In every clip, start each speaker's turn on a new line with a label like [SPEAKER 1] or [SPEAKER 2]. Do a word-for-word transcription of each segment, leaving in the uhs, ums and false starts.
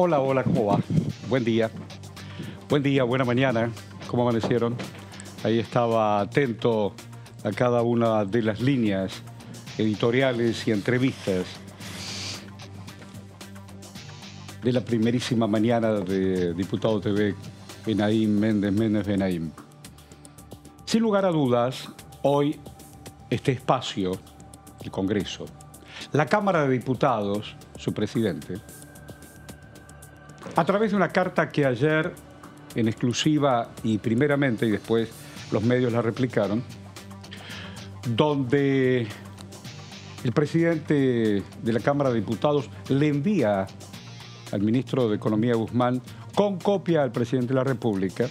[SPEAKER 1] Hola, hola, ¿cómo va? Buen día. Buen día, buena mañana. ¿Cómo amanecieron? Ahí estaba atento a cada una de las líneas editoriales y entrevistas de la primerísima mañana de Diputado T V, Benaim Méndez Méndez Benaim. Sin lugar a dudas, hoy este espacio, el Congreso, la Cámara de Diputados, su presidente, a través de una carta que ayer en exclusiva y primeramente y después los medios la replicaron, donde el presidente de la Cámara de Diputados le envía al ministro de Economía Guzmán, con copia al presidente de la República,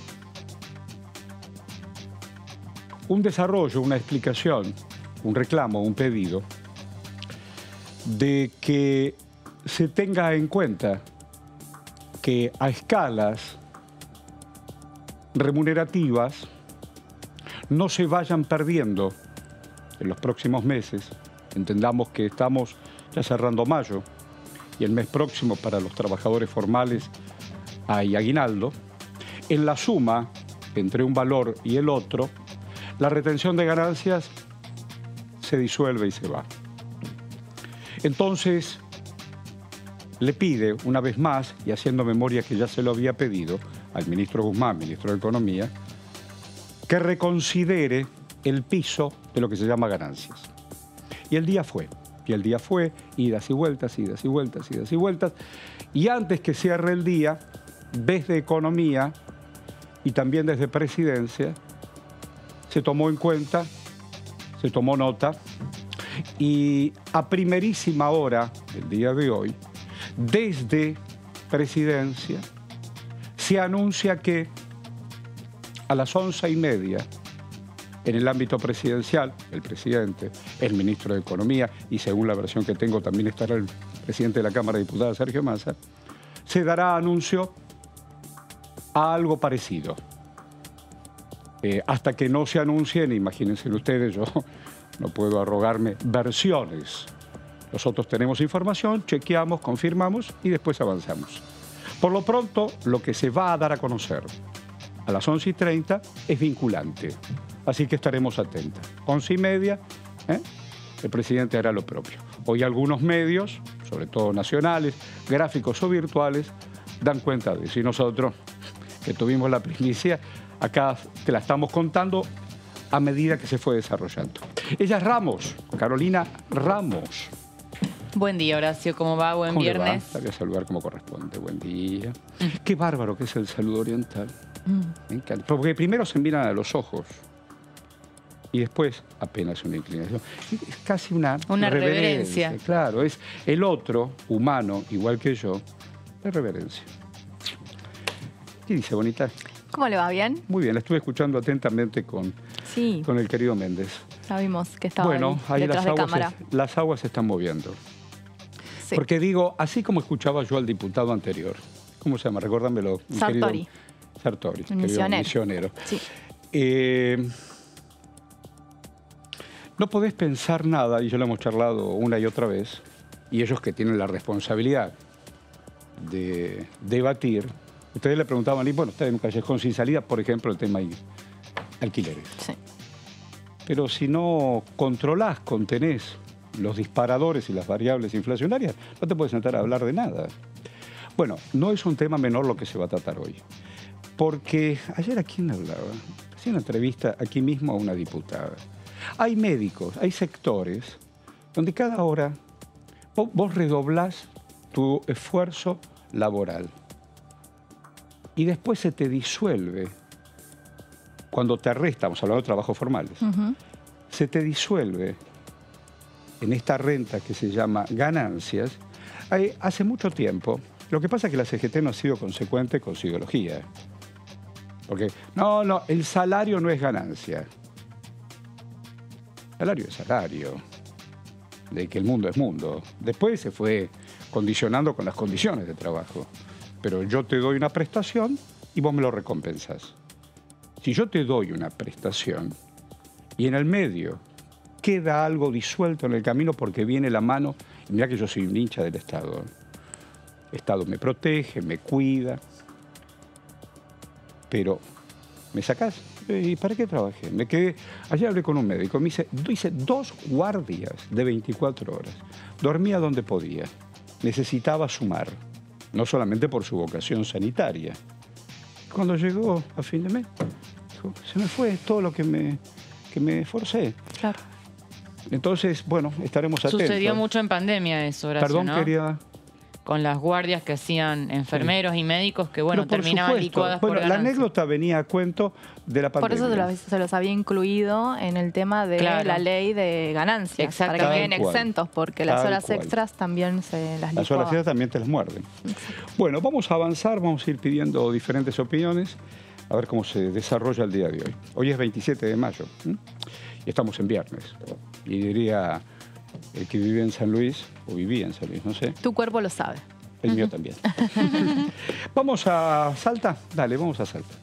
[SPEAKER 1] un desarrollo, una explicación, un reclamo, un pedido de que se tenga en cuenta que a escalas remunerativas no se vayan perdiendo en los próximos meses. Entendamos que estamos ya cerrando mayo y el mes próximo para los trabajadores formales hay aguinaldo. En la suma entre un valor y el otro, la retención de ganancias se disuelve y se va. Entonces, le pide una vez más, y haciendo memoria que ya se lo había pedido al ministro Guzmán, ministro de Economía, que reconsidere el piso de lo que se llama ganancias. Y el día fue, y el día fue, idas y vueltas, idas y vueltas, idas y vueltas, y antes que cierre el día, desde Economía y también desde Presidencia, se tomó en cuenta, se tomó nota, y a primerísima hora del día de hoy, desde Presidencia, se anuncia que a las once y media, en el ámbito presidencial, el presidente, el ministro de Economía, y según la versión que tengo también estará el presidente de la Cámara de Diputados, Sergio Massa, se dará anuncio a algo parecido. Eh, hasta que no se anuncien, imagínense ustedes, yo no puedo arrogarme versiones. Nosotros tenemos información, chequeamos, confirmamos y después avanzamos. Por lo pronto, lo que se va a dar a conocer a las once y treinta es vinculante. Así que estaremos atentos. Once y media, ¿eh? El presidente hará lo propio. Hoy algunos medios, sobre todo nacionales, gráficos o virtuales, dan cuenta de eso. Y nosotros, que tuvimos la primicia, acá te la estamos contando a medida que se fue desarrollando. Ella es Ramos, Carolina Ramos.
[SPEAKER 2] Buen día, Horacio. ¿Cómo va? Buen
[SPEAKER 1] ¿Cómo
[SPEAKER 2] viernes.
[SPEAKER 1] Le va? La voy a saludar como corresponde. Buen día. Mm. Qué bárbaro que es el saludo oriental. Mm. Me encanta. Porque primero se miran a los ojos y después apenas una inclinación. Es casi una,
[SPEAKER 2] una reverencia. reverencia.
[SPEAKER 1] Claro, es el otro, humano, igual que yo, de reverencia. ¿Qué dice, bonita?
[SPEAKER 3] ¿Cómo le va? ¿Bien?
[SPEAKER 1] Muy bien, la estuve escuchando atentamente con,
[SPEAKER 3] sí.
[SPEAKER 1] con el querido Méndez.
[SPEAKER 3] Sabimos que estaba
[SPEAKER 1] bueno, ahí, ahí
[SPEAKER 3] detrás
[SPEAKER 1] las
[SPEAKER 3] de
[SPEAKER 1] aguas
[SPEAKER 3] cámara.
[SPEAKER 1] Se, las aguas se están moviendo.
[SPEAKER 3] Sí.
[SPEAKER 1] Porque digo, así como escuchaba yo al diputado anterior, ¿cómo se llama? Recuérdamelo.
[SPEAKER 3] Sartori.
[SPEAKER 1] Sartori,
[SPEAKER 3] un misionero.
[SPEAKER 1] misionero.
[SPEAKER 3] Sí.
[SPEAKER 1] Eh, no podés pensar nada, y yo lo hemos charlado una y otra vez, y ellos que tienen la responsabilidad de debatir, ustedes le preguntaban, y bueno, está en un callejón sin salida, por ejemplo, el tema de alquileres.
[SPEAKER 3] Sí.
[SPEAKER 1] Pero si no controlás, contenés los disparadores y las variables inflacionarias, no te puedes sentar a hablar de nada. Bueno, no es un tema menor lo que se va a tratar hoy. Porque ayer, ¿a quién hablaba? Hacía una entrevista aquí mismo a una diputada. Hay médicos, hay sectores donde cada hora vos, vos redoblás tu esfuerzo laboral y después se te disuelve. Cuando te arrestan, estamos hablando de trabajos formales, uh-huh. se te disuelve en esta renta que se llama ganancias. Hay, hace mucho tiempo, lo que pasa es que la C G T no ha sido consecuente con su ideología. Porque, no, no, el salario no es ganancia. Salario es salario. De que el mundo es mundo. Después se fue condicionando con las condiciones de trabajo. Pero yo te doy una prestación y vos me lo recompensás. Si yo te doy una prestación y en el medio queda algo disuelto en el camino porque viene la mano, y mirá que yo soy un hincha del Estado, El Estado me protege, me cuida, pero ¿me sacás? ¿Y para qué trabajé? Me quedé, ayer hablé con un médico, me dice, hice dos guardias de veinticuatro horas, dormía donde podía, necesitaba sumar, no solamente por su vocación sanitaria. Cuando llegó a fin de mes, dijo, se me fue todo lo que me, que me esforcé.
[SPEAKER 2] Claro.
[SPEAKER 1] Entonces, bueno, estaremos atentos.
[SPEAKER 2] Sucedió mucho en pandemia eso, Horacio,
[SPEAKER 1] Perdón,
[SPEAKER 2] ¿no?
[SPEAKER 1] querida.
[SPEAKER 2] Con las guardias que hacían enfermeros sí. y médicos que, bueno,
[SPEAKER 1] Pero por
[SPEAKER 2] terminaban
[SPEAKER 1] supuesto.
[SPEAKER 2] licuadas
[SPEAKER 1] bueno,
[SPEAKER 2] por
[SPEAKER 1] la
[SPEAKER 2] ganancia.
[SPEAKER 1] anécdota venía a cuento de la pandemia.
[SPEAKER 3] Por eso se los, se los había incluido en el tema de
[SPEAKER 2] Claro.
[SPEAKER 3] la ley de ganancias,
[SPEAKER 2] Exactamente.
[SPEAKER 3] para que queden
[SPEAKER 1] Tal cual.
[SPEAKER 3] exentos, porque
[SPEAKER 1] Tal
[SPEAKER 3] las horas
[SPEAKER 1] cual.
[SPEAKER 3] extras también se las
[SPEAKER 1] Las
[SPEAKER 3] licuaban.
[SPEAKER 1] horas extras también te las muerden. Bueno, vamos a avanzar, vamos a ir pidiendo diferentes opiniones, a ver cómo se desarrolla el día de hoy. Hoy es veintisiete de mayo, ¿m? Y estamos en viernes. Y diría el que vive en San Luis, o vivía en San Luis, no sé.
[SPEAKER 3] Tu cuerpo lo sabe.
[SPEAKER 1] El mío también. ¿Vamos a Salta? Dale, vamos a Salta.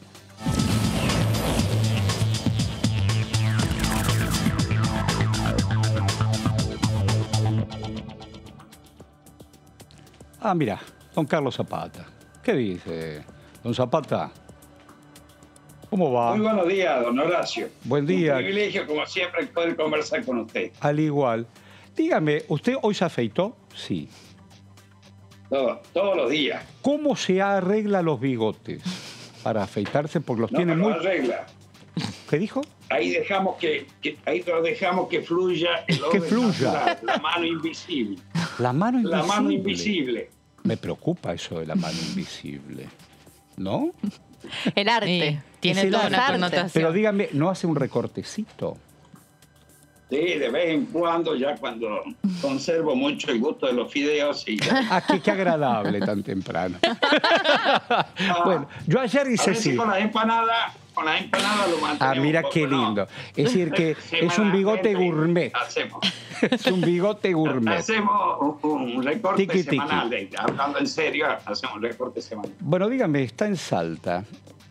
[SPEAKER 1] Ah, mira, don Carlos Zapata. ¿Qué dice, don Zapata? ¿Cómo va?
[SPEAKER 4] Muy buenos días, don Horacio.
[SPEAKER 1] Buen día.
[SPEAKER 4] Un privilegio, como siempre, poder conversar con usted.
[SPEAKER 1] Al igual. Dígame, ¿usted hoy se afeitó? Sí.
[SPEAKER 4] Todo, todos los días.
[SPEAKER 1] ¿Cómo se arregla los bigotes para afeitarse? Porque los
[SPEAKER 4] No
[SPEAKER 1] tiene
[SPEAKER 4] me lo
[SPEAKER 1] muy...
[SPEAKER 4] arregla.
[SPEAKER 1] ¿Qué dijo?
[SPEAKER 4] Ahí dejamos que, que ahí lo dejamos que fluya el
[SPEAKER 1] Que
[SPEAKER 4] orden
[SPEAKER 1] fluya.
[SPEAKER 4] natural, la mano invisible.
[SPEAKER 1] La mano invisible.
[SPEAKER 4] La mano invisible.
[SPEAKER 1] Me preocupa eso de la mano invisible. ¿No?
[SPEAKER 3] El arte.
[SPEAKER 2] Sí, tiene
[SPEAKER 1] Es el
[SPEAKER 2] toda
[SPEAKER 1] arte.
[SPEAKER 2] una connotación.
[SPEAKER 1] Pero dígame, ¿no hace un recortecito?
[SPEAKER 4] Sí, de vez en cuando, ya cuando conservo mucho el gusto de los fideos y
[SPEAKER 1] Ah, qué, qué agradable tan temprano. Bueno, yo ayer
[SPEAKER 4] a
[SPEAKER 1] hice
[SPEAKER 4] veces
[SPEAKER 1] sí.
[SPEAKER 4] con las empanadas, con las empanadas lo mantenemos.
[SPEAKER 1] Ah, mira
[SPEAKER 4] un poco,
[SPEAKER 1] qué
[SPEAKER 4] ¿no?
[SPEAKER 1] lindo. Es decir, que es un bigote
[SPEAKER 4] Semanalmente
[SPEAKER 1] gourmet.
[SPEAKER 4] Hacemos.
[SPEAKER 1] Es un bigote gourmet.
[SPEAKER 4] Hacemos un, un recorte
[SPEAKER 1] Tiki, tiki.
[SPEAKER 4] semanal. De, hablando en serio, hacemos un recorte semanal.
[SPEAKER 1] Bueno, dígame, está en Salta,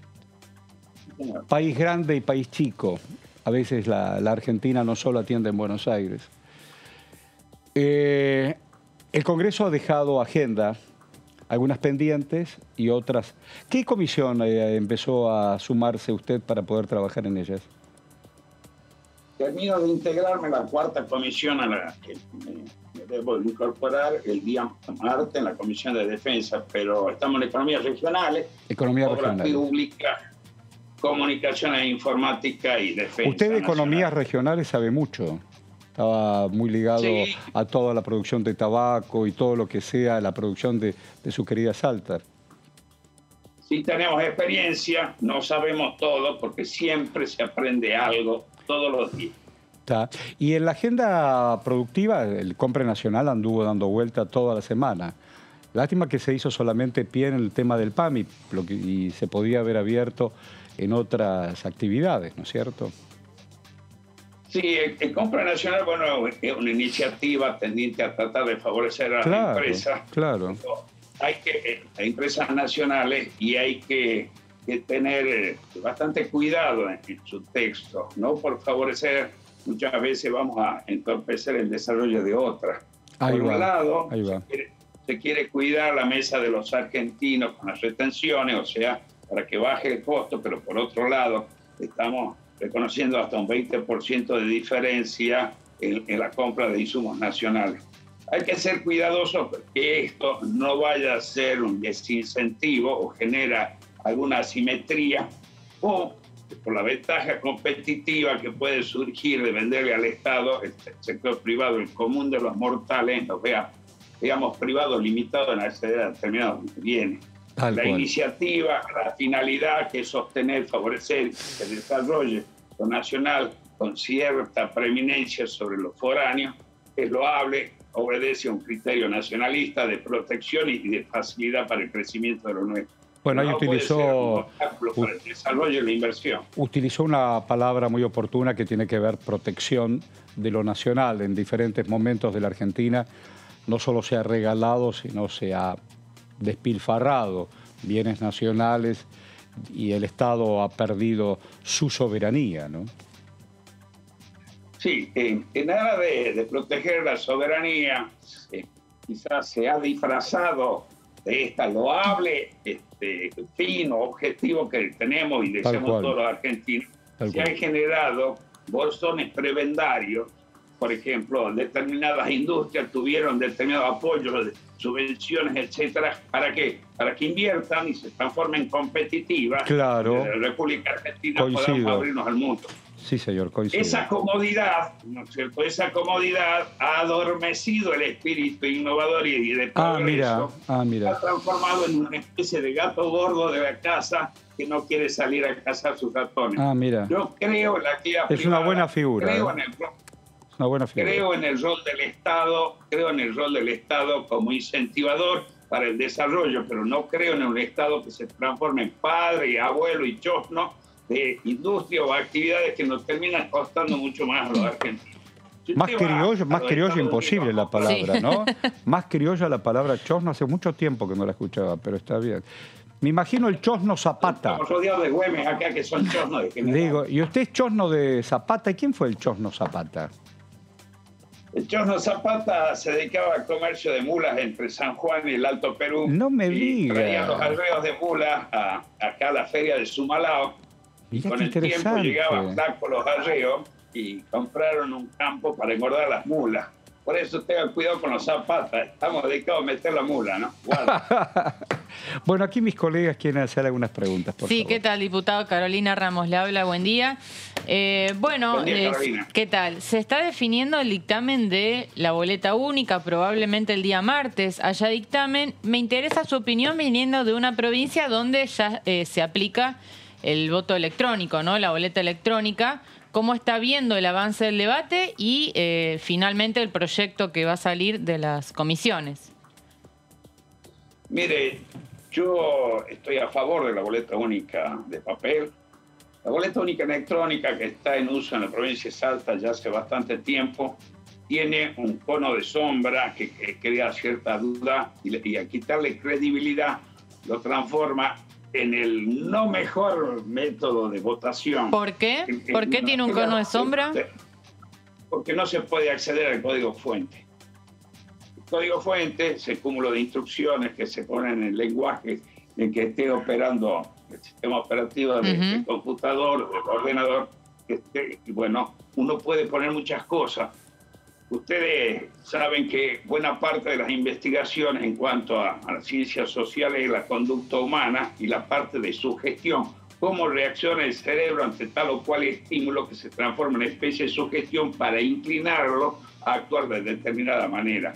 [SPEAKER 1] país grande y país chico. A veces la, la Argentina no solo atiende en Buenos Aires. Eh, el Congreso ha dejado agenda, algunas pendientes y otras. ¿Qué comisión eh, empezó a sumarse usted para poder trabajar en ellas?
[SPEAKER 4] Termino de integrarme en la cuarta comisión a la que me, me debo incorporar el día martes en la Comisión de Defensa, pero estamos en economías regionales,
[SPEAKER 1] Economía
[SPEAKER 4] obras
[SPEAKER 1] regional.
[SPEAKER 4] públicas, comunicaciones, informática y defensa.
[SPEAKER 1] Usted de economías
[SPEAKER 4] nacional.
[SPEAKER 1] regionales sabe mucho. Estaba muy ligado
[SPEAKER 4] Sí.
[SPEAKER 1] a toda la producción de tabaco y todo lo que sea la producción de, de su querida Salta.
[SPEAKER 4] Sí tenemos experiencia, no sabemos todo porque siempre se aprende algo todos los días.
[SPEAKER 1] Está. Y en la agenda productiva, el Compre Nacional anduvo dando vuelta toda la semana. Lástima que se hizo solamente pie en el tema del P A M I lo que, y se podía haber abierto en otras actividades, ¿no es cierto?
[SPEAKER 4] Sí, el, el Compra Nacional, bueno, es una iniciativa tendiente a tratar de favorecer a
[SPEAKER 1] Claro,
[SPEAKER 4] las empresas.
[SPEAKER 1] claro.
[SPEAKER 4] Hay que, eh, las empresas nacionales, y hay que, que tener eh, bastante cuidado en, en su texto, ¿no? Por favorecer, muchas veces vamos a entorpecer el desarrollo de otras.
[SPEAKER 1] Ahí
[SPEAKER 4] Por
[SPEAKER 1] va,
[SPEAKER 4] un lado,
[SPEAKER 1] ahí va.
[SPEAKER 4] Se, quiere, se quiere cuidar la mesa de los argentinos con las retenciones, o sea, para que baje el costo, pero por otro lado, estamos reconociendo hasta un veinte por ciento de diferencia en, en la compra de insumos nacionales. Hay que ser cuidadosos que esto no vaya a ser un desincentivo o genera alguna asimetría, o por la ventaja competitiva que puede surgir de venderle al Estado, el sector privado, el común de los mortales, nos vea, digamos, privados limitados en acceder a determinados bienes.
[SPEAKER 1] Tal
[SPEAKER 4] La
[SPEAKER 1] cual.
[SPEAKER 4] iniciativa, la finalidad que es sostener, favorecer el desarrollo lo nacional con cierta preeminencia sobre los foráneos, es loable, obedece a un criterio nacionalista de protección y de facilidad para el crecimiento de lo nuestro.
[SPEAKER 1] Bueno, ahí
[SPEAKER 4] No puede ser un
[SPEAKER 1] utilizó,
[SPEAKER 4] obstáculo para el desarrollo y la inversión.
[SPEAKER 1] utilizó una palabra muy oportuna que tiene que ver protección de lo nacional. En diferentes momentos de la Argentina no solo se ha regalado, sino se ha despilfarrado bienes nacionales y el Estado ha perdido su soberanía, ¿no?
[SPEAKER 4] Sí, en, en aras de, de proteger la soberanía, eh, quizás se ha disfrazado de esta loable este, fin o objetivo que tenemos y deseamos todos los argentinos, Tal se cual. han generado bolsones prebendarios. Por ejemplo, determinadas industrias tuvieron determinados apoyos, subvenciones, etcétera, ¿para qué? Para que inviertan y se transformen competitivas.
[SPEAKER 1] Claro.
[SPEAKER 4] La República Argentina
[SPEAKER 1] Coincido.
[SPEAKER 4] podamos abrirnos al mundo.
[SPEAKER 1] Sí, señor, coincido.
[SPEAKER 4] Esa comodidad, ¿no es cierto? Esa comodidad ha adormecido el espíritu innovador y de progreso.
[SPEAKER 1] Ah, mira, ah, mira.
[SPEAKER 4] Ha transformado en una especie de gato gordo de la casa que no quiere salir a cazar sus ratones.
[SPEAKER 1] Ah, mira.
[SPEAKER 4] Yo creo en la actividad
[SPEAKER 1] Es
[SPEAKER 4] privada,
[SPEAKER 1] una buena figura.
[SPEAKER 4] Creo
[SPEAKER 1] ¿eh?
[SPEAKER 4] en el
[SPEAKER 1] Una buena figura.
[SPEAKER 4] Creo en el rol del Estado, creo en el rol del Estado como incentivador para el desarrollo, pero no creo en un Estado que se transforme en padre, abuelo y chosno de industria o actividades que nos terminan costando mucho más a los argentinos. Si
[SPEAKER 1] Más criollo, más criollo imposible
[SPEAKER 4] Unidos,
[SPEAKER 1] la palabra,
[SPEAKER 2] sí.
[SPEAKER 1] ¿no? Más criolla la palabra chosno, hace mucho tiempo que no la escuchaba, pero está bien. Me imagino el chosno Zapata.
[SPEAKER 4] Estamos rodeados de güemes acá que son chosnos de general.
[SPEAKER 1] Digo, ¿y usted es chosno de Zapata? ¿Y quién fue el chosno Zapata?
[SPEAKER 4] El chosno Zapata se dedicaba al comercio de mulas entre San Juan y el Alto Perú.
[SPEAKER 1] No me
[SPEAKER 4] y
[SPEAKER 1] diga.
[SPEAKER 4] Traía los arreos de mulas a, acá a la feria de Sumalao.
[SPEAKER 1] Mirá
[SPEAKER 4] Con
[SPEAKER 1] qué
[SPEAKER 4] el tiempo
[SPEAKER 1] interesante.
[SPEAKER 4] llegaban flacos los arreos y compraron un campo para engordar las mulas. Por eso tengan cuidado con los zapatas. Estamos dedicados a meter la mula, ¿no? Guarda.
[SPEAKER 1] Bueno, aquí mis colegas quieren hacer algunas preguntas, por
[SPEAKER 2] Sí,
[SPEAKER 1] favor.
[SPEAKER 2] ¿qué tal, diputado? Carolina Ramos le habla, buen día. Eh, bueno,
[SPEAKER 4] Buen día,
[SPEAKER 2] eh,
[SPEAKER 4] Carolina.
[SPEAKER 2] ¿qué tal? Se está definiendo el dictamen de la boleta única, probablemente el día martes haya dictamen. Me interesa su opinión viniendo de una provincia donde ya eh, se aplica el voto electrónico, ¿no? La boleta electrónica. ¿Cómo está viendo el avance del debate y eh, finalmente el proyecto que va a salir de las comisiones?
[SPEAKER 4] Mire, yo estoy a favor de la boleta única de papel. La boleta única electrónica que está en uso en la provincia de Salta ya hace bastante tiempo tiene un cono de sombra que, que crea cierta duda y, y al quitarle credibilidad lo transforma en el no mejor método de votación.
[SPEAKER 2] ¿Por qué? ¿Por qué tiene un cono de sombra?
[SPEAKER 4] Porque no se puede acceder al código fuente. El código fuente es el cúmulo de instrucciones que se ponen en el lenguaje en que esté operando el sistema operativo del
[SPEAKER 2] Uh-huh.
[SPEAKER 4] del computador, del ordenador. Que esté, y bueno, uno puede poner muchas cosas. Ustedes saben que buena parte de las investigaciones en cuanto a, a las ciencias sociales y la conducta humana y la parte de sugestión, cómo reacciona el cerebro ante tal o cual estímulo que se transforma en una especie de sugestión para inclinarlo a actuar de determinada manera.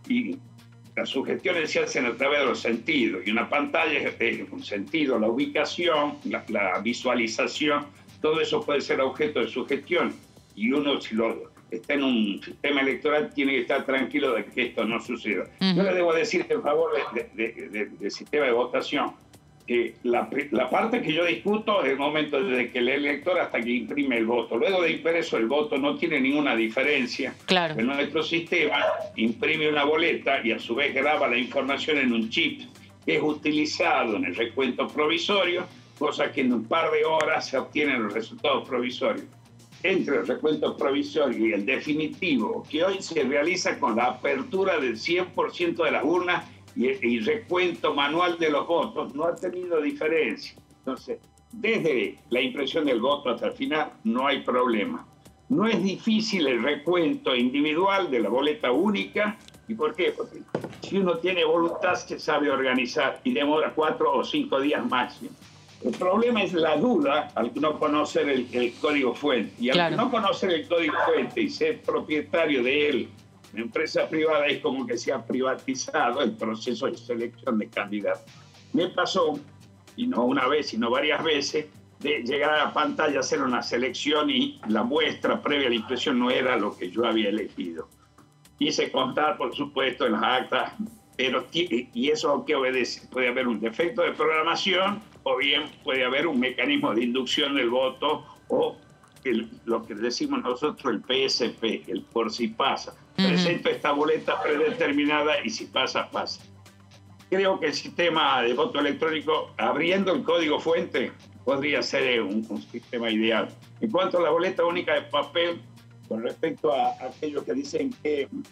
[SPEAKER 4] Y las sugestiones se hacen a través de los sentidos, y una pantalla es un sentido, la ubicación, la, la visualización, todo eso puede ser objeto de sugestión. Y uno, si lo está en un sistema electoral, tiene que estar tranquilo de que esto no suceda. Uh-huh. Yo le debo decir en favor de, de, de, de, del sistema de votación que la, la parte que yo discuto es el momento desde que el elector hasta que imprime el voto. Luego de impreso el voto no tiene ninguna diferencia.
[SPEAKER 2] Claro.
[SPEAKER 4] En nuestro sistema imprime una boleta y a su vez graba la información en un chip que es utilizado en el recuento provisorio, cosa que en un par de horas se obtienen los resultados provisorios. Entre el recuento provisorio y el definitivo, que hoy se realiza con la apertura del cien por ciento de las urnas y el recuento manual de los votos, no ha tenido diferencia. Entonces, desde la impresión del voto hasta el final, no hay problema. No es difícil el recuento individual de la boleta única. ¿Y por qué? Porque si uno tiene voluntad, se sabe organizar y demora cuatro o cinco días máximo. El problema es la duda al no conocer el, el código fuente. Y al
[SPEAKER 2] Claro.
[SPEAKER 4] no conocer el código fuente y ser propietario de él, la empresa privada, es como que se ha privatizado el proceso de selección de candidatos. Me pasó, y no una vez, sino varias veces, de llegar a la pantalla, hacer una selección y la muestra previa a la impresión no era lo que yo había elegido. Hice contar, por supuesto, en las actas, pero y eso que obedece. Puede haber un defecto de programación o bien puede haber un mecanismo de inducción del voto o el, lo que decimos nosotros el P S P, el por si pasa. Uh-huh. Presento esta boleta predeterminada y si pasa, pasa. Creo que el sistema de voto electrónico, abriendo el código fuente, podría ser un, un sistema ideal. En cuanto a la boleta única de papel, con respecto a, a aquellos que dicen que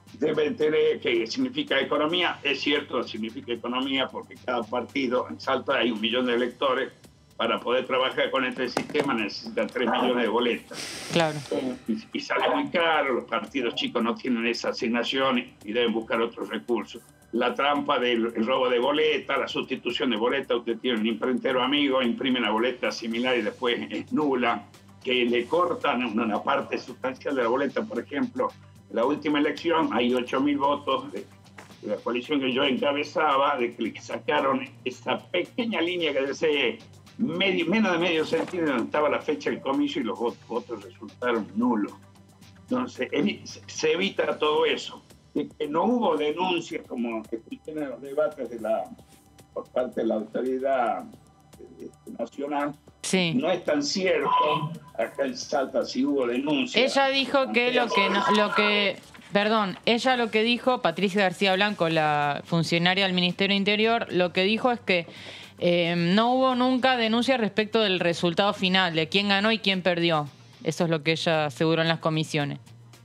[SPEAKER 4] debe tener, que significa economía. Es cierto, significa economía porque cada partido, en Salta hay un millón de electores, para poder trabajar con este sistema necesitan tres millones de boletas.
[SPEAKER 2] Claro.
[SPEAKER 4] Y, y sale muy caro, los partidos chicos no tienen esa asignación y, y deben buscar otros recursos. La trampa del robo de boleta, la sustitución de boleta, usted tiene un imprentero amigo, imprime una boleta similar y después es nula, que le cortan una parte sustancial de la boleta. Por ejemplo, en la última elección hay ocho mil votos de, de la coalición que yo encabezaba, de que sacaron esa pequeña línea que debe ser medio, menos de medio centímetro donde estaba la fecha del comicio y los votos, votos resultaron nulos. Entonces, se evita todo eso. De que no hubo denuncias como escuché en los debates de la, por parte de la autoridad nacional.
[SPEAKER 2] Sí.
[SPEAKER 4] No es tan cierto. Acá en Salta sí hubo denuncias.
[SPEAKER 2] Ella dijo que lo que no, lo que perdón, ella lo que dijo, Patricia García Blanco, la funcionaria del Ministerio de Interior, lo que dijo es que eh, no hubo nunca denuncia respecto del resultado final, de quién ganó y quién perdió. Eso es lo que ella aseguró en las comisiones.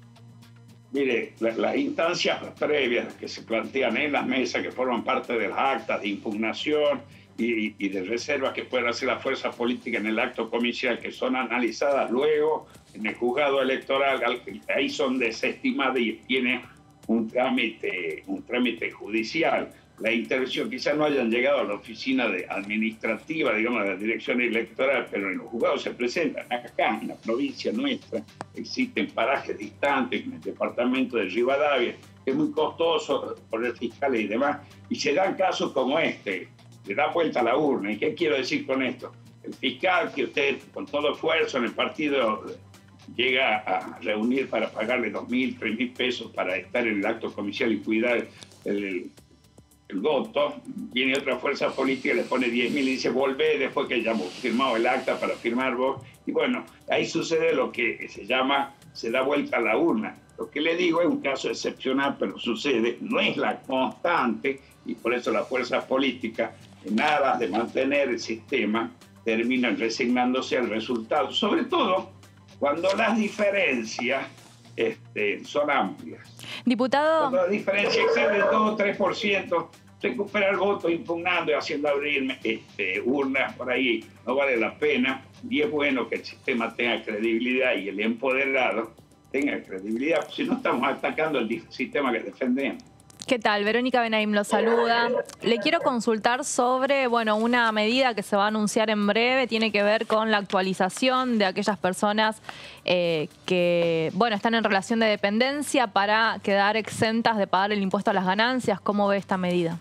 [SPEAKER 4] Mire, las la instancias previas que se plantean en las mesas, que forman parte de las actas de impugnación y, y de reservas que pueden hacer la fuerza política en el acto comicial, que son analizadas luego en el juzgado electoral, ahí son desestimadas y tiene un trámite, un trámite judicial. La intervención, quizás no hayan llegado a la oficina de administrativa, digamos, de la dirección electoral, pero en los juzgados se presentan. Acá, en la provincia nuestra, existen parajes distantes, en el departamento de Rivadavia, que es muy costoso poner fiscales y demás, y se dan casos como este, le da vuelta a la urna. ¿Y qué quiero decir con esto? El fiscal que usted, con todo esfuerzo en el partido, llega a reunir para pagarle dos mil, tres mil pesos para estar en el acto comicial y cuidar el, el el voto, viene otra fuerza política, le pone diez mil y dice, volvé después que ya hemos firmado el acta para firmar vos. Y bueno, ahí sucede lo que se llama, se da vuelta a la urna. Lo que le digo es un caso excepcional, pero sucede, no es la constante, y por eso las fuerzas políticas, en aras de mantener el sistema, terminan resignándose al resultado, sobre todo cuando las diferencias este, son amplias.
[SPEAKER 3] Diputado.
[SPEAKER 4] Cuando la diferencia excede el dos o tres por ciento, recuperar el voto impugnando y haciendo abrir este, urnas por ahí no vale la pena, y es bueno que el sistema tenga credibilidad y el empoderado tenga credibilidad, si no estamos atacando el sistema que defendemos.
[SPEAKER 3] ¿Qué tal? Verónica Benaim lo saluda. Le quiero consultar sobre, bueno, una medida que se va a anunciar en breve, tiene que ver con la actualización de aquellas personas eh, que, bueno, están en relación de dependencia para quedar exentas de pagar el impuesto a las ganancias. ¿Cómo ve esta medida?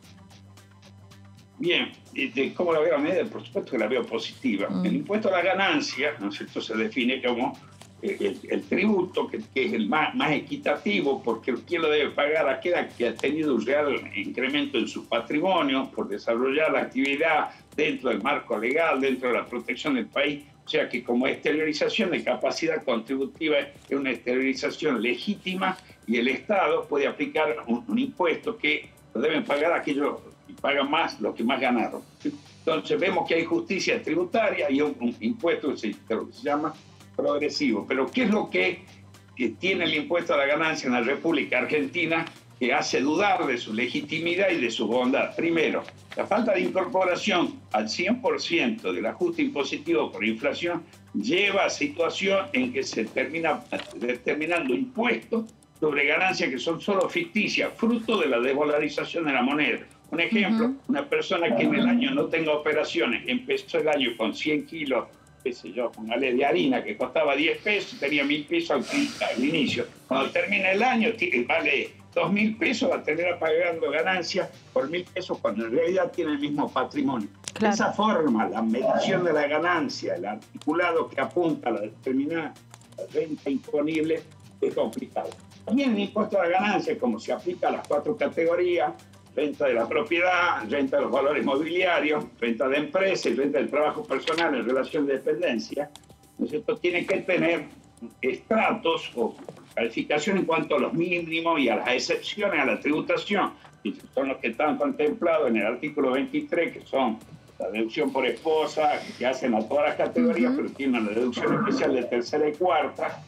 [SPEAKER 4] Bien, ¿cómo la veo la medida? Por supuesto que la veo positiva. Mm. El impuesto a las ganancias, ¿no es cierto?, se define como el, el tributo que, que es el más, más equitativo, porque quien lo debe pagar aquel que ha tenido un real incremento en su patrimonio por desarrollar la actividad dentro del marco legal, dentro de la protección del país. O sea que como exteriorización de capacidad contributiva es una exteriorización legítima y el Estado puede aplicar un, un impuesto que lo deben pagar aquellos que pagan más, los que más ganaron. Entonces vemos que hay justicia tributaria y un, un impuesto que se, que se llama progresivo. Pero ¿qué es lo que, que tiene el impuesto a la ganancia en la República Argentina que hace dudar de su legitimidad y de su bondad? Primero, la falta de incorporación al cien por ciento del ajuste impositivo por inflación lleva a situación en que se termina determinando impuestos sobre ganancias que son solo ficticias, fruto de la desvalorización de la moneda. Un ejemplo, uh-huh. una persona que en el año no tenga operaciones, empezó el año con cien kilos, qué sé yo, una ley de harina que costaba diez pesos, tenía mil pesos al, al inicio. Cuando termina el año, vale dos mil pesos, va a tener pagando ganancias por mil pesos, cuando en realidad tiene el mismo patrimonio. Claro. De esa forma, la medición de la ganancia, el articulado que apunta a la determinada renta imponible, es complicado. También el impuesto a la ganancia, como se aplica a las cuatro categorías, renta de la propiedad, renta de los valores mobiliarios, renta de empresa y renta del trabajo personal en relación de dependencia, ¿no es cierto?, tiene que tener estratos o calificación en cuanto a los mínimos y a las excepciones a la tributación, que son los que están contemplados en el artículo veintitrés, que son la deducción por esposa, que hacen a todas las categorías, uh-huh. pero tienen una deducción especial de tercera y cuarta,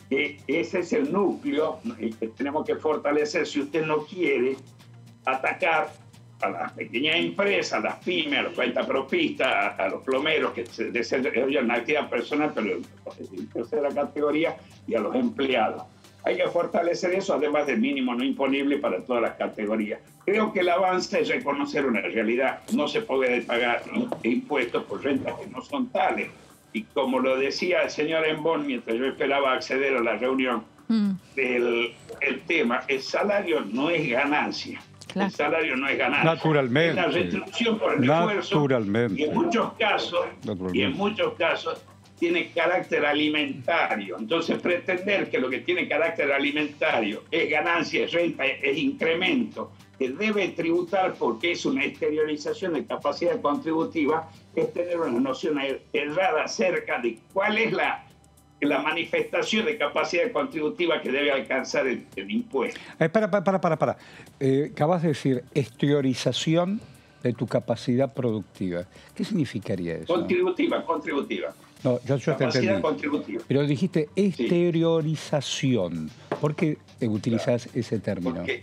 [SPEAKER 4] eh, ese es el núcleo que tenemos que fortalecer si usted no quiere atacar a las pequeñas empresas, a las pymes, a los cuentapropistas, a, a los plomeros que se desarrollan una actividad personal, pero en tercera categoría, y a los empleados. Hay que fortalecer eso, además del mínimo no imponible para todas las categorías. Creo que el avance es reconocer una realidad. No se puede pagar impuestos por rentas que no son tales. Y como lo decía el señor Embón mientras yo esperaba acceder a la reunión, mm. el, el tema, el salario no es ganancia. Claro. El salario no es ganancia.
[SPEAKER 1] Naturalmente.
[SPEAKER 4] Es la retribución por el
[SPEAKER 1] Naturalmente.
[SPEAKER 4] esfuerzo. Y en muchos casos, y en muchos casos tiene carácter alimentario. Entonces, pretender que lo que tiene carácter alimentario es ganancia, es renta, es, es incremento, que debe tributar porque es una exteriorización de capacidad contributiva, es tener una noción errada acerca de cuál es la, la manifestación de capacidad contributiva que debe alcanzar el, el impuesto.
[SPEAKER 1] Eh, para, para, para, para. Eh, acabas de decir exteriorización de tu capacidad productiva. ¿Qué significaría eso?
[SPEAKER 4] Contributiva, contributiva.
[SPEAKER 1] No, yo, yo te entendí.
[SPEAKER 4] Contributiva.
[SPEAKER 1] Pero dijiste exteriorización. Sí. ¿Por qué utilizas claro. ese término?
[SPEAKER 4] Porque,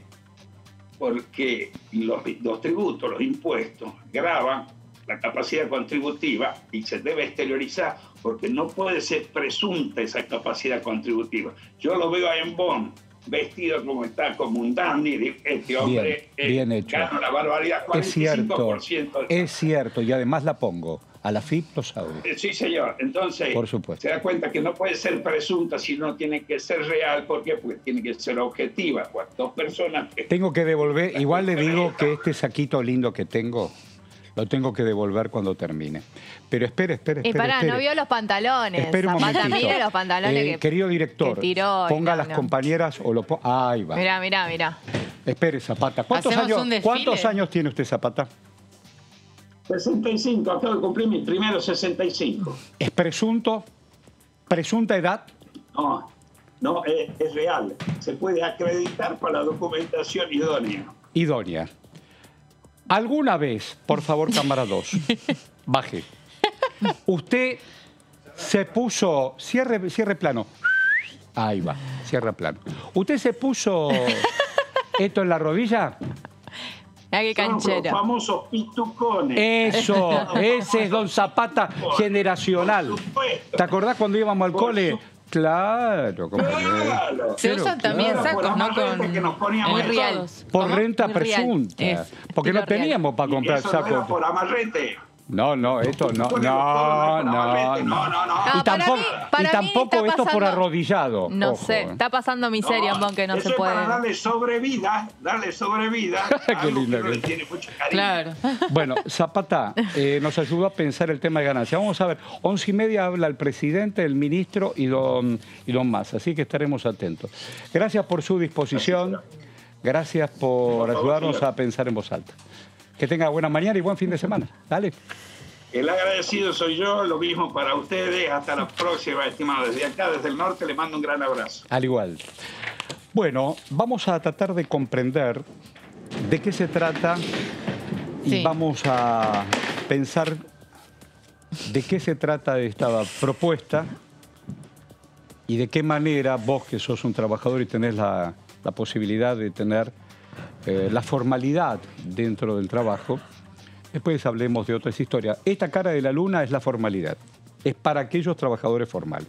[SPEAKER 4] porque los, los tributos, los impuestos, gravan la capacidad contributiva y se debe exteriorizar porque no puede ser presunta esa capacidad contributiva. Yo lo veo a Embón vestido como está, como un dandy, este hombre
[SPEAKER 1] bien, bien
[SPEAKER 4] eh,
[SPEAKER 1] hecho.
[SPEAKER 4] gana la barbaridad, cuarenta y cinco por ciento.
[SPEAKER 1] Es cierto, es cierto, y además la pongo. A la F I P lo sabe.
[SPEAKER 4] Sí, señor. Entonces,
[SPEAKER 1] por supuesto,
[SPEAKER 4] se da cuenta que no puede ser presunta, sino tiene que ser real. ¿Por qué? Porque tiene que ser objetiva. Cuando dos personas... Que...
[SPEAKER 1] Tengo que devolver, igual le digo que este saquito lindo que tengo, lo tengo que devolver cuando termine. Pero espere, espere, espere.
[SPEAKER 3] Y pará,
[SPEAKER 1] espere.
[SPEAKER 3] no vio los pantalones.
[SPEAKER 1] Espere un
[SPEAKER 3] Zapata,
[SPEAKER 1] momentito.
[SPEAKER 3] mire los pantalones
[SPEAKER 1] eh,
[SPEAKER 3] que
[SPEAKER 1] Querido director,
[SPEAKER 3] que tiró
[SPEAKER 1] ponga a
[SPEAKER 3] no,
[SPEAKER 1] las
[SPEAKER 3] no.
[SPEAKER 1] compañeras o lo ponga... Ahí va.
[SPEAKER 3] Mirá, mirá, mirá.
[SPEAKER 1] Espere, Zapata. ¿Cuántos años, ¿Cuántos años tiene usted, Zapata?
[SPEAKER 4] sesenta y cinco, acabo de cumplir mi primero sesenta y cinco.
[SPEAKER 1] ¿Es presunto? ¿Presunta edad?
[SPEAKER 4] No, no, es, es real. Se puede acreditar para la documentación idónea.
[SPEAKER 1] Idónea. ¿Alguna vez, por favor, cámara dos, baje, usted se puso, cierre, cierre plano, ahí va, cierra plano. ¿Usted se puso esto en la rodilla?
[SPEAKER 3] Ah, qué canchero.
[SPEAKER 4] Son los famosos pitucones.
[SPEAKER 1] Eso, ese es don Zapata generacional. ¿Te acordás cuando íbamos al por cole? Su... Claro,
[SPEAKER 4] claro.
[SPEAKER 2] Se usan
[SPEAKER 4] claro.
[SPEAKER 2] también sacos, ¿no? Con
[SPEAKER 4] que nos poníamos
[SPEAKER 2] muy real.
[SPEAKER 1] Por renta presunta. Es, porque no teníamos para comprar sacos.
[SPEAKER 4] No por amarrete.
[SPEAKER 1] No, no, esto no, no, no, no, no. Y tampoco, y tampoco esto por arrodillado.
[SPEAKER 3] No
[SPEAKER 1] ojo.
[SPEAKER 3] sé, está pasando miseria, no, Embón, que no
[SPEAKER 4] eso
[SPEAKER 3] se puede.
[SPEAKER 4] Es para darle sobrevida, darle sobrevida.
[SPEAKER 1] Qué linda que
[SPEAKER 4] tiene mucho cariño.
[SPEAKER 2] Claro.
[SPEAKER 1] Bueno, Zapata eh, nos ayudó a pensar el tema de ganancia. Vamos a ver, once y media habla el presidente, el ministro y don, y don Massa, así que estaremos atentos. Gracias por su disposición, gracias por, por ayudarnos favor, a pensar en voz alta. Que tenga buena mañana y buen fin de semana. Dale.
[SPEAKER 4] El agradecido soy yo, lo mismo para ustedes. Hasta la próxima, estimado. Desde acá, desde el norte, le mando un gran abrazo.
[SPEAKER 1] Al igual. Bueno, vamos a tratar de comprender de qué se trata y sí. vamos a pensar de qué se trata esta propuesta y de qué manera vos, que sos un trabajador y tenés la, la posibilidad de tener Eh, la formalidad dentro del trabajo. Después hablemos de otras historias. Esta cara de la luna es la formalidad. Es para aquellos trabajadores formales.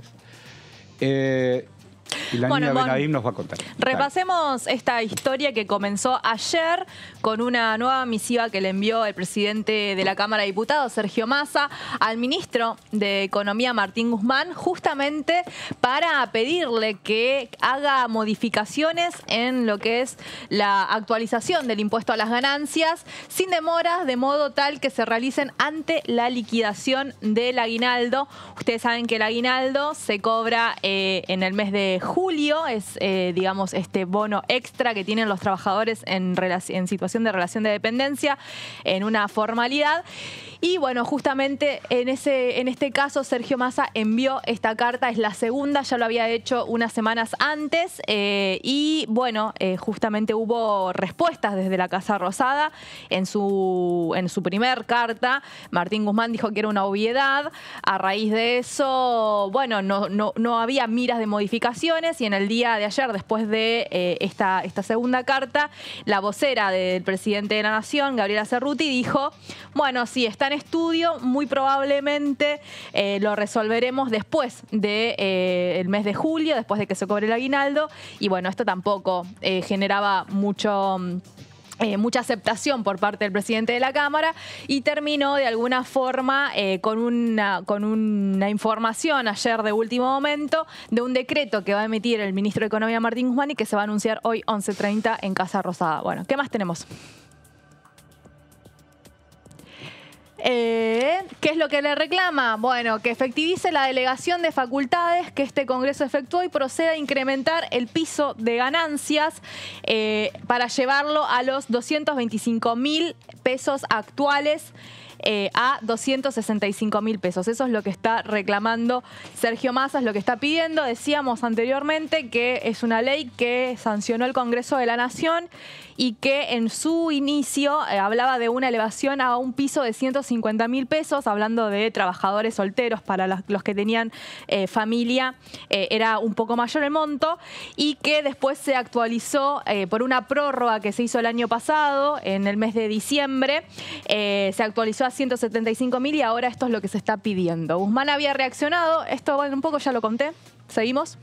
[SPEAKER 1] Eh, y la
[SPEAKER 3] bueno,
[SPEAKER 1] niña
[SPEAKER 3] bon,
[SPEAKER 1] Benahim nos va a contar.
[SPEAKER 3] Repasemos
[SPEAKER 1] Dale.
[SPEAKER 3] esta historia que comenzó ayer con una nueva misiva que le envió el presidente de la Cámara de Diputados, Sergio Massa, al ministro de Economía, Martín Guzmán, justamente para pedirle que haga modificaciones en lo que es la actualización del impuesto a las ganancias sin demoras, de modo tal que se realicen ante la liquidación del aguinaldo. Ustedes saben que el aguinaldo se cobra eh, en el mes de julio, es eh, digamos este bono extra que tienen los trabajadores en, en situación de relación de dependencia en una formalidad. Y bueno, justamente en, ese, en este caso Sergio Massa envió esta carta, es la segunda, ya lo había hecho unas semanas antes, eh, y bueno, eh, justamente hubo respuestas desde la Casa Rosada. En su, en su primer carta, Martín Guzmán dijo que era una obviedad. A raíz de eso, bueno, no, no, no había miras de modificaciones, y en el día de ayer, después de eh, esta, esta segunda carta, la vocera del presidente de la Nación, Gabriela Cerruti, dijo, bueno, sí, está en estudio, muy probablemente eh, lo resolveremos después del de, eh, el mes de julio, después de que se cobre el aguinaldo, y bueno, esto tampoco eh, generaba mucho... Eh, mucha aceptación por parte del presidente de la Cámara, y terminó de alguna forma eh, con, una, con una información ayer de último momento de un decreto que va a emitir el ministro de Economía Martín Guzmán y que se va a anunciar hoy once treinta en Casa Rosada. Bueno, ¿qué más tenemos? Eh, ¿Qué es lo que le reclama? Bueno, que efectivice la delegación de facultades que este Congreso efectuó y proceda a incrementar el piso de ganancias eh, para llevarlo a los doscientos veinticinco mil pesos actuales. Eh, a doscientos sesenta y cinco mil pesos. Eso es lo que está reclamando Sergio Massa, es lo que está pidiendo. Decíamos anteriormente que es una ley que sancionó el Congreso de la Nación y que en su inicio eh, hablaba de una elevación a un piso de ciento cincuenta mil pesos, hablando de trabajadores solteros. Para los, los que tenían eh, familia eh, era un poco mayor el monto, y que después se actualizó eh, por una prórroga que se hizo el año pasado, en el mes de diciembre, eh, se actualizó a ciento setenta y cinco mil, y ahora esto es lo que se está pidiendo. Guzmán había reaccionado, esto bueno, un poco ya lo conté, seguimos.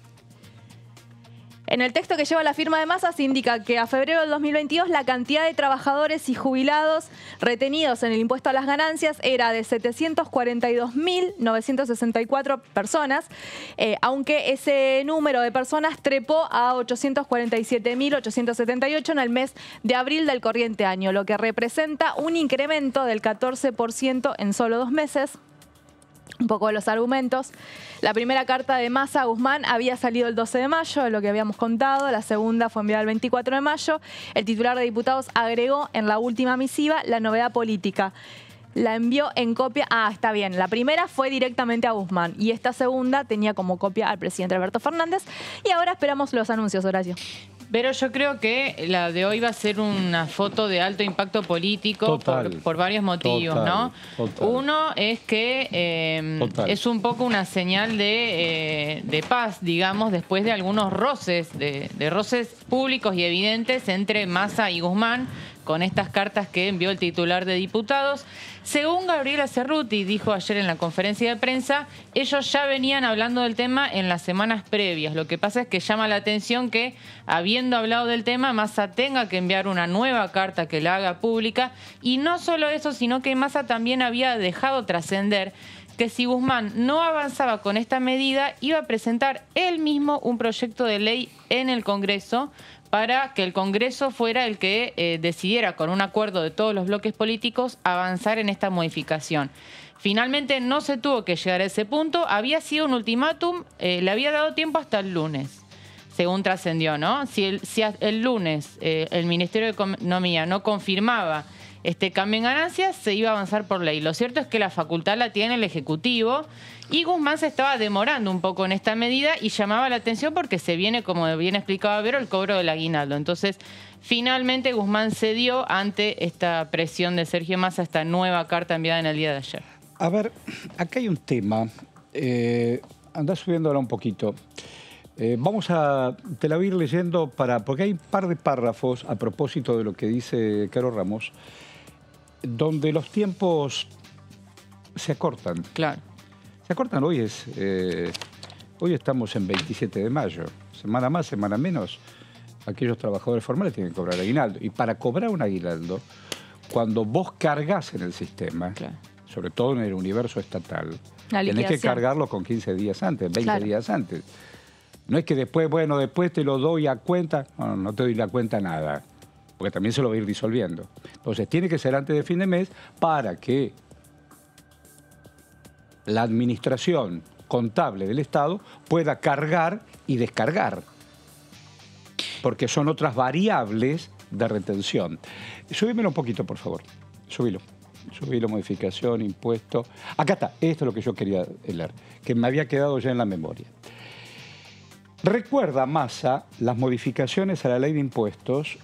[SPEAKER 3] En el texto que lleva la firma de Massa se indica que a febrero del dos mil veintidós la cantidad de trabajadores y jubilados retenidos en el impuesto a las ganancias era de setecientos cuarenta y dos mil novecientos sesenta y cuatro personas, eh, aunque ese número de personas trepó a ochocientos cuarenta y siete mil ochocientos setenta y ocho en el mes de abril del corriente año, lo que representa un incremento del catorce por ciento en solo dos meses. Un poco de los argumentos. La primera carta de Massa a Guzmán había salido el doce de mayo, de lo que habíamos contado. La segunda fue enviada el veinticuatro de mayo. El titular de Diputados agregó en la última misiva la novedad política. La envió en copia... Ah, está bien. La primera fue directamente a Guzmán y esta segunda tenía como copia al presidente Alberto Fernández. Y ahora esperamos los anuncios, Horacio.
[SPEAKER 2] Pero yo creo que la de hoy va a ser una foto de alto impacto político por, por varios motivos, total, ¿no? Total. Uno es que eh, es un poco una señal de, eh, de paz, digamos, después de algunos roces, de, de roces públicos y evidentes entre Massa y Guzmán, con estas cartas que envió el titular de Diputados. Según Gabriela Cerruti dijo ayer en la conferencia de prensa, ellos ya venían hablando del tema en las semanas previas. Lo que pasa es que llama la atención que, habiendo hablado del tema, Massa tenga que enviar una nueva carta que la haga pública. Y no solo eso, sino que Massa también había dejado trascender que si Guzmán no avanzaba con esta medida, iba a presentar él mismo un proyecto de ley en el Congreso para que el Congreso fuera el que eh, decidiera, con un acuerdo de todos los bloques políticos, avanzar en esta modificación. Finalmente no se tuvo que llegar a ese punto. Había sido un ultimátum, eh, le había dado tiempo hasta el lunes, según trascendió, ¿no? Si el, si el lunes eh, el Ministerio de Economía no confirmaba este cambio en ganancias, se iba a avanzar por ley. Lo cierto es que la facultad la tiene el Ejecutivo, y Guzmán se estaba demorando un poco en esta medida y llamaba la atención porque se viene, como bien explicaba Vero, el cobro del aguinaldo. Entonces, finalmente Guzmán cedió ante esta presión de Sergio Massa, esta nueva carta enviada en el día de ayer.
[SPEAKER 1] A ver, acá hay un tema. Eh, andá subiéndola un poquito. Eh, vamos a, te la voy a ir leyendo para, porque hay un par de párrafos a propósito de lo que dice Caro Ramos, donde los tiempos se acortan.
[SPEAKER 2] Claro.
[SPEAKER 1] Se acortan, hoy es, eh, hoy estamos en veintisiete de mayo, semana más, semana menos, aquellos trabajadores formales tienen que cobrar aguinaldo. Y para cobrar un aguinaldo, cuando vos cargas en el sistema, claro, sobre todo en el universo estatal, tenés que cargarlo con quince días antes, veinte claro. días antes. No es que después, bueno, después te lo doy a cuenta, no, no te doy la cuenta nada, porque también se lo va a ir disolviendo. Entonces tiene que ser antes de fin de mes para que la administración contable del Estado pueda cargar y descargar, porque son otras variables de retención. Subímelo un poquito, por favor. Subilo. subí la modificación, impuesto. Acá está, esto es lo que yo quería leer, que me había quedado ya en la memoria. Recuerda Massa las modificaciones a la ley de impuestos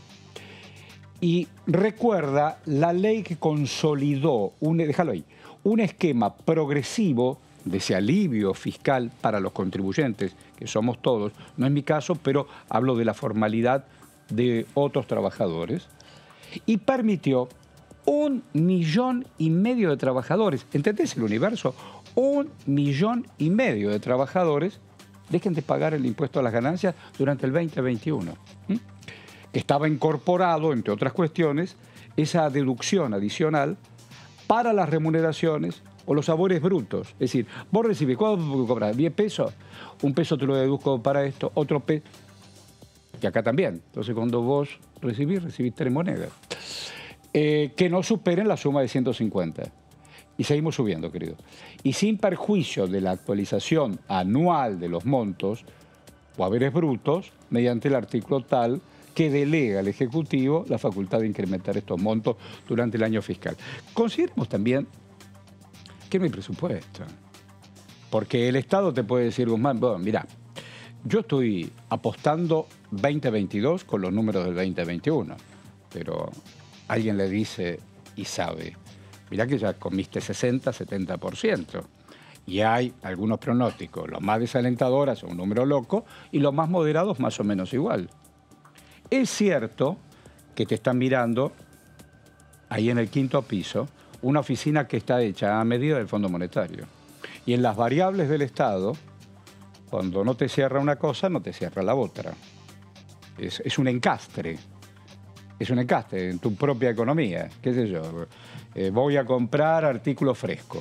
[SPEAKER 1] y recuerda la ley que consolidó, un, déjalo ahí, un esquema progresivo de ese alivio fiscal para los contribuyentes, que somos todos, no es mi caso, pero hablo de la formalidad de otros trabajadores, y permitió un millón y medio de trabajadores, ¿entendés el universo? Un millón y medio de trabajadores dejen de pagar el impuesto a las ganancias durante el veinte veintiuno. ¿Mm? Estaba incorporado, entre otras cuestiones, esa deducción adicional para las remuneraciones o los sabores brutos. Es decir, vos recibís, ¿cuánto cobras? ¿diez pesos? Un peso te lo deduzco para esto, otro peso. Y acá también. Entonces, cuando vos recibís, recibís tres monedas. Eh, que no superen la suma de ciento cincuenta. Y seguimos subiendo, querido. Y sin perjuicio de la actualización anual de los montos o haberes brutos, mediante el artículo tal que delega al Ejecutivo la facultad de incrementar estos montos durante el año fiscal. Consideremos también que no hay presupuesto. Porque el Estado te puede decir, Guzmán, bueno, mirá, yo estoy apostando veinte veintidós con los números del veinte veintiuno, pero alguien le dice y sabe, mirá que ya comiste sesenta, setenta por ciento. Y hay algunos pronósticos, los más desalentadores son un número loco y los más moderados más o menos igual. Es cierto que te están mirando ahí en el quinto piso una oficina que está hecha a medida del Fondo Monetario. Y en las variables del Estado, cuando no te cierra una cosa, no te cierra la otra. Es, es un encastre. Es un encastre en tu propia economía. ¿Qué sé yo? Eh, voy a comprar artículos frescos.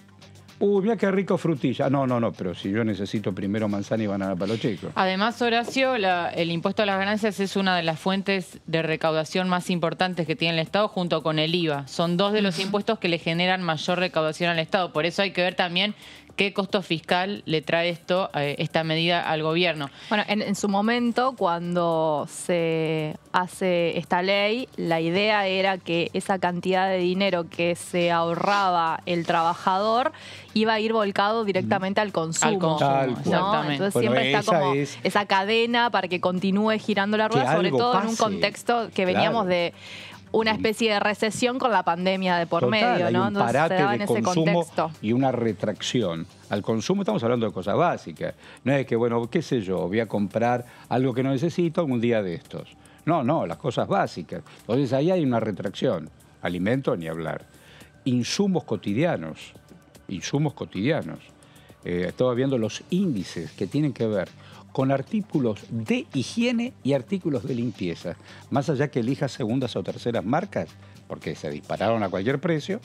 [SPEAKER 1] Uy, mira qué rico frutilla. No, no, no, pero si yo necesito primero manzana y banana para los chicos.
[SPEAKER 2] Además, Horacio, la, el impuesto a las ganancias es una de las fuentes de recaudación más importantes que tiene el Estado junto con el I V A. Son dos de los impuestos que le generan mayor recaudación al Estado. Por eso hay que ver también qué costo fiscal le trae esto, eh, esta medida al gobierno.
[SPEAKER 3] Bueno, en, en su momento, cuando se hace esta ley, la idea era que esa cantidad de dinero que se ahorraba el trabajador iba a ir volcado directamente al consumo.
[SPEAKER 2] Al consumo,
[SPEAKER 1] Tal cual.
[SPEAKER 3] ¿no? Entonces
[SPEAKER 1] Bueno,
[SPEAKER 3] siempre está
[SPEAKER 1] esa
[SPEAKER 3] como
[SPEAKER 1] es-
[SPEAKER 3] esa cadena para que continúe girando la
[SPEAKER 1] Que
[SPEAKER 3] rueda, sobre
[SPEAKER 1] algo
[SPEAKER 3] todo en un
[SPEAKER 1] pase.
[SPEAKER 3] contexto que veníamos
[SPEAKER 1] Claro.
[SPEAKER 3] de una especie de recesión con la pandemia de por
[SPEAKER 1] Total,
[SPEAKER 3] medio,
[SPEAKER 1] hay
[SPEAKER 3] ¿no?
[SPEAKER 1] un
[SPEAKER 3] Entonces se
[SPEAKER 1] parate
[SPEAKER 3] daba
[SPEAKER 1] de
[SPEAKER 3] en ese
[SPEAKER 1] consumo
[SPEAKER 3] contexto.
[SPEAKER 1] y una retracción. Al consumo estamos hablando de cosas básicas. No es que, bueno, qué sé yo, voy a comprar algo que no necesito algún día de estos. No, no, las cosas básicas. Entonces ahí hay una retracción. Alimentos, ni hablar. Insumos cotidianos. Insumos cotidianos. Eh, estaba viendo los índices que tienen que ver con artículos de higiene y artículos de limpieza. Más allá que elijas segundas o terceras marcas, porque se dispararon a cualquier precio,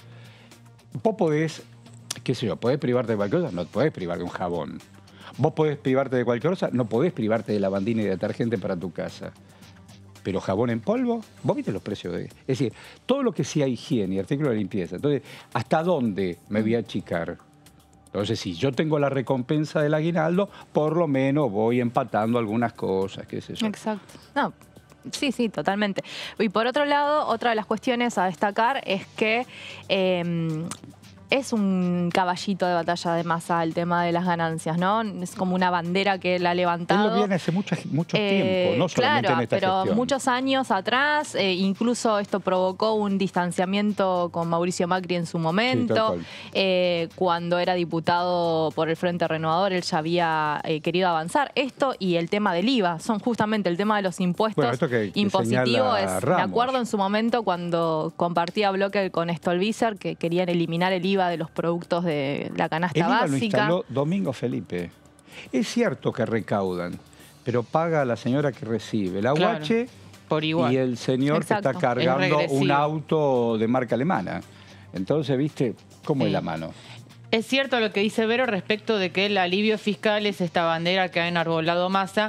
[SPEAKER 1] vos podés, qué sé yo, podés privarte de cualquier cosa, no podés privar de un jabón. Vos podés privarte de cualquier cosa, no podés privarte de lavandina y de detergente para tu casa. Pero jabón en polvo, vos viste los precios de... Es decir, todo lo que sea higiene y artículos de limpieza. Entonces, ¿hasta dónde me voy a achicar? Entonces, si yo tengo la recompensa del aguinaldo, por lo menos voy empatando algunas cosas, qué sé yo.
[SPEAKER 3] Exacto. No, sí, sí, totalmente. Y por otro lado, otra de las cuestiones a destacar es que eh, es un caballito de batalla de Massa el tema de las ganancias, ¿no? Es como una bandera que él ha levantado.
[SPEAKER 1] Él lo viene hace mucho, mucho
[SPEAKER 3] Eh,
[SPEAKER 1] tiempo, no solamente
[SPEAKER 3] claro,
[SPEAKER 1] en esta
[SPEAKER 3] pero
[SPEAKER 1] gestión.
[SPEAKER 3] muchos años atrás, eh, incluso esto provocó un distanciamiento con Mauricio Macri en su
[SPEAKER 1] Sí,
[SPEAKER 3] momento.
[SPEAKER 1] tal cual.
[SPEAKER 3] Eh, cuando era diputado por el Frente Renovador, él ya había eh, querido avanzar. Esto y el tema del I V A son justamente el tema de los impuestos
[SPEAKER 1] Bueno, esto que- que
[SPEAKER 3] impositivos.
[SPEAKER 1] señala
[SPEAKER 3] Es, me
[SPEAKER 1] Ramos.
[SPEAKER 3] acuerdo en su momento cuando compartía bloque con Stolbizer que querían eliminar el I V A de los productos de la canasta
[SPEAKER 1] El I V A lo
[SPEAKER 3] básica.
[SPEAKER 1] instaló Domingo Felipe. Es cierto que recaudan, pero paga la señora que recibe la
[SPEAKER 2] Claro,
[SPEAKER 1] U H
[SPEAKER 2] por igual.
[SPEAKER 1] y el señor
[SPEAKER 3] Exacto.
[SPEAKER 1] que está cargando
[SPEAKER 2] Es regresivo.
[SPEAKER 1] un auto de marca alemana. Entonces, ¿viste cómo
[SPEAKER 2] Sí.
[SPEAKER 1] es la mano?
[SPEAKER 2] Es cierto lo que dice Vero respecto de que el alivio fiscal es esta bandera que ha enarbolado Massa,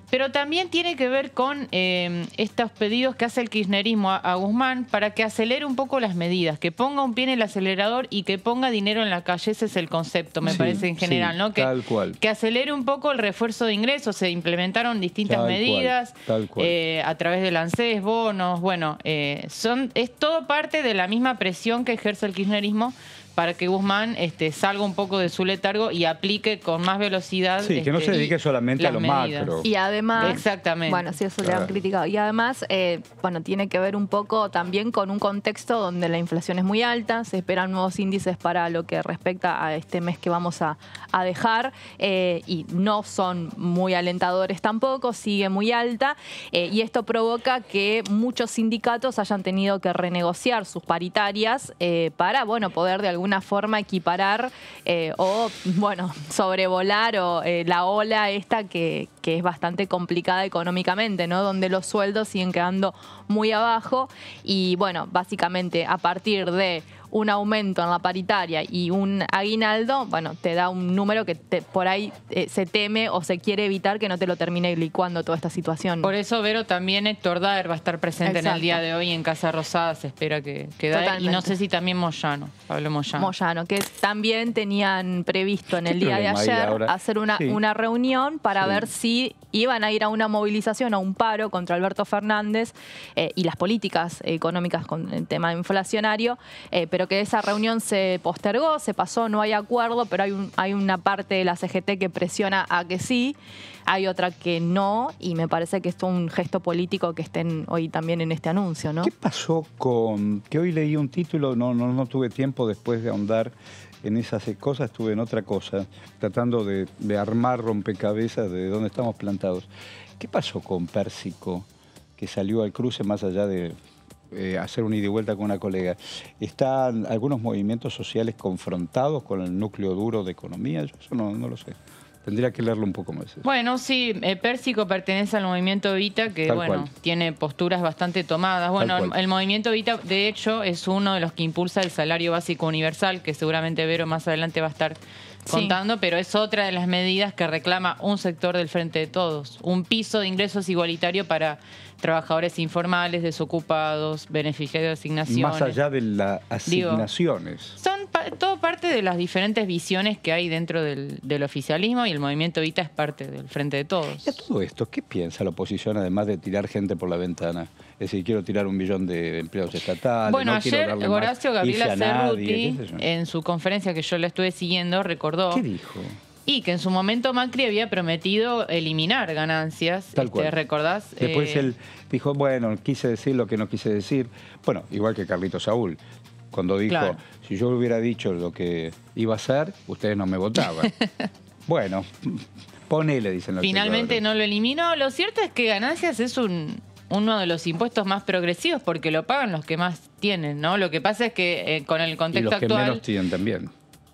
[SPEAKER 2] pero también tiene que ver con eh, estos pedidos que hace el kirchnerismo a, a Guzmán para que acelere un poco las medidas, que ponga un pie en el acelerador y que ponga dinero en la calle. Ese es el concepto, me
[SPEAKER 1] Sí,
[SPEAKER 2] parece, en general,
[SPEAKER 1] sí,
[SPEAKER 2] ¿no? Que,
[SPEAKER 1] tal cual.
[SPEAKER 2] que acelere un poco el refuerzo de ingresos. Se implementaron distintas
[SPEAKER 1] Tal
[SPEAKER 2] medidas
[SPEAKER 1] cual, tal cual.
[SPEAKER 2] eh, a través del ANSES, bonos, bueno, eh, son, es todo parte de la misma presión que ejerce el kirchnerismo para que Guzmán este, salga un poco de su letargo y aplique con más velocidad.
[SPEAKER 1] Sí, que no
[SPEAKER 2] este,
[SPEAKER 1] se dedique solamente a
[SPEAKER 2] las
[SPEAKER 1] lo
[SPEAKER 2] medidas.
[SPEAKER 1] macro.
[SPEAKER 3] Y además,
[SPEAKER 2] Exactamente.
[SPEAKER 3] bueno, sí, eso le
[SPEAKER 1] Claro.
[SPEAKER 3] han criticado. Y además, eh, bueno, tiene que ver un poco también con un contexto donde la inflación es muy alta, se esperan nuevos índices para lo que respecta a este mes que vamos a, a dejar, eh, y no son muy alentadores tampoco, sigue muy alta, eh, y esto provoca que muchos sindicatos hayan tenido que renegociar sus paritarias eh, para, bueno, poder de alguna forma equiparar eh, o, bueno, sobrevolar o eh, la ola esta que, que es bastante complicada económicamente, ¿no? Donde los sueldos siguen quedando muy abajo y, bueno, básicamente a partir de un aumento en la paritaria y un aguinaldo, bueno, te da un número que te, por ahí eh, se teme o se quiere evitar que no te lo termine licuando toda esta situación.
[SPEAKER 2] Por eso, Vero, también Héctor Daer va a estar presente
[SPEAKER 3] Exacto.
[SPEAKER 2] en el día de hoy en Casa Rosada. Se espera que, que Daer, y
[SPEAKER 3] Totalmente.
[SPEAKER 2] no sé si también Moyano, Pablo Moyano.
[SPEAKER 3] Moyano, que también tenían previsto en
[SPEAKER 1] ¿Qué
[SPEAKER 3] el día de
[SPEAKER 1] problema hay
[SPEAKER 3] ayer
[SPEAKER 1] ahora?
[SPEAKER 3] hacer una,
[SPEAKER 1] Sí.
[SPEAKER 3] una reunión para
[SPEAKER 1] Sí.
[SPEAKER 3] ver si iban a ir a una movilización, a un paro contra Alberto Fernández eh, y las políticas económicas con el tema inflacionario, eh, pero que esa reunión se postergó, se pasó, no hay acuerdo, pero hay, un, hay una parte de la C G T que presiona a que sí, hay otra que no, y me parece que esto es un gesto político que estén hoy también en este anuncio, ¿no?
[SPEAKER 1] ¿Qué pasó con...? Que hoy leí un título, no, no, no tuve tiempo después de ahondar en esas cosas, estuve en otra cosa, tratando de, de armar rompecabezas de dónde estamos plantados. ¿Qué pasó con Pérsico, que salió al cruce más allá de eh, hacer un ida y vuelta con una colega? ¿Están algunos movimientos sociales confrontados con el núcleo duro de economía? Yo eso no, no lo sé. Tendría que leerlo un poco más.
[SPEAKER 2] Bueno, sí, eh, Pérsico pertenece al movimiento Evita, que
[SPEAKER 1] Tal
[SPEAKER 2] bueno,
[SPEAKER 1] cual.
[SPEAKER 2] tiene posturas bastante tomadas. Bueno,
[SPEAKER 1] Tal
[SPEAKER 2] el,
[SPEAKER 1] cual.
[SPEAKER 2] el movimiento Evita, de hecho, es uno de los que impulsa el salario básico universal, que seguramente Vero más adelante va a estar
[SPEAKER 3] Sí.
[SPEAKER 2] contando, pero es otra de las medidas que reclama un sector del Frente de Todos. Un piso de ingresos igualitario para trabajadores informales, desocupados, beneficiarios de asignaciones.
[SPEAKER 1] Más allá de las
[SPEAKER 2] Digo,
[SPEAKER 1] asignaciones.
[SPEAKER 2] Son pa- todo parte de las diferentes visiones que hay dentro del, del oficialismo, y el movimiento Evita es parte del Frente de Todos.
[SPEAKER 1] Y a todo esto, ¿qué piensa la oposición además de tirar gente por la ventana? Es decir, quiero tirar un millón de empleados estatales.
[SPEAKER 2] Bueno,
[SPEAKER 1] no quiero
[SPEAKER 2] ayer
[SPEAKER 1] darle más
[SPEAKER 2] Horacio Gabriela
[SPEAKER 1] I F E a nadie,
[SPEAKER 2] Cerruti,
[SPEAKER 1] qué sé yo.
[SPEAKER 2] en su conferencia que yo la estuve siguiendo, recordó
[SPEAKER 1] ¿Qué dijo?
[SPEAKER 2] y que en su momento Macri había prometido eliminar ganancias.
[SPEAKER 1] Tal
[SPEAKER 2] este,
[SPEAKER 1] cual.
[SPEAKER 2] ¿Recordás?
[SPEAKER 1] Después
[SPEAKER 2] Eh,
[SPEAKER 1] él dijo, bueno, quise decir lo que no quise decir. Bueno, igual que Carlito Saúl, cuando dijo,
[SPEAKER 2] Claro.
[SPEAKER 1] si yo hubiera dicho lo que iba a hacer, ustedes no me votaban. Bueno, ponele, dicen los
[SPEAKER 2] Finalmente
[SPEAKER 1] chicos.
[SPEAKER 2] no lo eliminó. Lo cierto es que ganancias es un, uno de los impuestos más progresivos porque lo pagan los que más tienen, ¿no? Lo que pasa es que eh, con el
[SPEAKER 1] Y
[SPEAKER 2] contexto
[SPEAKER 1] los que
[SPEAKER 2] actual...
[SPEAKER 1] menos tienen también.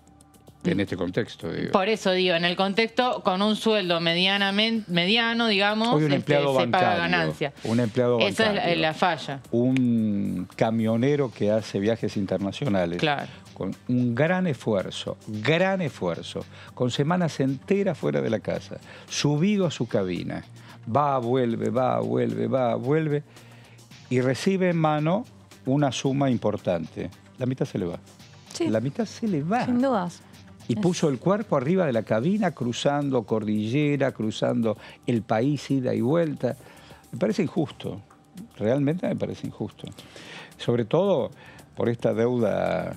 [SPEAKER 1] En este contexto, digo.
[SPEAKER 2] Por eso digo, en el contexto, con un sueldo medianamente, mediano, digamos,
[SPEAKER 1] Hoy un
[SPEAKER 2] este,
[SPEAKER 1] empleado
[SPEAKER 2] se paga
[SPEAKER 1] bancario.
[SPEAKER 2] ganancia.
[SPEAKER 1] Un empleado
[SPEAKER 2] Esa es la,
[SPEAKER 1] bancario.
[SPEAKER 2] la falla.
[SPEAKER 1] Un camionero que hace viajes internacionales.
[SPEAKER 2] Claro.
[SPEAKER 1] Con un gran esfuerzo, gran esfuerzo, con semanas enteras fuera de la casa, subido a su cabina, va, vuelve, va, vuelve, va, vuelve, y recibe en mano una suma importante. La mitad se le va.
[SPEAKER 3] Sí.
[SPEAKER 1] La mitad se le va.
[SPEAKER 3] Sin dudas.
[SPEAKER 1] Y puso el cuerpo arriba de la cabina, cruzando cordillera, cruzando el país, ida y vuelta. Me parece injusto, realmente me parece injusto. Sobre todo por esta deuda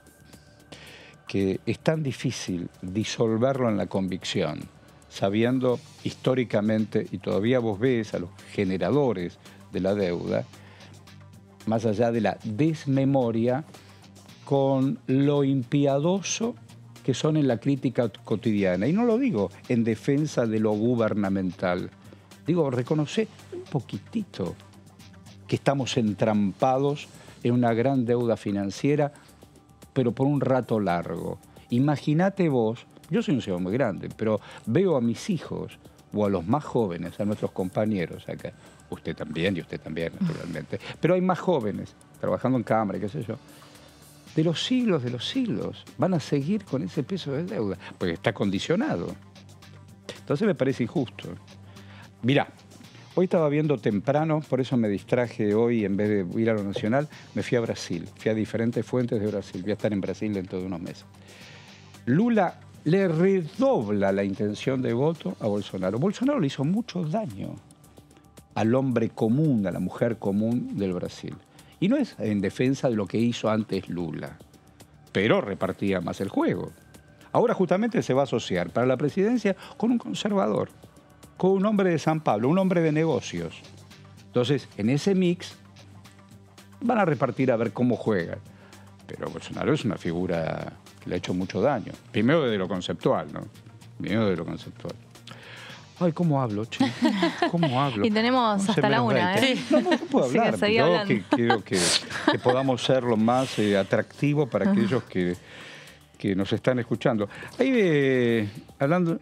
[SPEAKER 1] que es tan difícil disolverlo en la convicción, sabiendo históricamente, y todavía vos ves a los generadores de la deuda, más allá de la desmemoria, con lo impiadoso que son en la crítica cotidiana. Y no lo digo en defensa de lo gubernamental. Digo, reconoce un poquitito que estamos entrampados en una gran deuda financiera, pero por un rato largo. Imagínate vos, yo soy un señor muy grande, pero veo a mis hijos o a los más jóvenes, a nuestros compañeros acá, usted también y usted también, naturalmente, pero hay más jóvenes trabajando en cámara, qué sé yo, de los siglos de los siglos, van a seguir con ese peso de deuda, porque está condicionado. Entonces me parece injusto. Mirá, hoy estaba viendo temprano, por eso me distraje hoy, en vez de ir a lo nacional, me fui a Brasil. Fui a diferentes fuentes de Brasil. Voy a estar en Brasil dentro de unos meses. Lula le redobla la intención de voto a Bolsonaro. Bolsonaro le hizo mucho daño al hombre común, a la mujer común del Brasil. Y no es en defensa de lo que hizo antes Lula, pero repartía más el juego. Ahora justamente se va a asociar para la presidencia con un conservador, con un hombre de San Pablo, un hombre de negocios. Entonces, en ese mix van a repartir a ver cómo juegan. Pero Bolsonaro es una figura que le ha hecho mucho daño. Primero de lo conceptual, ¿no? Primero de lo conceptual. Ay, ¿cómo hablo, che? ¿Cómo hablo?
[SPEAKER 3] Y tenemos
[SPEAKER 1] ¿Cómo
[SPEAKER 3] hasta la una, ¿eh?
[SPEAKER 1] No, no, no puedo hablar.
[SPEAKER 3] Sí,
[SPEAKER 1] Yo
[SPEAKER 3] hablando.
[SPEAKER 1] que, quiero que, que podamos ser lo más eh, atractivo para aquellos que, que nos están escuchando. Ahí, eh, hablando...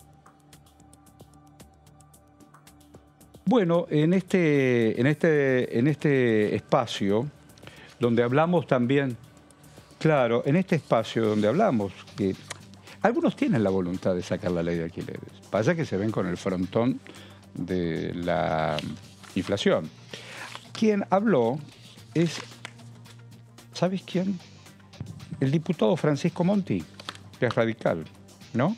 [SPEAKER 1] Bueno, en este, en este, en este espacio donde hablamos también, claro, en este espacio donde hablamos, que algunos tienen la voluntad de sacar la ley de alquileres. Pasa que se ven con el frontón de la inflación. Quien habló es, ¿sabes quién? El diputado Francisco Monti, que es radical, ¿no?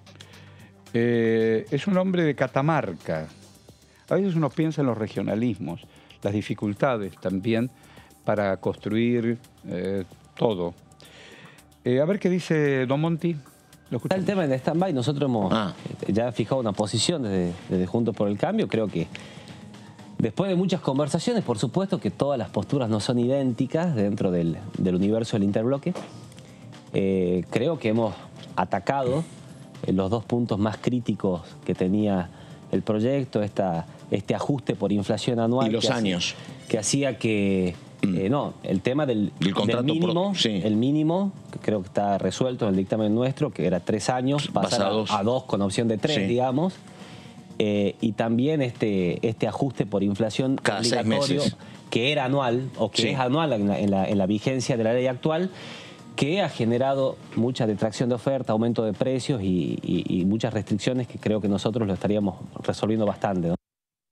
[SPEAKER 1] Eh, es un hombre de Catamarca. A veces uno piensa en los regionalismos, las dificultades también para construir eh, todo. Eh, a ver qué dice don Monti. Lo
[SPEAKER 5] Está el tema en stand-by. Nosotros hemos ah. ya fijado una posición desde, desde Juntos por el Cambio. Creo que después de muchas conversaciones, por supuesto que todas las posturas no son idénticas dentro del, del universo del interbloque. Eh, creo que hemos atacado los dos puntos más críticos que tenía el proyecto, esta, este ajuste por inflación anual.
[SPEAKER 6] Y los
[SPEAKER 5] que
[SPEAKER 6] años.
[SPEAKER 5] Hacía, que hacía que... Eh, no, el tema del,
[SPEAKER 6] del, contrato
[SPEAKER 5] del mínimo,
[SPEAKER 6] pro, sí.
[SPEAKER 5] el mínimo, que creo que está resuelto en el dictamen nuestro, que era tres años, pasar a, a dos con opción de tres, sí. digamos. Eh, y también este, este ajuste por inflación
[SPEAKER 6] cada
[SPEAKER 5] obligatorio,
[SPEAKER 6] seis meses.
[SPEAKER 5] que era anual, o que
[SPEAKER 6] sí.
[SPEAKER 5] es anual en la, en, la, en la vigencia de la ley actual, que ha generado mucha detracción de oferta, aumento de precios y, y, y muchas restricciones que creo que nosotros lo estaríamos resolviendo bastante, ¿no?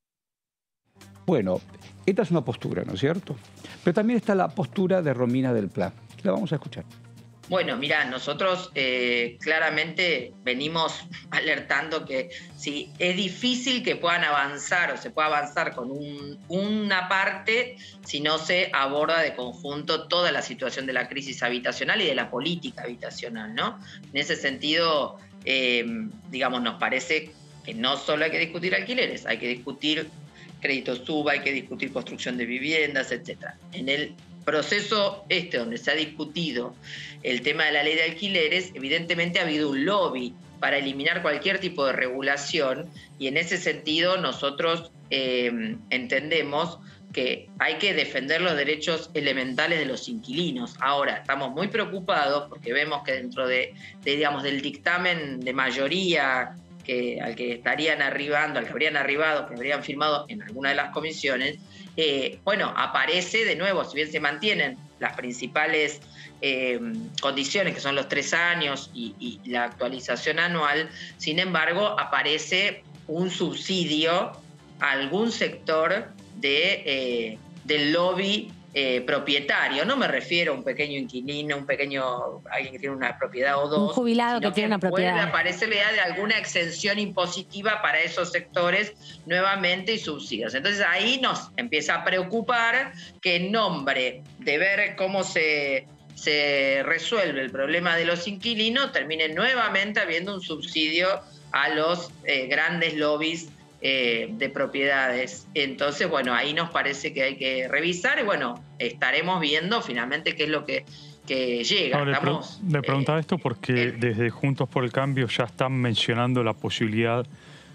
[SPEAKER 1] Bueno, esta es una postura, ¿no es cierto? Pero también está la postura de Romina del Pla. La vamos a escuchar.
[SPEAKER 7] Bueno, mira, nosotros eh, claramente venimos alertando que si es difícil que puedan avanzar o se pueda avanzar con un, una parte si no se aborda de conjunto toda la situación de la crisis habitacional y de la política habitacional, ¿no? En ese sentido, eh, digamos, nos parece que no solo hay que discutir alquileres, hay que discutir crédito suba, hay que discutir construcción de viviendas, etcétera. En el proceso este donde se ha discutido el tema de la ley de alquileres, evidentemente ha habido un lobby para eliminar cualquier tipo de regulación y en ese sentido nosotros eh, entendemos que hay que defender los derechos elementales de los inquilinos. Ahora, estamos muy preocupados porque vemos que dentro de, de digamos, del dictamen de mayoría que, al que estarían arribando, al que habrían arribado, que habrían firmado en alguna de las comisiones, eh, bueno, aparece de nuevo, si bien se mantienen las principales eh, condiciones, que son los tres años y, y la actualización anual, sin embargo, aparece un subsidio a algún sector de, eh, del lobby eh, propietario. No me refiero a un pequeño inquilino, un pequeño, alguien que tiene una propiedad o dos.
[SPEAKER 8] Un jubilado que tiene una propiedad.
[SPEAKER 7] Puede aparecer la idea de alguna exención impositiva para esos sectores nuevamente y subsidios. Entonces ahí nos empieza a preocupar que en nombre de ver cómo se, se resuelve el problema de los inquilinos, termine nuevamente habiendo un subsidio a los eh, grandes lobbies Eh, de propiedades. Entonces, bueno, ahí nos parece que hay que revisar y bueno, estaremos viendo finalmente qué es lo que, que llega.
[SPEAKER 9] No, le,
[SPEAKER 7] Estamos,
[SPEAKER 9] pre le preguntaba
[SPEAKER 7] eh,
[SPEAKER 9] esto porque eh, desde Juntos por el Cambio ya están mencionando la posibilidad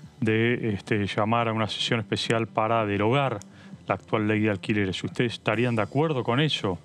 [SPEAKER 9] de este, llamar a una sesión especial para derogar la actual ley de alquileres. ¿Ustedes estarían de acuerdo con eso?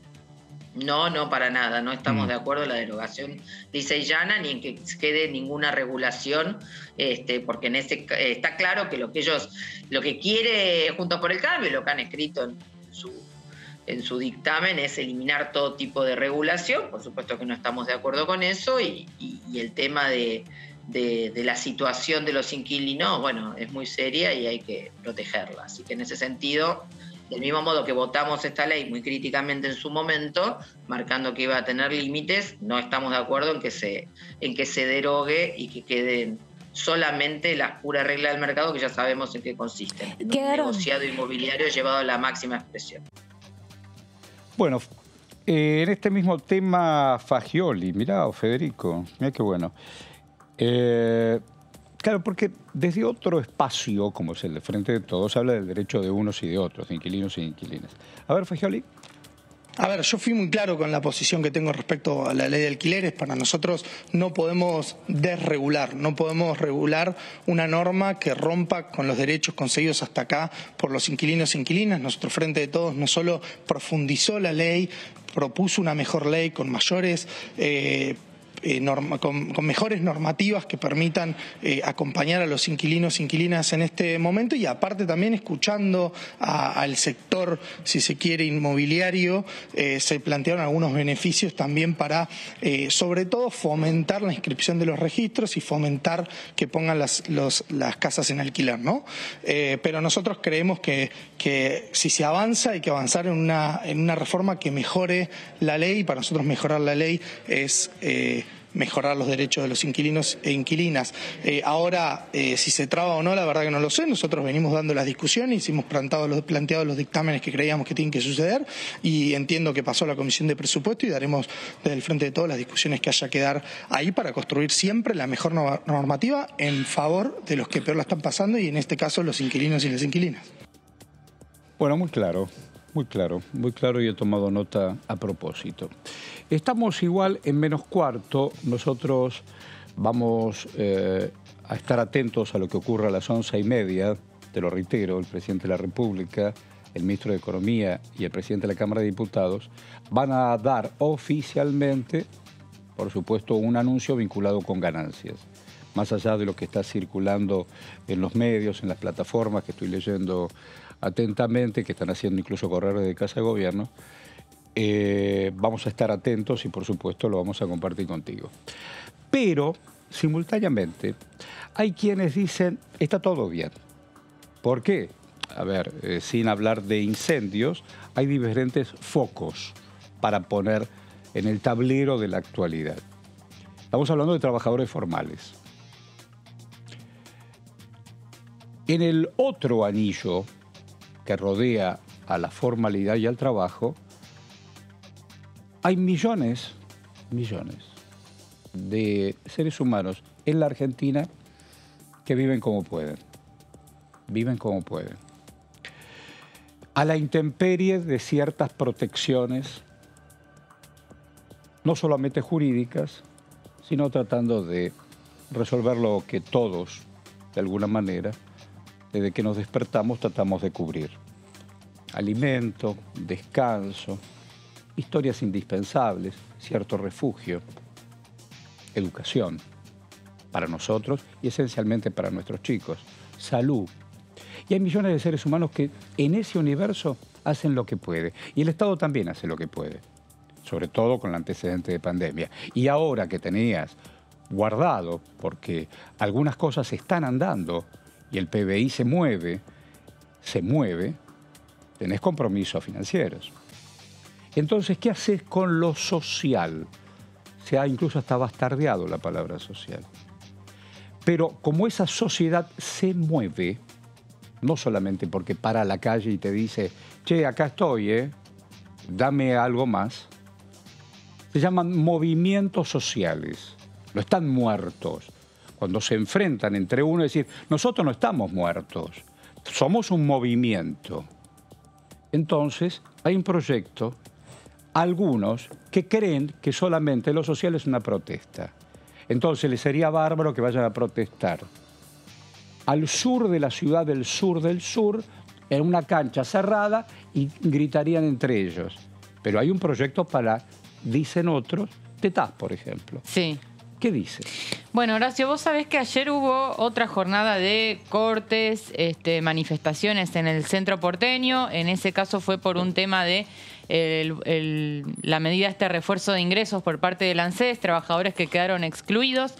[SPEAKER 7] No, no, para nada. No estamos
[SPEAKER 9] mm.
[SPEAKER 7] de acuerdo en la derogación lisa y llana ni en que quede ninguna regulación, este, porque en ese eh, está claro que lo que ellos, lo que quiere Juntos por el Cambio, lo que han escrito en su, en su dictamen es eliminar todo tipo de regulación. Por supuesto que no estamos de acuerdo con eso y, y, y el tema de, de, de la situación de los inquilinos, bueno, es muy seria y hay que protegerla. Así que en ese sentido, del mismo modo que votamos esta ley muy críticamente en su momento, marcando que iba a tener límites, no estamos de acuerdo en que se, en que se derogue y que queden solamente las puras reglas del mercado, que ya sabemos en qué consisten. En un negociado inmobiliario llevado a la máxima expresión.
[SPEAKER 1] Bueno, eh, en este mismo tema Fagioli, mirá, Federico, mirá qué bueno. Eh, claro, porque desde otro espacio, como es el de Frente de Todos, habla del derecho de unos y de otros, de inquilinos y inquilinas. A ver, Fagioli.
[SPEAKER 6] A ver, yo fui muy claro con la posición que tengo respecto a la ley de alquileres. Para nosotros no podemos desregular, no podemos regular una norma que rompa con los derechos conseguidos hasta acá por los inquilinos e inquilinas. Nosotros, Frente de Todos, no solo profundizó la ley, propuso una mejor ley con mayores... Eh, Eh, norma, con, con mejores normativas que permitan eh, acompañar a los inquilinos e inquilinas en este momento, y aparte también escuchando a, al sector, si se quiere, inmobiliario, eh, se plantearon algunos beneficios también para, eh, sobre todo, fomentar la inscripción de los registros y fomentar que pongan las, los, las casas en alquiler, ¿no? Eh, pero nosotros creemos que, que si se avanza hay que avanzar en una, en una reforma que mejore la ley, y para nosotros mejorar la ley es... Eh, mejorar los derechos de los inquilinos e inquilinas. Eh, ahora, eh, si se traba o no, la verdad que no lo sé. Nosotros venimos dando las discusiones, hemos planteado los, planteado los dictámenes que creíamos que tienen que suceder, y entiendo que pasó la Comisión de Presupuesto y daremos desde el Frente de Todos las discusiones que haya que dar ahí para construir siempre la mejor normativa en favor de los que peor la están pasando, y en este caso los inquilinos y las inquilinas.
[SPEAKER 1] Bueno, muy claro. Muy claro, muy claro, y he tomado nota a propósito. Estamos igual en menos cuarto. Nosotros vamos eh, a estar atentos a lo que ocurra a las once y media. Te lo reitero, el presidente de la República, el ministro de Economía y el presidente de la Cámara de Diputados van a dar oficialmente, por supuesto, un anuncio vinculado con ganancias. Más allá de lo que está circulando en los medios, en las plataformas que estoy leyendo atentamente, que están haciendo incluso correr de Casa de Gobierno, eh, vamos a estar atentos y, por supuesto, lo vamos a compartir contigo. Pero, simultáneamente, hay quienes dicen, está todo bien. ¿Por qué? A ver, eh, sin hablar de incendios, hay diferentes focos para poner en el tablero de la actualidad. Estamos hablando de trabajadores formales. En el otro anillo que rodea a la formalidad y al trabajo, hay millones, millones de seres humanos en la Argentina que viven como pueden, viven como pueden, a la intemperie de ciertas protecciones, no solamente jurídicas, sino tratando de resolver lo que todos, de alguna manera, desde que nos despertamos tratamos de cubrir. Alimento, descanso, historias indispensables, cierto refugio, educación para nosotros y esencialmente para nuestros chicos, salud. Y hay millones de seres humanos que en ese universo hacen lo que puede. Y el Estado también hace lo que puede, sobre todo con el antecedente de pandemia. Y ahora que tenías guardado, porque algunas cosas están andando, y el P B I se mueve, se mueve, tenés compromisos financieros. Entonces, ¿qué haces con lo social? Se ha incluso hasta bastardeado la palabra social. Pero como esa sociedad se mueve, no solamente porque para la calle y te dice, che, acá estoy, ¿eh? Dame algo más, se llaman movimientos sociales, no están muertos. Cuando se enfrentan entre uno y decir, nosotros no estamos muertos, somos un movimiento. Entonces, hay un proyecto, algunos que creen que solamente lo social es una protesta. Entonces, les sería bárbaro que vayan a protestar al sur de la ciudad del sur del sur, en una cancha cerrada, y gritarían entre ellos. Pero hay un proyecto para, dicen otros, Tetaz, por ejemplo.
[SPEAKER 2] Sí.
[SPEAKER 1] ¿Qué dice?
[SPEAKER 2] Bueno, Horacio, vos sabés que ayer hubo otra jornada de cortes, este, manifestaciones en el centro porteño. En ese caso fue por un tema de el, el, la medida este refuerzo de ingresos por parte del ANSES, trabajadores que quedaron excluidos.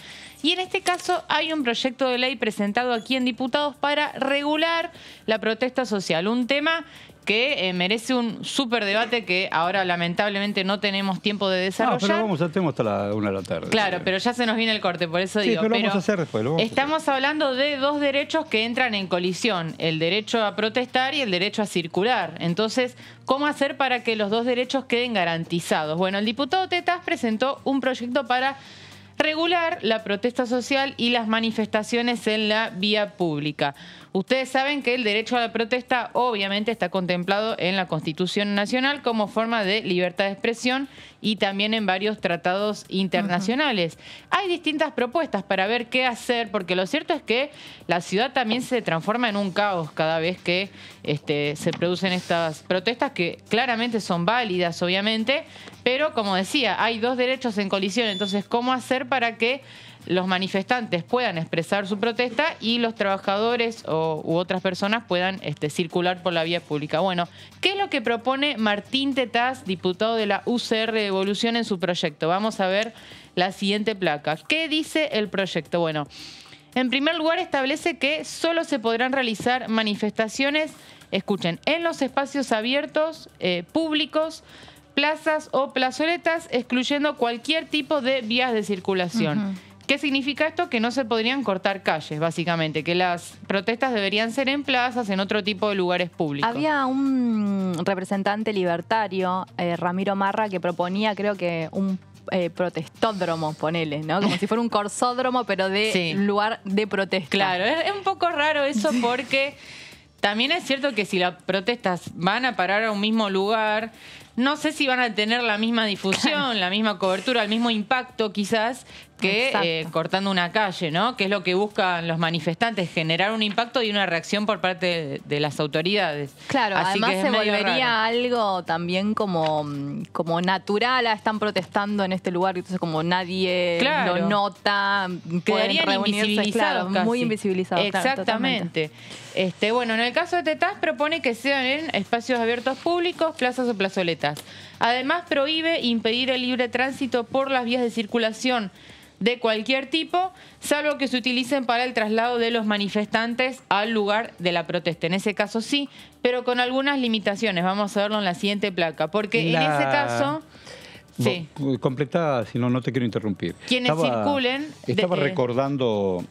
[SPEAKER 2] Y en este caso hay un proyecto de ley presentado aquí en Diputados para regular la protesta social. Un tema que eh, merece un súper debate que ahora lamentablemente no tenemos tiempo de desarrollar.
[SPEAKER 1] No, pero vamos a tenemos hasta la una de la tarde.
[SPEAKER 2] Claro, pero ya se nos viene el corte, por eso
[SPEAKER 1] sí,
[SPEAKER 2] digo.
[SPEAKER 1] pero lo
[SPEAKER 2] pero
[SPEAKER 1] vamos a hacer después. Lo vamos
[SPEAKER 2] estamos
[SPEAKER 1] a hacer.
[SPEAKER 2] hablando de dos derechos que entran en colisión, el derecho a protestar y el derecho a circular. Entonces, ¿cómo hacer para que los dos derechos queden garantizados? Bueno, el diputado Tetas presentó un proyecto para regular la protesta social y las manifestaciones en la vía pública. Ustedes saben que el derecho a la protesta obviamente está contemplado en la Constitución Nacional como forma de libertad de expresión y también en varios tratados internacionales. Uh-huh. Hay distintas propuestas para ver qué hacer, porque lo cierto es que la ciudad también se transforma en un caos cada vez que este, se producen estas protestas, que claramente son válidas, obviamente, pero como decía, hay dos derechos en colisión. Entonces, ¿cómo hacer para que los manifestantes puedan expresar su protesta y los trabajadores o, u otras personas puedan este, circular por la vía pública? Bueno, ¿qué es lo que propone Martín Tetaz, diputado de la U C R de Evolución, en su proyecto? Vamos a ver la siguiente placa. ¿Qué dice el proyecto? Bueno, en primer lugar establece que solo se podrán realizar manifestaciones, escuchen, en los espacios abiertos, eh, públicos, plazas o plazoletas, excluyendo cualquier tipo de vías de circulación. Uh-huh. ¿Qué significa esto? Que no se podrían cortar calles, básicamente, que las protestas deberían ser en plazas, en otro tipo de lugares públicos.
[SPEAKER 3] Había un representante libertario, eh, Ramiro Marra, que proponía, creo que un eh, protestódromo, ponele, ¿no? Como si fuera un corsódromo, pero de sí. lugar de protesta.
[SPEAKER 2] Claro, es, es un poco raro eso porque también es cierto que si las protestas van a parar a un mismo lugar, no sé si van a tener la misma difusión, la misma cobertura, el mismo impacto quizás que eh, cortando una calle, ¿no? Que es lo que buscan los manifestantes, generar un impacto y una reacción por parte de, de las autoridades.
[SPEAKER 3] Claro,
[SPEAKER 2] así
[SPEAKER 3] además
[SPEAKER 2] que
[SPEAKER 3] se volvería algo también como, como natural, ah, están protestando en este lugar, entonces como nadie
[SPEAKER 2] claro.
[SPEAKER 3] lo nota,
[SPEAKER 2] quedarían invisibilizados,
[SPEAKER 3] claro, muy invisibilizados.
[SPEAKER 2] Exactamente.
[SPEAKER 3] Claro,
[SPEAKER 2] este, bueno, en el caso de Tetaz propone que sean en espacios abiertos públicos, plazas o plazoletas. Además prohíbe impedir el libre tránsito por las vías de circulación de cualquier tipo, salvo que se utilicen para el traslado de los manifestantes al lugar de la protesta. En ese caso sí, pero con algunas limitaciones. Vamos a verlo en la siguiente placa, porque la... en ese caso...
[SPEAKER 1] Sí. Completá, si no, no te quiero interrumpir.
[SPEAKER 2] Quienes
[SPEAKER 1] estaba,
[SPEAKER 2] circulen...
[SPEAKER 1] Estaba
[SPEAKER 2] de,
[SPEAKER 1] recordando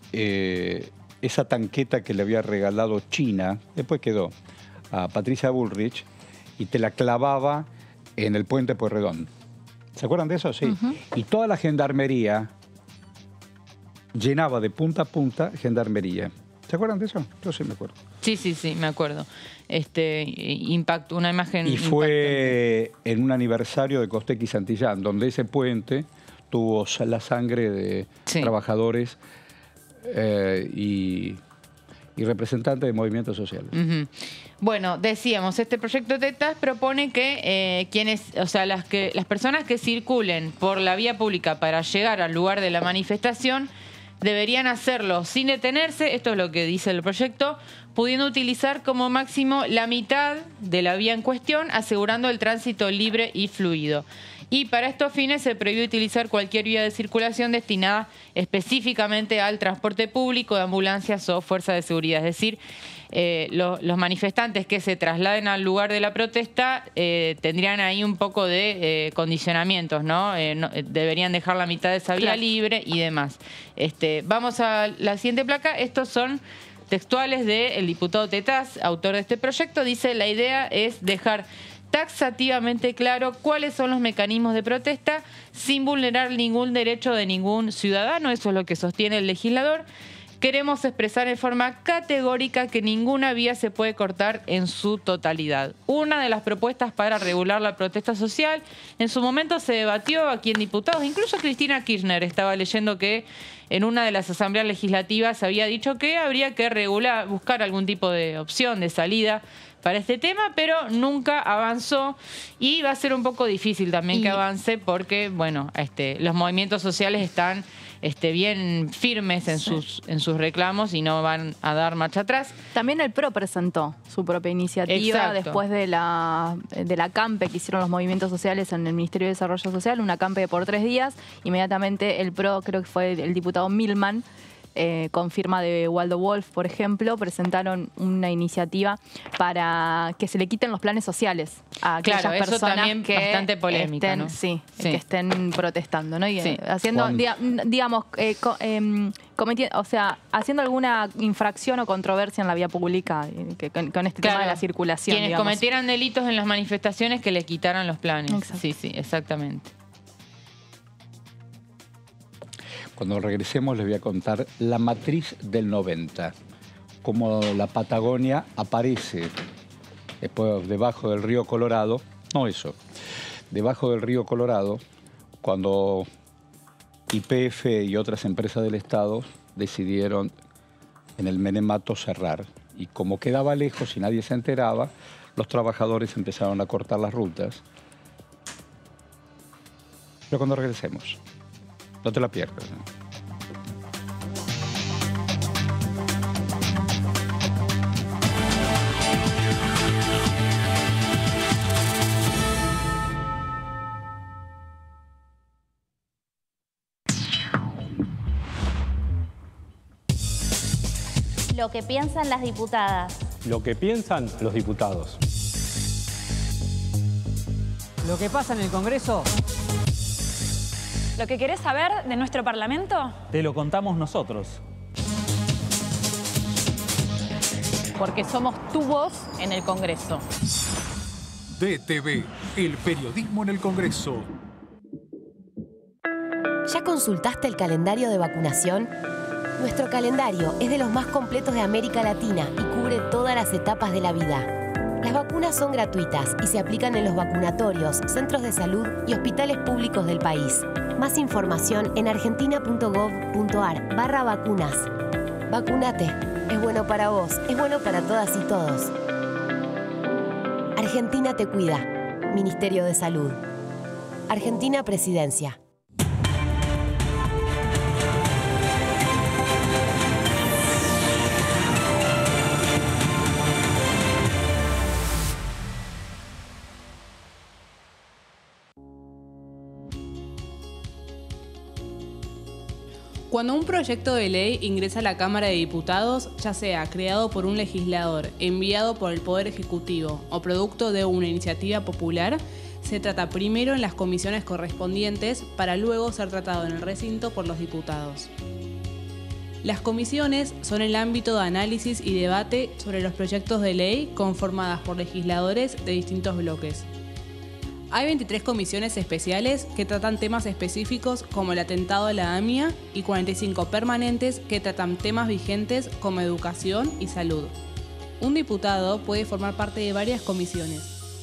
[SPEAKER 1] eh, esa tanqueta que le había regalado China, después quedó, a Patricia Bullrich, y te la clavaba en el puente Pueyrredón. ¿Se acuerdan de eso? Sí. Uh-huh. Y toda la gendarmería llenaba de punta a punta gendarmería. ¿Se acuerdan de eso? Yo sí me acuerdo.
[SPEAKER 2] Sí, sí, sí, me acuerdo. Este, impacto, una imagen
[SPEAKER 1] Y fue impactante. En un aniversario de Costec y Santillán, donde ese puente tuvo la sangre de sí. trabajadores eh, y... y representantes de movimientos sociales.
[SPEAKER 2] Uh-huh. Bueno, decíamos, este proyecto Tetaz propone que eh, quienes, o sea, las que las personas que circulen por la vía pública para llegar al lugar de la manifestación deberían hacerlo sin detenerse, esto es lo que dice el proyecto, pudiendo utilizar como máximo la mitad de la vía en cuestión, asegurando el tránsito libre y fluido. Y para estos fines se prohíbe utilizar cualquier vía de circulación destinada específicamente al transporte público, de ambulancias o fuerzas de seguridad. Es decir, eh, lo, los manifestantes que se trasladen al lugar de la protesta eh, tendrían ahí un poco de eh, condicionamientos, ¿no? Eh, no deberían dejar la mitad de esa vía claro. libre y demás. Este, vamos a la siguiente placa. Estos son textuales del diputado Tetaz, autor de este proyecto. Dice, la idea es dejar taxativamente claro cuáles son los mecanismos de protesta sin vulnerar ningún derecho de ningún ciudadano. Eso es lo que sostiene el legislador. Queremos expresar en forma categórica que ninguna vía se puede cortar en su totalidad. Una de las propuestas para regular la protesta social en su momento se debatió aquí en Diputados. Incluso Cristina Kirchner estaba leyendo que en una de las asambleas legislativas había dicho que habría que regular, buscar algún tipo de opción, de salida para este tema, pero nunca avanzó y va a ser un poco difícil también y... que avance porque, bueno, este, los movimientos sociales están este, bien firmes en, sí. sus, en sus reclamos y no van a dar marcha atrás.
[SPEAKER 3] También el P R O presentó su propia iniciativa Exacto. después de la, de la acampe que hicieron los movimientos sociales en el Ministerio de Desarrollo Social, una acampe por tres días. Inmediatamente el P R O, creo que fue el diputado diputado Milman, eh, con firma de Waldo Wolf, por ejemplo, presentaron una iniciativa para que se le quiten los planes sociales a aquellas
[SPEAKER 2] Claro, eso
[SPEAKER 3] personas
[SPEAKER 2] también
[SPEAKER 3] que
[SPEAKER 2] bastante polémica,
[SPEAKER 3] estén,
[SPEAKER 2] ¿no?
[SPEAKER 3] sí,
[SPEAKER 2] Sí.
[SPEAKER 3] que estén protestando, ¿no? Y
[SPEAKER 2] Sí.
[SPEAKER 3] eh, haciendo,
[SPEAKER 1] Juan.
[SPEAKER 3] diga- digamos, eh, co- em, cometi- o sea, haciendo alguna infracción o controversia en la vía pública eh, que, con, con este tema de la circulación.
[SPEAKER 2] Quienes
[SPEAKER 3] digamos.
[SPEAKER 2] cometieran delitos en las manifestaciones que le quitaran los planes.
[SPEAKER 3] Exacto.
[SPEAKER 2] Sí, sí, exactamente.
[SPEAKER 1] Cuando regresemos les voy a contar la matriz del noventa, cómo la Patagonia aparece después debajo del río Colorado, no eso, debajo del río Colorado, cuando Y P F y otras empresas del Estado decidieron en el Menemato cerrar. Y como quedaba lejos y nadie se enteraba, los trabajadores empezaron a cortar las rutas. Pero cuando regresemos, no te la pierdas, ¿no?
[SPEAKER 8] Lo que piensan las diputadas.
[SPEAKER 10] Lo que piensan los diputados.
[SPEAKER 11] Lo que pasa en el Congreso,
[SPEAKER 12] ¿Lo que querés saber de nuestro Parlamento?
[SPEAKER 11] te lo contamos nosotros.
[SPEAKER 13] Porque somos tu voz en el Congreso.
[SPEAKER 14] D T V, el periodismo en el Congreso.
[SPEAKER 15] ¿Ya consultaste el calendario de vacunación? Nuestro calendario es de los más completos de América Latina y cubre todas las etapas de la vida. Las vacunas son gratuitas y se aplican en los vacunatorios, centros de salud y hospitales públicos del país. Más información en argentina.gov.ar barra vacunas. Vacunate. Es bueno para vos, es bueno para todas y todos. Argentina te cuida. Ministerio de Salud. Argentina Presidencia.
[SPEAKER 16] Cuando un proyecto de ley ingresa a la Cámara de Diputados, ya sea creado por un legislador, enviado por el Poder Ejecutivo o producto de una iniciativa popular, se trata primero en las comisiones correspondientes para luego ser tratado en el recinto por los diputados. Las comisiones son el ámbito de análisis y debate sobre los proyectos de ley conformadas por legisladores de distintos bloques. Hay veintitrés comisiones especiales que tratan temas específicos como el atentado a la AMIA y cuarenta y cinco permanentes que tratan temas vigentes como educación y salud. Un diputado puede formar parte de varias comisiones.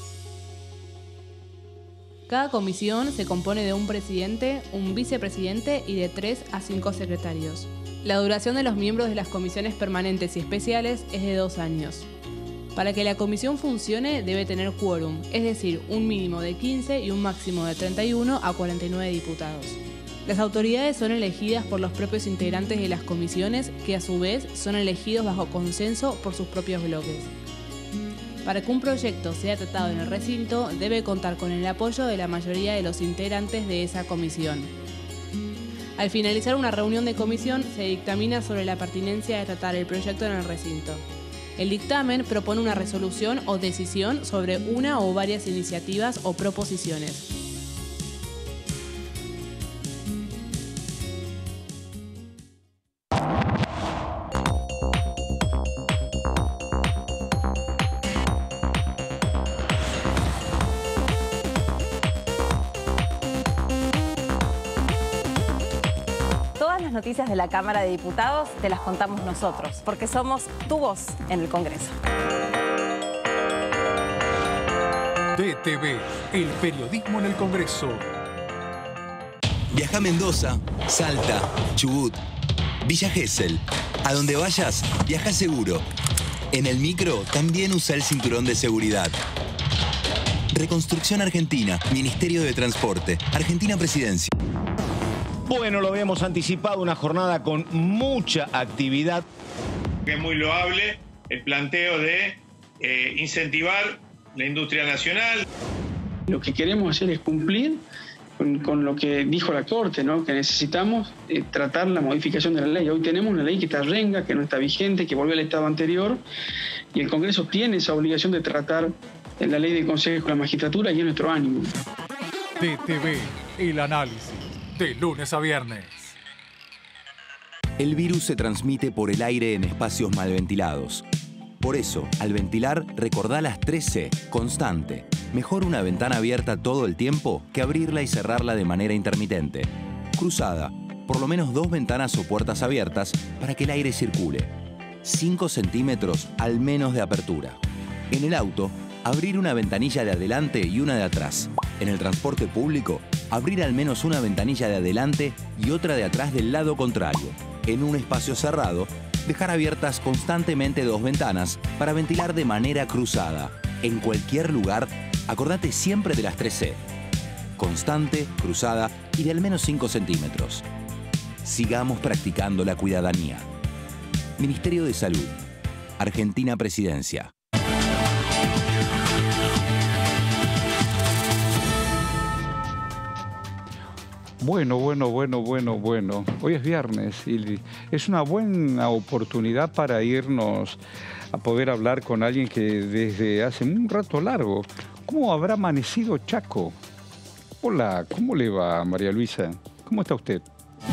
[SPEAKER 16] Cada comisión se compone de un presidente, un vicepresidente y de tres a cinco secretarios. La duración de los miembros de las comisiones permanentes y especiales es de dos años. Para que la comisión funcione debe tener quórum, es decir, un mínimo de quince y un máximo de treinta y uno a cuarenta y nueve diputados. Las autoridades son elegidas por los propios integrantes de las comisiones, que a su vez son elegidos bajo consenso por sus propios bloques. Para que un proyecto sea tratado en el recinto, debe contar con el apoyo de la mayoría de los integrantes de esa comisión. Al finalizar una reunión de comisión, se dictamina sobre la pertinencia de tratar el proyecto en el recinto. El dictamen propone una resolución o decisión sobre una o varias iniciativas o proposiciones.
[SPEAKER 13] Todas las noticias de la Cámara de Diputados te las contamos nosotros, porque somos tu voz en el Congreso.
[SPEAKER 14] D T V, el periodismo en el Congreso.
[SPEAKER 17] Viaja a Mendoza, Salta, Chubut, Villa Gesell. A donde vayas, viaja seguro. En el micro también usa el cinturón de seguridad. Reconstrucción Argentina, Ministerio de Transporte, Argentina Presidencia.
[SPEAKER 18] Bueno, lo habíamos anticipado, una jornada con mucha actividad.
[SPEAKER 19] Es muy loable el planteo de eh, incentivar la industria nacional.
[SPEAKER 20] Lo que queremos hacer es cumplir con, con lo que dijo la Corte, ¿no? Que necesitamos eh, tratar la modificación de la ley. Hoy tenemos una ley que está renga, que no está vigente, que volvió al estado anterior, y el Congreso tiene esa obligación de tratar la ley del Consejo de la Magistratura, y es nuestro ánimo.
[SPEAKER 14] D T V, el análisis, de lunes a viernes.
[SPEAKER 17] El virus se transmite por el aire en espacios mal ventilados. Por eso, al ventilar, recordá las tres C, constante. Mejor una ventana abierta todo el tiempo que abrirla y cerrarla de manera intermitente. Cruzada, por lo menos dos ventanas o puertas abiertas para que el aire circule. cinco centímetros al menos de apertura. En el auto, abrir una ventanilla de adelante y una de atrás. En el transporte público, abrir al menos una ventanilla de adelante y otra de atrás del lado contrario. En un espacio cerrado, dejar abiertas constantemente dos ventanas para ventilar de manera cruzada. En cualquier lugar, acordate siempre de las tres C. Constante, cruzada y de al menos cinco centímetros. Sigamos practicando la cuidadanía. Ministerio de Salud. Argentina Presidencia.
[SPEAKER 1] Bueno, bueno, bueno, bueno, bueno. Hoy es viernes y es una buena oportunidad para irnos a poder hablar con alguien que desde hace un rato largo. ¿Cómo habrá amanecido Chaco? Hola, ¿cómo le va, María Luisa? ¿Cómo está usted?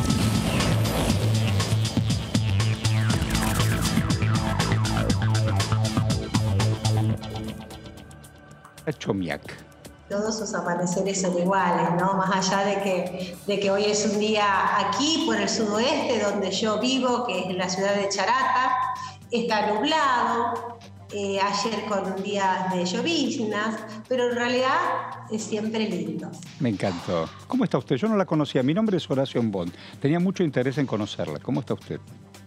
[SPEAKER 1] Chomiac.
[SPEAKER 21] Todos sus amaneceres son iguales, ¿no? Más allá de que, de que hoy es un día aquí, por el sudoeste, donde yo vivo, que es en la ciudad de Charata, está nublado, eh, ayer con días de lloviznas, pero en realidad es siempre lindo.
[SPEAKER 1] Me encantó. ¿Cómo está usted? Yo no la conocía. Mi nombre es Horacio Bond. Tenía mucho interés en conocerla. ¿Cómo está usted?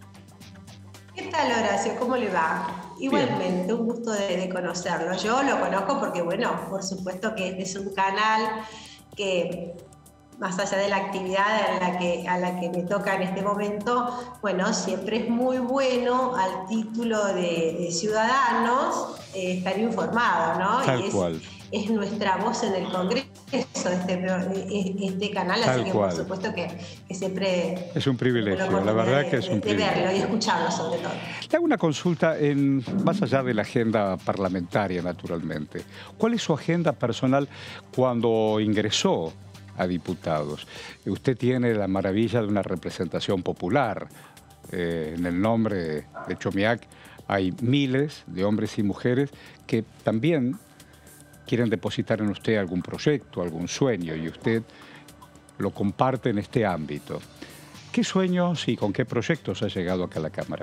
[SPEAKER 21] ¿Qué tal, Horacio? ¿Cómo le va? Igualmente, bien. Un gusto de, de conocerlo. Yo lo conozco porque, bueno, por supuesto que este es un canal que, más allá de la actividad a la que, a la que me toca en este momento, bueno, siempre es muy bueno al título de, de ciudadanos eh, estar informados, ¿no?
[SPEAKER 1] Tal
[SPEAKER 21] y es,
[SPEAKER 1] cual.
[SPEAKER 21] Es nuestra voz en el Congreso, este, este canal,
[SPEAKER 1] Tal
[SPEAKER 21] así que
[SPEAKER 1] cual.
[SPEAKER 21] por supuesto que, que siempre...
[SPEAKER 1] Es un privilegio, la verdad que es un
[SPEAKER 21] de, de
[SPEAKER 1] privilegio.
[SPEAKER 21] verlo y escucharlo sobre todo.
[SPEAKER 1] Le hago una consulta en, más allá de la agenda parlamentaria, naturalmente. ¿Cuál es su agenda personal cuando ingresó a diputados? Usted tiene la maravilla de una representación popular. Eh, en el nombre de Chomiac hay miles de hombres y mujeres que también quieren depositar en usted algún proyecto, algún sueño, y usted lo comparte en este ámbito. ¿Qué sueños y con qué proyectos ha llegado acá a la Cámara?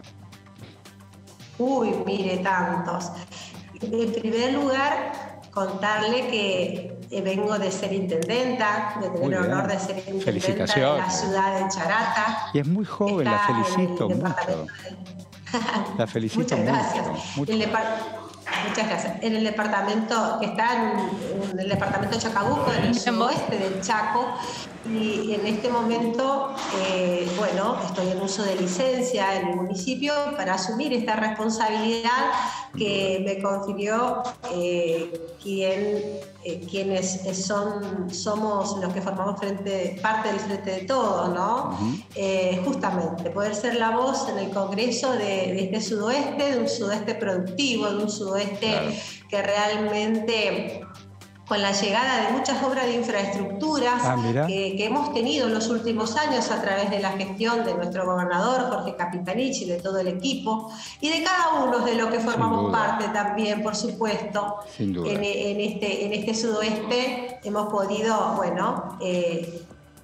[SPEAKER 21] Uy, mire, tantos. En primer lugar, contarle que vengo de ser intendenta, de tener el honor de ser intendenta de la ciudad de Charata.
[SPEAKER 1] Y es muy joven, la felicito mucho. La felicito
[SPEAKER 21] Muchas gracias.
[SPEAKER 1] mucho.
[SPEAKER 21] El Muchas gracias. En el departamento, que está en, en el departamento de Chacabuco, en el sudoeste del Chaco, y en este momento, eh, bueno, estoy en uso de licencia en el municipio para asumir esta responsabilidad que me confirió eh, quien, eh, quienes son, somos los que formamos frente, parte del Frente de Todos, ¿no? Uh-huh. eh, justamente, poder ser la voz en el Congreso de, de este sudoeste, de un sudoeste productivo, de un sudoeste claro. que realmente... con la llegada de muchas obras de infraestructuras ah, que, que hemos tenido en los últimos años a través de la gestión de nuestro gobernador Jorge Capitanich y de todo el equipo y de cada uno de los que formamos parte también, por supuesto, en, en, este, en este sudoeste hemos podido, bueno, eh,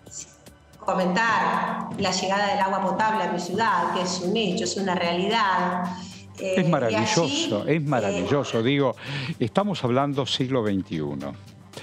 [SPEAKER 21] comentar la llegada del agua potable a mi ciudad, que es un hecho, es una realidad.
[SPEAKER 1] Eh, es maravilloso, allí, es maravilloso. Eh, Digo, estamos hablando siglo veintiuno.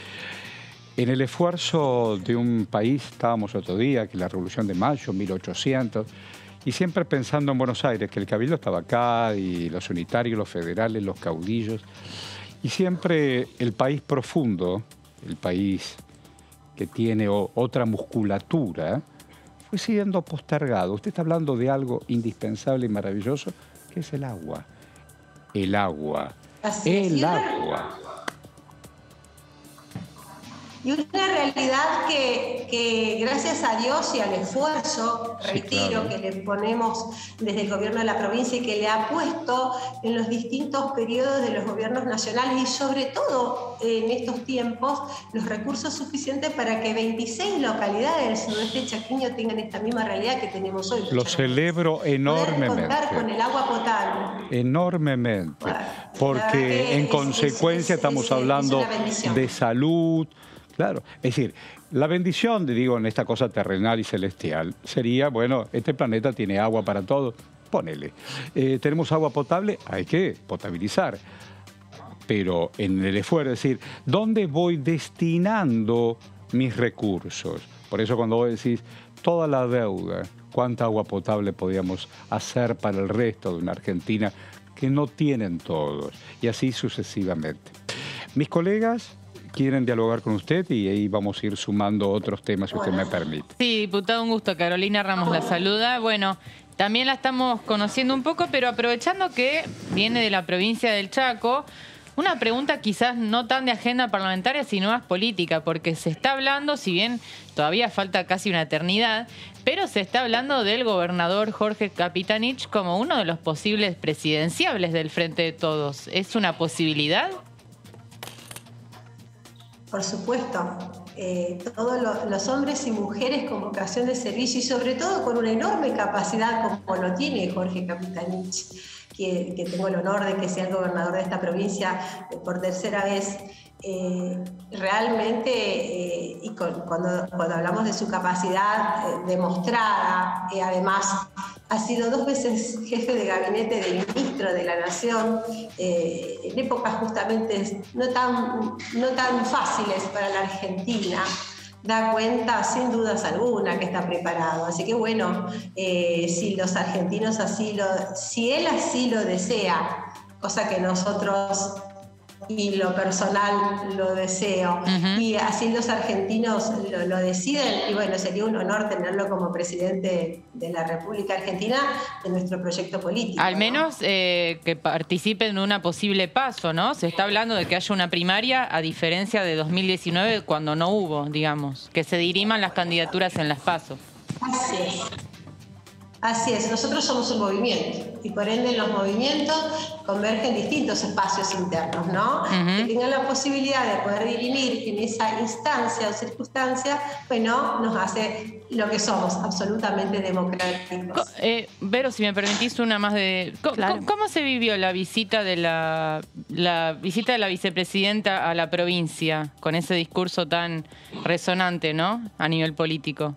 [SPEAKER 1] En el esfuerzo de un país, estábamos otro día, que la Revolución de Mayo, mil ochocientos, y siempre pensando en Buenos Aires, que el Cabildo estaba acá, y los unitarios, los federales, los caudillos, y siempre el país profundo, el país que tiene o, otra musculatura, fue siendo postergado. Usted está hablando de algo indispensable y maravilloso, que es el agua. El agua.
[SPEAKER 21] Así
[SPEAKER 1] el
[SPEAKER 21] es.
[SPEAKER 1] agua.
[SPEAKER 21] Y una realidad que, que gracias a Dios y al esfuerzo, retiro, sí, claro, que le ponemos desde el gobierno de la provincia y que le ha puesto en los distintos periodos de los gobiernos nacionales y sobre todo en estos tiempos los recursos suficientes para que veintiséis localidades del sudoeste chaqueño tengan esta misma realidad que tenemos hoy.
[SPEAKER 1] Lo celebro enormemente.
[SPEAKER 21] Poder contar con el agua potable.
[SPEAKER 1] Enormemente. Bueno, porque en es, consecuencia es, es, estamos es, hablando de salud. Claro, es decir, la bendición, digo, en esta cosa terrenal y celestial sería, bueno, este planeta tiene agua para todo, ponele. Eh, tenemos agua potable, hay que potabilizar. Pero en el esfuerzo, es decir, ¿dónde voy destinando mis recursos? Por eso cuando vos decís, toda la deuda, ¿cuánta agua potable podríamos hacer para el resto de una Argentina que no tienen todos? Y así sucesivamente. Mis colegas quieren dialogar con usted y ahí vamos a ir sumando otros temas, si usted me permite.
[SPEAKER 2] Sí, diputado, un gusto. Carolina Ramos la saluda. Bueno, también la estamos conociendo un poco, pero aprovechando que viene de la provincia del Chaco, una pregunta quizás no tan de agenda parlamentaria, sino más política, porque se está hablando, si bien todavía falta casi una eternidad, pero se está hablando del gobernador Jorge Capitanich como uno de los posibles presidenciables del Frente de Todos. ¿Es una posibilidad?
[SPEAKER 21] Por supuesto. Eh, todos lo, los hombres y mujeres con vocación de servicio y sobre todo con una enorme capacidad como lo tiene Jorge Capitanich, que, que tengo el honor de que sea el gobernador de esta provincia eh, por tercera vez. Eh, realmente, eh, y con, cuando, cuando hablamos de su capacidad eh, demostrada, eh, además ha sido dos veces jefe de gabinete del ministro de la Nación, eh, en épocas justamente no tan, no tan fáciles para la Argentina, da cuenta sin dudas alguna que está preparado. Así que bueno, eh, si los argentinos así lo, si él así lo desea, cosa que nosotros y lo personal lo deseo, uh-huh. y así los argentinos lo, lo deciden, y bueno, sería un honor tenerlo como presidente de la República Argentina, de nuestro proyecto político.
[SPEAKER 2] Al
[SPEAKER 21] ¿no?
[SPEAKER 2] menos eh, que participe en una posible PASO, ¿no? Se está hablando de que haya una primaria, a diferencia de dos mil diecinueve, cuando no hubo, digamos, que se diriman las candidaturas en las PASO.
[SPEAKER 21] Así es. Así es, nosotros somos un movimiento y por ende en los movimientos convergen distintos espacios internos, ¿no? Uh-huh. Que tengan la posibilidad de poder dirimir en esa instancia o circunstancia, bueno, nos hace lo que somos, absolutamente democráticos.
[SPEAKER 2] Eh, Vero, si me permitís una más de... ¿Cómo, claro. ¿Cómo se vivió la visita de la, la visita de la vicepresidenta a la provincia con ese discurso tan resonante, ¿no? A nivel político.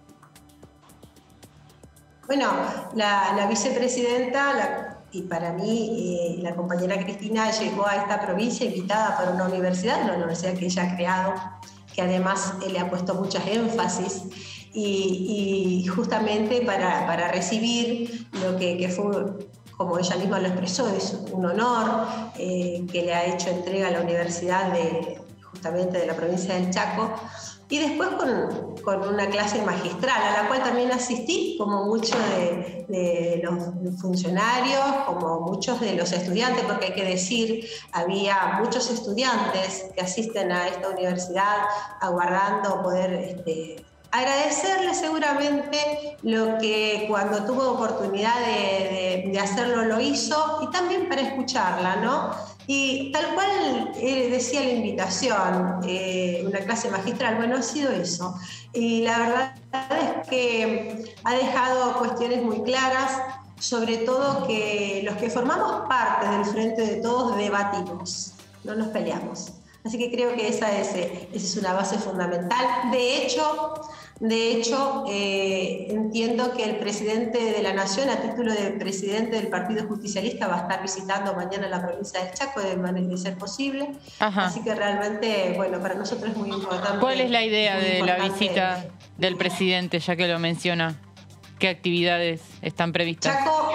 [SPEAKER 21] Bueno, la, la vicepresidenta, la, y para mí eh, la compañera Cristina llegó a esta provincia invitada por una universidad, una universidad que ella ha creado, que además eh, le ha puesto muchas énfasis, y, y justamente para, para recibir lo que, que fue, como ella misma lo expresó, es un honor eh, que le ha hecho entrega a la universidad de, justamente de la provincia del Chaco. Y después con, con una clase magistral, a la cual también asistí, como muchos de, de los funcionarios, como muchos de los estudiantes, porque hay que decir, había muchos estudiantes que asisten a esta universidad aguardando poder este, agradecerle seguramente lo que cuando tuvo oportunidad de, de, de hacerlo lo hizo, y también para escucharla, ¿no? Y tal cual eh, decía la invitación, eh, una clase magistral, bueno, ha sido eso. Y la verdad es que ha dejado cuestiones muy claras, sobre todo que los que formamos parte del Frente de Todos debatimos, no nos peleamos. Así que creo que esa es, esa es una base fundamental. De hecho, de hecho eh, entiendo que el presidente de la Nación, a título de presidente del Partido Justicialista, va a estar visitando mañana la provincia del Chaco, de manera de ser posible. Ajá. Así que realmente, bueno, para nosotros es muy importante.
[SPEAKER 2] ¿Cuál es la idea de la visita del presidente, ya que lo menciona? ¿Qué actividades están previstas?
[SPEAKER 21] Chaco,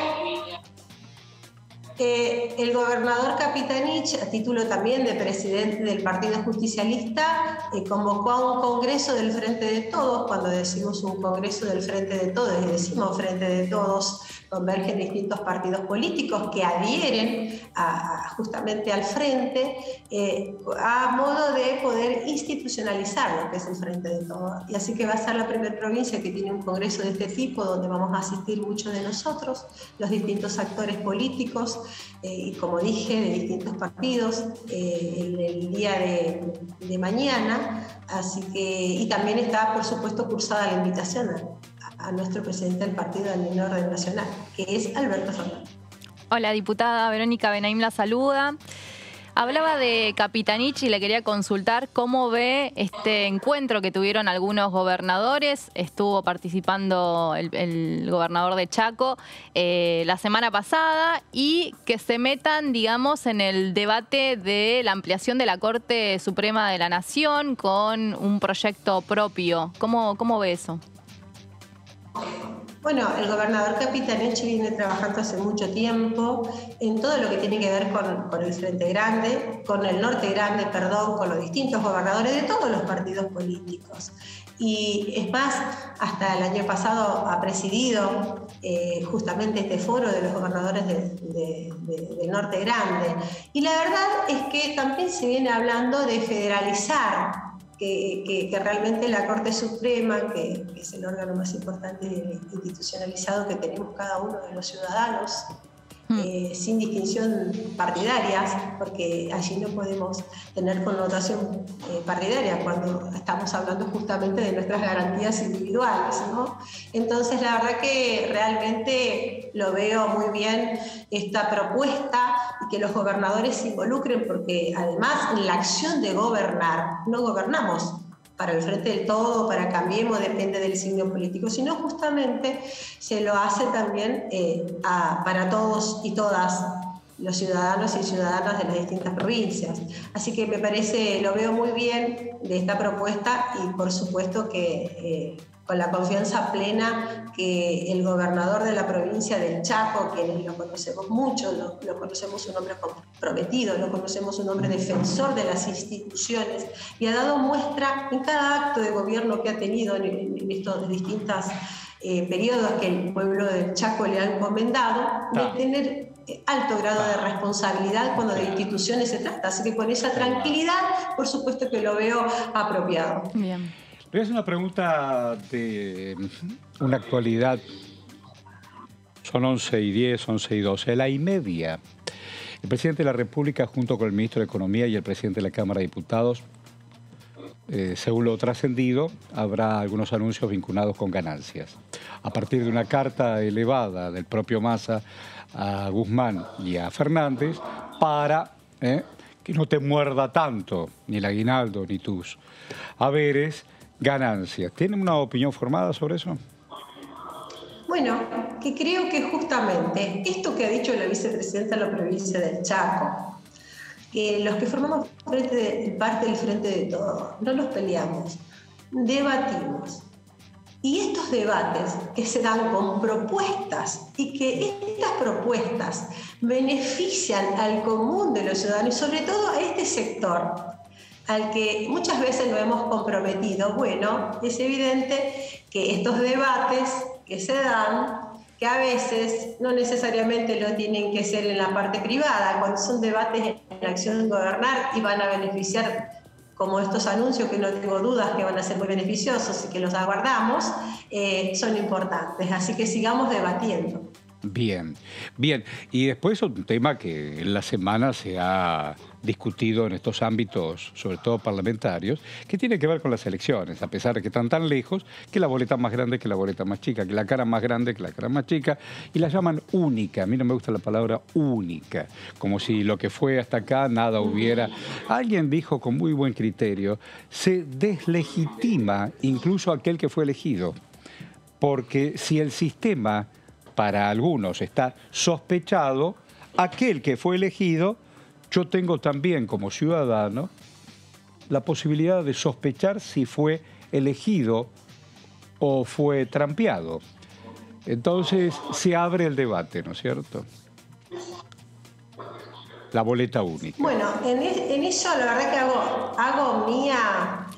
[SPEAKER 21] Eh, el gobernador Capitanich, a título también de presidente del Partido Justicialista, eh, convocó a un congreso del Frente de Todos. Cuando decimos un congreso del Frente de Todos, y decimos Frente de Todos, convergen distintos partidos políticos que adhieren a, a justamente al Frente, eh, a modo de poder institucionalizar lo que es el Frente de Todos. Y así que va a ser la primera provincia que tiene un congreso de este tipo, donde vamos a asistir muchos de nosotros, los distintos actores políticos, eh, y como dije, de distintos partidos, eh, el, el día de, de mañana. Así que, y también está, por supuesto, cursada la invitación a, a nuestro presidente del partido a nivel orden nacional, que es Alberto Fernández.
[SPEAKER 3] Hola, diputada Verónica Benaim la saluda. Hablaba de Capitanich y le quería consultar cómo ve este encuentro que tuvieron algunos gobernadores. Estuvo participando el, el gobernador de Chaco eh, la semana pasada, y que se metan, digamos, en el debate de la ampliación de la Corte Suprema de la Nación con un proyecto propio. ¿Cómo, cómo ve eso?
[SPEAKER 21] Bueno, el gobernador Capitanich viene trabajando hace mucho tiempo en todo lo que tiene que ver con, con el Frente Grande, con el Norte Grande, perdón, con los distintos gobernadores de todos los partidos políticos. Y es más, hasta el año pasado ha presidido eh, justamente este foro de los gobernadores de, de, de, del Norte Grande. Y la verdad es que también se viene hablando de federalizar, Que, que, que realmente la Corte Suprema, que, que es el órgano más importante e institucionalizado que tenemos cada uno de los ciudadanos, mm. eh, sin distinción partidarias, porque allí no podemos tener connotación eh, partidaria cuando estamos hablando justamente de nuestras garantías individuales, ¿no? Entonces, la verdad que realmente lo veo muy bien esta propuesta, y que los gobernadores se involucren, porque además en la acción de gobernar, no gobernamos para el Frente del Todo, para Cambiemos, depende del signo político, sino justamente se lo hace también eh, a, para todos y todas los ciudadanos y ciudadanas de las distintas provincias. Así que me parece, lo veo muy bien de esta propuesta, y por supuesto que eh, con la confianza plena que el gobernador de la provincia del Chaco, que lo conocemos mucho, lo, lo conocemos un hombre comprometido, lo conocemos un hombre defensor de las instituciones, y ha dado muestra en cada acto de gobierno que ha tenido en, en estos distintos eh, periodos que el pueblo del Chaco le ha encomendado, de tener alto grado de responsabilidad cuando de instituciones se trata. Así que con esa tranquilidad, por supuesto que lo veo apropiado.
[SPEAKER 3] Bien.
[SPEAKER 1] Le voy a hacer una pregunta de una actualidad. Son once y diez, once y doce. La y media. El presidente de la República, junto con el ministro de Economía y el presidente de la Cámara de Diputados, eh, según lo trascendido, habrá algunos anuncios vinculados con ganancias. A partir de una carta elevada del propio Massa a Guzmán y a Fernández, para eh, que no te muerda tanto ni el aguinaldo ni tus haberes, ganancias. ¿Tienen una opinión formada sobre eso?
[SPEAKER 21] Bueno, que creo que justamente esto que ha dicho la vicepresidenta de la provincia del Chaco, que los que formamos frente de, parte del Frente de Todos, no los peleamos, debatimos. Y estos debates que se dan con propuestas, y que estas propuestas benefician al común de los ciudadanos, y sobre todo a este sector, al que muchas veces nos hemos comprometido, bueno, es evidente que estos debates que se dan, que a veces no necesariamente lo tienen que ser en la parte privada, cuando son debates en la acción de gobernar y van a beneficiar, como estos anuncios que no tengo dudas que van a ser muy beneficiosos y que los aguardamos, eh, son importantes. Así que sigamos debatiendo.
[SPEAKER 1] Bien, bien. Y después un tema que en la semana se ha discutido en estos ámbitos, sobre todo parlamentarios, que tiene que ver con las elecciones, a pesar de que están tan lejos, que la boleta más grande que la boleta más chica, que la cara más grande que la cara más chica, y la llaman única. A mí no me gusta la palabra única, como si lo que fue hasta acá nada hubiera. Alguien dijo con muy buen criterio, se deslegitima incluso aquel que fue elegido, porque si el sistema para algunos está sospechado, aquel que fue elegido, yo tengo también como ciudadano la posibilidad de sospechar si fue elegido o fue trampeado. Entonces se abre el debate, ¿no es cierto? La boleta única.
[SPEAKER 21] Bueno, en, en eso la verdad que hago, hago mía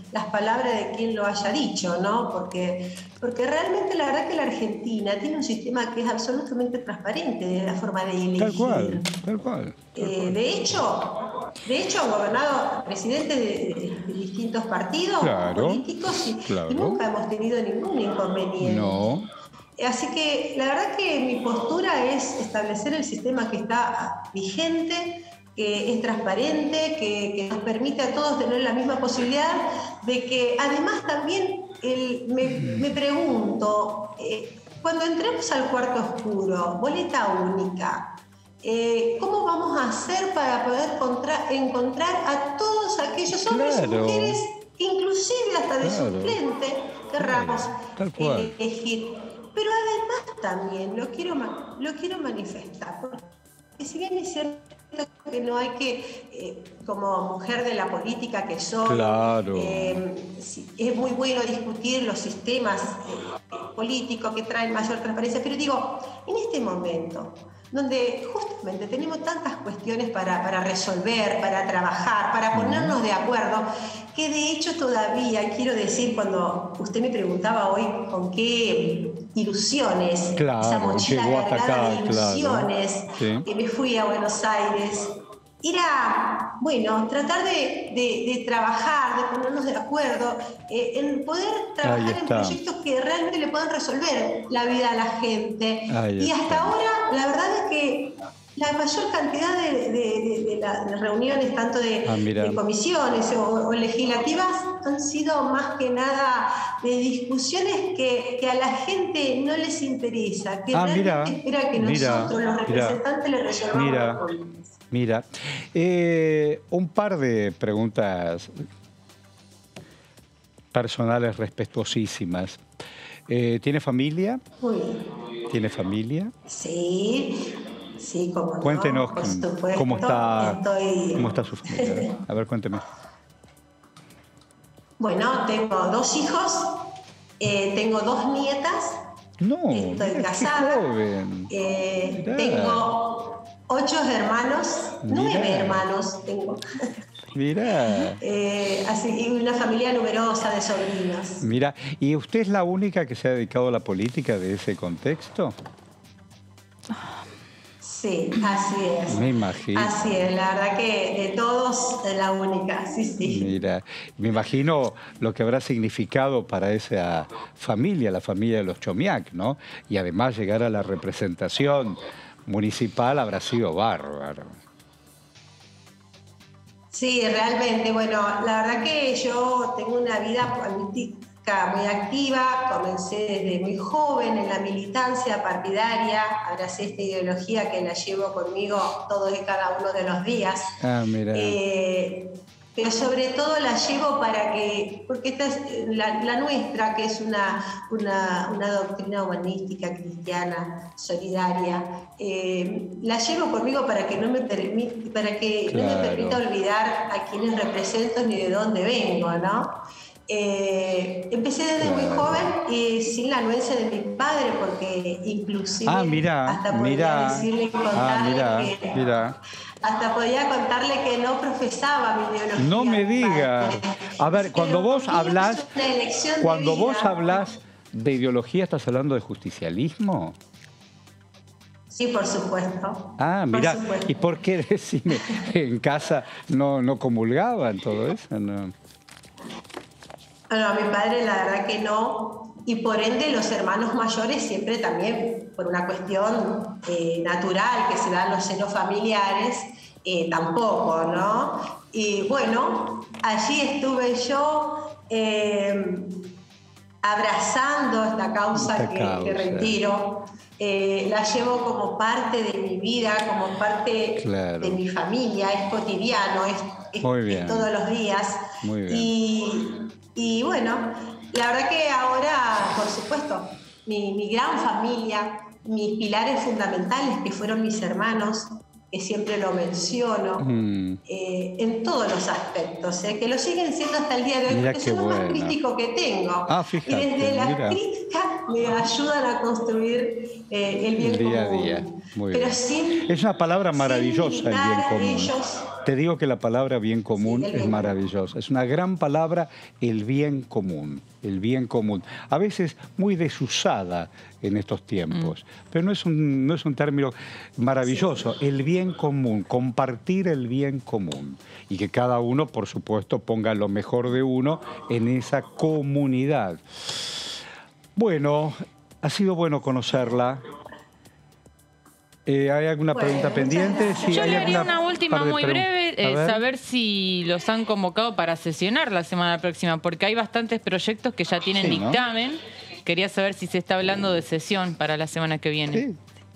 [SPEAKER 21] las palabras de quien lo haya dicho, ¿no? Porque, porque realmente la verdad que la Argentina tiene un sistema que es absolutamente transparente de la forma de elegir.
[SPEAKER 1] Tal cual, tal cual. Tal
[SPEAKER 21] Eh,
[SPEAKER 1] cual.
[SPEAKER 21] de hecho, de hecho han gobernado presidentes de, de- de distintos partidos
[SPEAKER 1] Claro,
[SPEAKER 21] políticos y,
[SPEAKER 1] claro.
[SPEAKER 21] y nunca hemos tenido ningún inconveniente.
[SPEAKER 1] No.
[SPEAKER 21] Así que la verdad que mi postura es establecer el sistema que está vigente, que es transparente, que, que nos permite a todos tener la misma posibilidad de que además también el- me, me pregunto, eh, cuando entremos al cuarto oscuro, boleta única, eh, ¿cómo vamos a hacer para poder contra- encontrar a todos aquellos hombres y
[SPEAKER 1] Claro.
[SPEAKER 21] mujeres, inclusive hasta de
[SPEAKER 1] Claro.
[SPEAKER 21] suplente, querramos
[SPEAKER 1] Tal cual.
[SPEAKER 21] elegir? Pero además también lo quiero, ma- lo quiero manifestar, porque si bien es cierto que no hay que, eh, como mujer de la política que soy,
[SPEAKER 1] Claro.
[SPEAKER 21] eh, sí, es muy bueno discutir los sistemas eh, políticos que traen mayor transparencia, pero digo, en este momento, donde justamente tenemos tantas cuestiones para, para resolver, para trabajar, para ponernos de acuerdo, que de hecho todavía, quiero decir, cuando usted me preguntaba hoy con qué ilusiones,
[SPEAKER 1] Claro,
[SPEAKER 21] esa mochila
[SPEAKER 1] llegó hasta
[SPEAKER 21] cargada
[SPEAKER 1] acá,
[SPEAKER 21] de ilusiones,
[SPEAKER 1] claro. Sí.
[SPEAKER 21] que me fui a Buenos Aires, era, bueno, tratar de, de- de trabajar, de ponernos de acuerdo, eh, en poder trabajar en
[SPEAKER 1] está.
[SPEAKER 21] proyectos que realmente le puedan resolver la vida a la gente.
[SPEAKER 1] Ahí
[SPEAKER 21] Y hasta
[SPEAKER 1] está.
[SPEAKER 21] ahora, la verdad es que la mayor cantidad de, de- de- de la- de reuniones, tanto de,
[SPEAKER 1] Ah, mira.
[SPEAKER 21] de comisiones o, o legislativas, han sido más que nada de discusiones que, que a la gente no les interesa, que
[SPEAKER 1] Ah,
[SPEAKER 21] realmente
[SPEAKER 1] mira,
[SPEAKER 21] espera que
[SPEAKER 1] mira,
[SPEAKER 21] nosotros, los
[SPEAKER 1] mira,
[SPEAKER 21] representantes, le resolvamos
[SPEAKER 1] mira.
[SPEAKER 21] los problemas.
[SPEAKER 1] Mira, eh, un par de preguntas personales respetuosísimas. Eh, ¿Tiene familia?
[SPEAKER 21] Muy bien.
[SPEAKER 1] ¿Tiene familia?
[SPEAKER 21] Sí, sí, como no,
[SPEAKER 1] Cuéntenos
[SPEAKER 21] por
[SPEAKER 1] cómo-
[SPEAKER 21] supuesto,
[SPEAKER 1] cómo está,
[SPEAKER 21] estoy-
[SPEAKER 1] cómo está su familia. A ver, cuénteme.
[SPEAKER 21] Bueno, tengo dos hijos, eh, tengo dos nietas,
[SPEAKER 1] No,
[SPEAKER 21] estoy
[SPEAKER 1] mira, qué
[SPEAKER 21] casada,
[SPEAKER 1] joven.
[SPEAKER 21] eh,
[SPEAKER 1] Mirá.
[SPEAKER 21] tengo ocho hermanos, nueve
[SPEAKER 1] Mirá.
[SPEAKER 21] hermanos tengo,
[SPEAKER 1] Mira,
[SPEAKER 21] eh, así, y una familia numerosa de sobrinos.
[SPEAKER 1] mira. ¿Y usted es la única que se ha dedicado a la política de ese contexto?
[SPEAKER 21] Sí, así es.
[SPEAKER 1] Me imagino.
[SPEAKER 21] Así es, la verdad que de todos es la única, sí, sí.
[SPEAKER 1] Mira, me imagino lo que habrá significado para esa familia, la familia de los Chomiak, ¿no? Y además llegar a la representación municipal habrá sido bárbaro.
[SPEAKER 21] Sí, realmente, bueno, la verdad que yo tengo una vida política muy activa, comencé desde muy joven en la militancia partidaria, abracé esta ideología que la llevo conmigo todos y cada uno de los días.
[SPEAKER 1] Ah, mira.
[SPEAKER 21] Eh, pero sobre todo la llevo para que, porque esta es la, la nuestra, que es una, una, una doctrina humanística, cristiana, solidaria, eh, la llevo conmigo para que no me, permi- para que no me
[SPEAKER 1] Claro.
[SPEAKER 21] permita olvidar a quienes represento ni de dónde vengo, ¿no? Eh, empecé desde muy
[SPEAKER 1] Claro.
[SPEAKER 21] joven y sin la anuencia de mi padre, porque inclusive
[SPEAKER 1] Ah, mira,
[SPEAKER 21] hasta podía
[SPEAKER 1] mira.
[SPEAKER 21] decirle y
[SPEAKER 1] Ah,
[SPEAKER 21] contarle
[SPEAKER 1] mira,
[SPEAKER 21] que
[SPEAKER 1] mira.
[SPEAKER 21] hasta podía contarle que no profesaba mi ideología.
[SPEAKER 1] No me diga. A ver, cuando vos hablás,
[SPEAKER 21] una elección de
[SPEAKER 1] cuando
[SPEAKER 21] vida.
[SPEAKER 1] vos hablas de ideología, ¿estás hablando de justicialismo?
[SPEAKER 21] Sí, por supuesto.
[SPEAKER 1] Ah,
[SPEAKER 21] Por
[SPEAKER 1] mira,
[SPEAKER 21] supuesto.
[SPEAKER 1] ¿y por qué decime en casa no, no comulgaban todo eso? No.
[SPEAKER 21] Bueno, a mi padre la verdad que no, y por ende los hermanos mayores siempre también, por una cuestión eh, natural que se dan los senos familiares, eh, tampoco, ¿no? Y bueno, allí estuve yo eh, abrazando esta causa
[SPEAKER 1] Esta
[SPEAKER 21] que,
[SPEAKER 1] causa.
[SPEAKER 21] que retiro. Eh, la llevo como parte de mi vida, como parte
[SPEAKER 1] Claro.
[SPEAKER 21] de mi familia, es cotidiano, es, es-
[SPEAKER 1] Muy
[SPEAKER 21] es
[SPEAKER 1] bien.
[SPEAKER 21] todos los días.
[SPEAKER 1] Muy bien.
[SPEAKER 21] Y, y bueno, la verdad que ahora, por supuesto, mi, mi gran familia, mis pilares fundamentales, que fueron mis hermanos, que siempre lo menciono,
[SPEAKER 1] Mm.
[SPEAKER 21] eh, en todos los aspectos, eh, que lo siguen siendo hasta el día de hoy,
[SPEAKER 1] Mira
[SPEAKER 21] porque
[SPEAKER 1] qué
[SPEAKER 21] son lo más
[SPEAKER 1] buena.
[SPEAKER 21] crítico que tengo.
[SPEAKER 1] Ah, fíjate,
[SPEAKER 21] y desde la
[SPEAKER 1] mira.
[SPEAKER 21] crítica me ayudan a construir eh, el bien
[SPEAKER 1] El día a
[SPEAKER 21] común.
[SPEAKER 1] día. Muy
[SPEAKER 21] Pero
[SPEAKER 1] bien.
[SPEAKER 21] sin,
[SPEAKER 1] Es una palabra maravillosa, el bien
[SPEAKER 21] militar
[SPEAKER 1] común.
[SPEAKER 21] ellos
[SPEAKER 1] Te digo que la palabra bien común
[SPEAKER 21] Sí, el
[SPEAKER 1] es
[SPEAKER 21] bien
[SPEAKER 1] maravillosa. Es una gran palabra, el bien común. El bien común. A veces muy desusada en estos tiempos. Mm. Pero no es, un, no es un término maravilloso. Sí. El bien común, compartir el bien común. Y que cada uno, por supuesto, ponga lo mejor de uno en esa comunidad. Bueno, ha sido bueno conocerla. Eh, ¿Hay alguna bueno, pregunta pendiente? Sí,
[SPEAKER 2] yo
[SPEAKER 1] hay
[SPEAKER 2] le haría
[SPEAKER 1] una
[SPEAKER 2] última muy breve, eh, saber si los han convocado para sesionar la semana próxima, porque hay bastantes proyectos que ya tienen sí, dictamen. ¿No? Quería saber si se está hablando de sesión para la semana que viene.
[SPEAKER 1] Sí.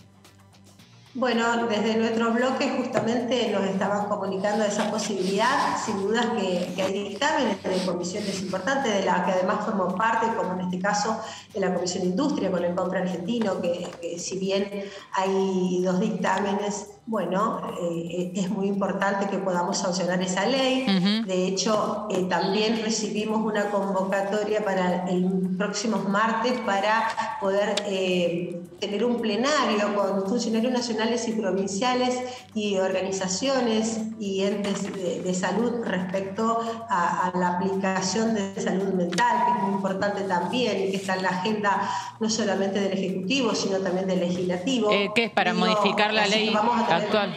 [SPEAKER 21] Bueno, desde nuestro bloque justamente nos estaban comunicando esa posibilidad, sin dudas que, que hay dictámenes de comisiones importantes, de las que además formo parte, como en este caso de la Comisión de Industria con el Compra Argentino, que, que si bien hay dos dictámenes, bueno, eh, es muy importante que podamos sancionar esa ley. Uh-huh. De hecho, eh, también recibimos una convocatoria para el próximo martes para poder eh, tener un plenario con funcionarios nacionales y provinciales y organizaciones y entes de, de salud respecto a, a la aplicación de salud mental, que es muy importante también y que está en la agenda no solamente del Ejecutivo, sino también del Legislativo.
[SPEAKER 2] Eh, ¿Qué es para Digo, modificar la ley actual?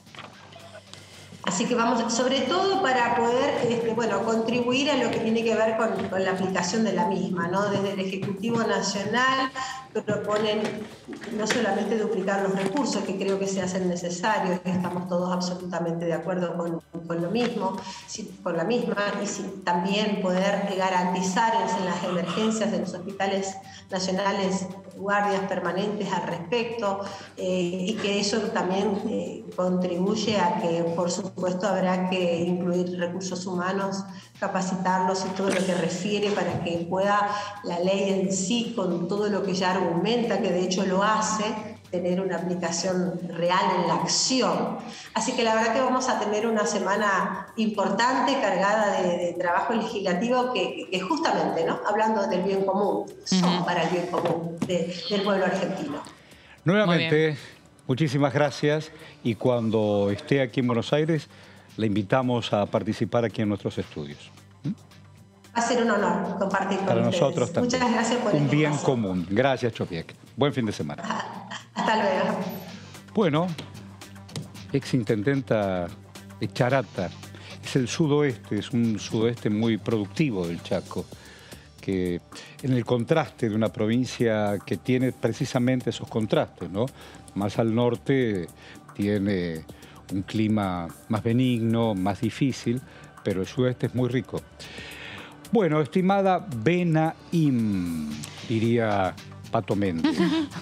[SPEAKER 21] Así que vamos, sobre todo para poder este, bueno, contribuir a lo que tiene que ver con, con la aplicación de la misma, ¿no? Desde el Ejecutivo Nacional proponen no solamente duplicar los recursos, que creo que se hacen necesarios, que estamos todos absolutamente de acuerdo con, con lo mismo, con la misma, y si, también poder garantizar en las emergencias de los hospitales nacionales guardias permanentes al respecto, eh, y que eso también eh, contribuye a que, por supuesto, habrá que incluir recursos humanos, capacitarlos y todo lo que refiere para que pueda la ley en sí, con todo lo que ya argumenta, que de hecho lo hace, tener una aplicación real en la acción. Así que la verdad que vamos a tener una semana importante, cargada de, de trabajo legislativo que, que justamente, ¿no? Hablando del bien común, son uh-huh. para el bien común de, del pueblo argentino.
[SPEAKER 1] Nuevamente, muchísimas gracias, y cuando esté aquí en Buenos Aires, la invitamos a participar aquí en nuestros estudios.
[SPEAKER 21] Va a ser un honor compartir con
[SPEAKER 1] Para
[SPEAKER 21] ustedes.
[SPEAKER 1] nosotros también.
[SPEAKER 21] Muchas gracias por
[SPEAKER 1] Un
[SPEAKER 21] este
[SPEAKER 1] bien
[SPEAKER 21] paso.
[SPEAKER 1] común. Gracias, Chopiek. Buen fin de semana.
[SPEAKER 21] Hasta luego.
[SPEAKER 1] Bueno, exintendenta de Charata. Es el sudoeste, es un sudoeste muy productivo del Chaco, que en el contraste de una provincia que tiene precisamente esos contrastes, ¿no? Más al norte tiene un clima más benigno, más difícil, pero el sudeste es muy rico. Bueno, estimada Benaim, diría Pato Méndez.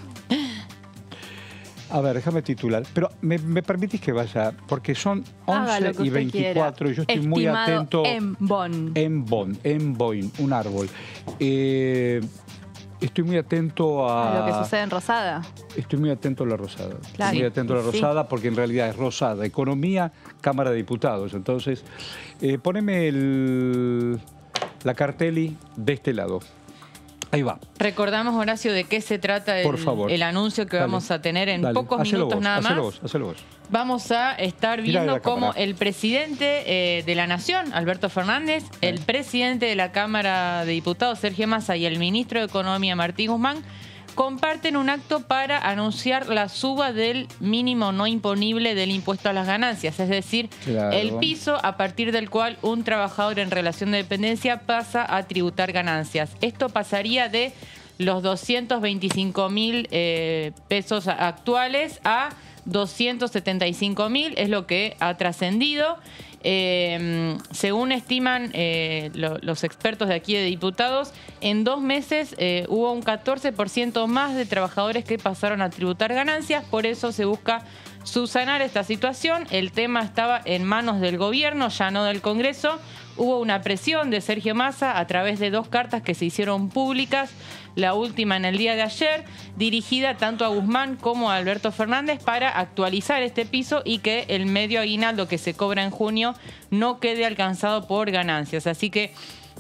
[SPEAKER 1] A ver, déjame titular. Pero me, me permitís que vaya, porque son once y veinticuatro y yo estoy
[SPEAKER 3] Estimado
[SPEAKER 1] muy atento.
[SPEAKER 3] Embón.
[SPEAKER 1] Embón, Emboin, un árbol. Eh, estoy muy atento a...
[SPEAKER 3] A lo que sucede en Rosada.
[SPEAKER 1] Estoy muy atento a la Rosada.
[SPEAKER 3] Claro.
[SPEAKER 1] Estoy muy atento a la Rosada
[SPEAKER 3] Sí.
[SPEAKER 1] porque en realidad es Rosada. Economía, Cámara de Diputados. Entonces, eh, poneme el, la carteli de este lado. Ahí va.
[SPEAKER 2] Recordamos, Horacio, de qué se trata el,
[SPEAKER 1] Por favor.
[SPEAKER 2] el anuncio que
[SPEAKER 1] Dale,
[SPEAKER 2] vamos a tener en
[SPEAKER 1] dale.
[SPEAKER 2] pocos
[SPEAKER 1] Hacelo
[SPEAKER 2] minutos
[SPEAKER 1] vos,
[SPEAKER 2] nada
[SPEAKER 1] hacelo
[SPEAKER 2] más.
[SPEAKER 1] Vos, hacelo vos.
[SPEAKER 2] Vamos a estar
[SPEAKER 1] Mirá
[SPEAKER 2] viendo
[SPEAKER 1] la
[SPEAKER 2] cómo
[SPEAKER 1] cámara.
[SPEAKER 2] el presidente eh, de la Nación, Alberto Fernández, el presidente de la Cámara de Diputados, Sergio Massa, y el ministro de Economía, Martín Guzmán, comparten un acto para anunciar la suba del mínimo no imponible del impuesto a las ganancias, es decir,
[SPEAKER 1] Claro.
[SPEAKER 2] el piso a partir del cual un trabajador en relación de dependencia pasa a tributar ganancias. Esto pasaría de los doscientos veinticinco mil eh, pesos actuales a doscientos setenta y cinco mil, es lo que ha trascendido. Eh, según estiman eh, lo, los expertos de aquí de diputados, en dos meses eh, hubo un catorce por ciento más de trabajadores que pasaron a tributar ganancias, por eso se busca subsanar esta situación. El tema estaba en manos del gobierno, ya no del Congreso. Hubo una presión de Sergio Massa a través de dos cartas que se hicieron públicas, la última en el día de ayer, dirigida tanto a Guzmán como a Alberto Fernández para actualizar este piso y que el medio aguinaldo que se cobra en junio no quede alcanzado por ganancias. Así que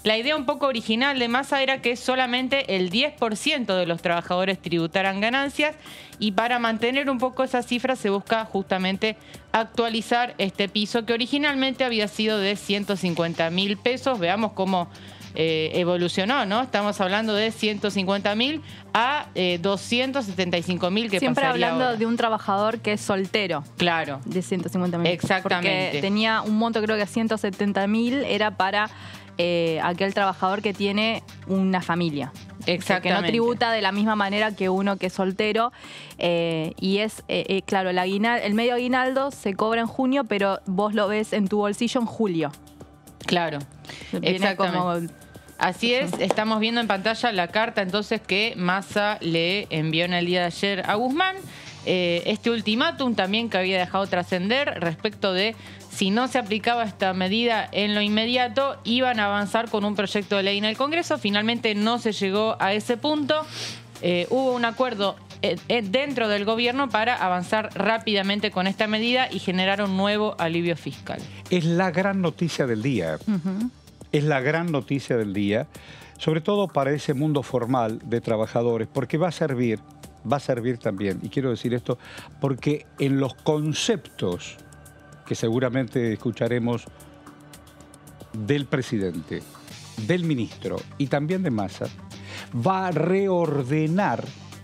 [SPEAKER 2] La idea un poco original de Massa era que solamente el diez por ciento de los trabajadores tributaran ganancias, y para mantener un poco esa cifra se busca justamente actualizar este piso que originalmente había sido de ciento cincuenta mil pesos. Veamos cómo eh, evolucionó, ¿no? Estamos hablando de ciento cincuenta mil a eh, doscientos setenta y cinco mil que
[SPEAKER 3] Siempre
[SPEAKER 2] pasaría
[SPEAKER 3] hablando
[SPEAKER 2] ahora.
[SPEAKER 3] de un trabajador que es soltero.
[SPEAKER 2] Claro.
[SPEAKER 3] De ciento cincuenta mil.
[SPEAKER 2] Exactamente.
[SPEAKER 3] Porque tenía un monto, creo que ciento setenta mil era para eh, aquel trabajador que tiene una familia.
[SPEAKER 2] Exactamente.
[SPEAKER 3] Que no tributa de la misma manera que uno que es soltero. Eh, y es, eh, eh, claro, el, aguinal, el medio aguinaldo se cobra en junio, pero vos lo ves en tu bolsillo en julio.
[SPEAKER 2] Claro,
[SPEAKER 3] Viene
[SPEAKER 2] exactamente.
[SPEAKER 3] como-
[SPEAKER 2] Así es, estamos viendo en pantalla la carta entonces que Massa le envió en el día de ayer a Guzmán. Eh, este ultimátum también que había dejado trascender respecto de si no se aplicaba esta medida en lo inmediato, iban a avanzar con un proyecto de ley en el Congreso. Finalmente no se llegó a ese punto. Eh, hubo un acuerdo eh, eh, dentro del gobierno para avanzar rápidamente con esta medida y generar un nuevo alivio fiscal.
[SPEAKER 1] Es la gran noticia del día.
[SPEAKER 3] Uh-huh.
[SPEAKER 1] Es la gran noticia del día, sobre todo para ese mundo formal de trabajadores, porque va a servir, va a servir también, y quiero decir esto, porque en los conceptos que seguramente escucharemos del presidente, del ministro y también de Massa, va a reordenar,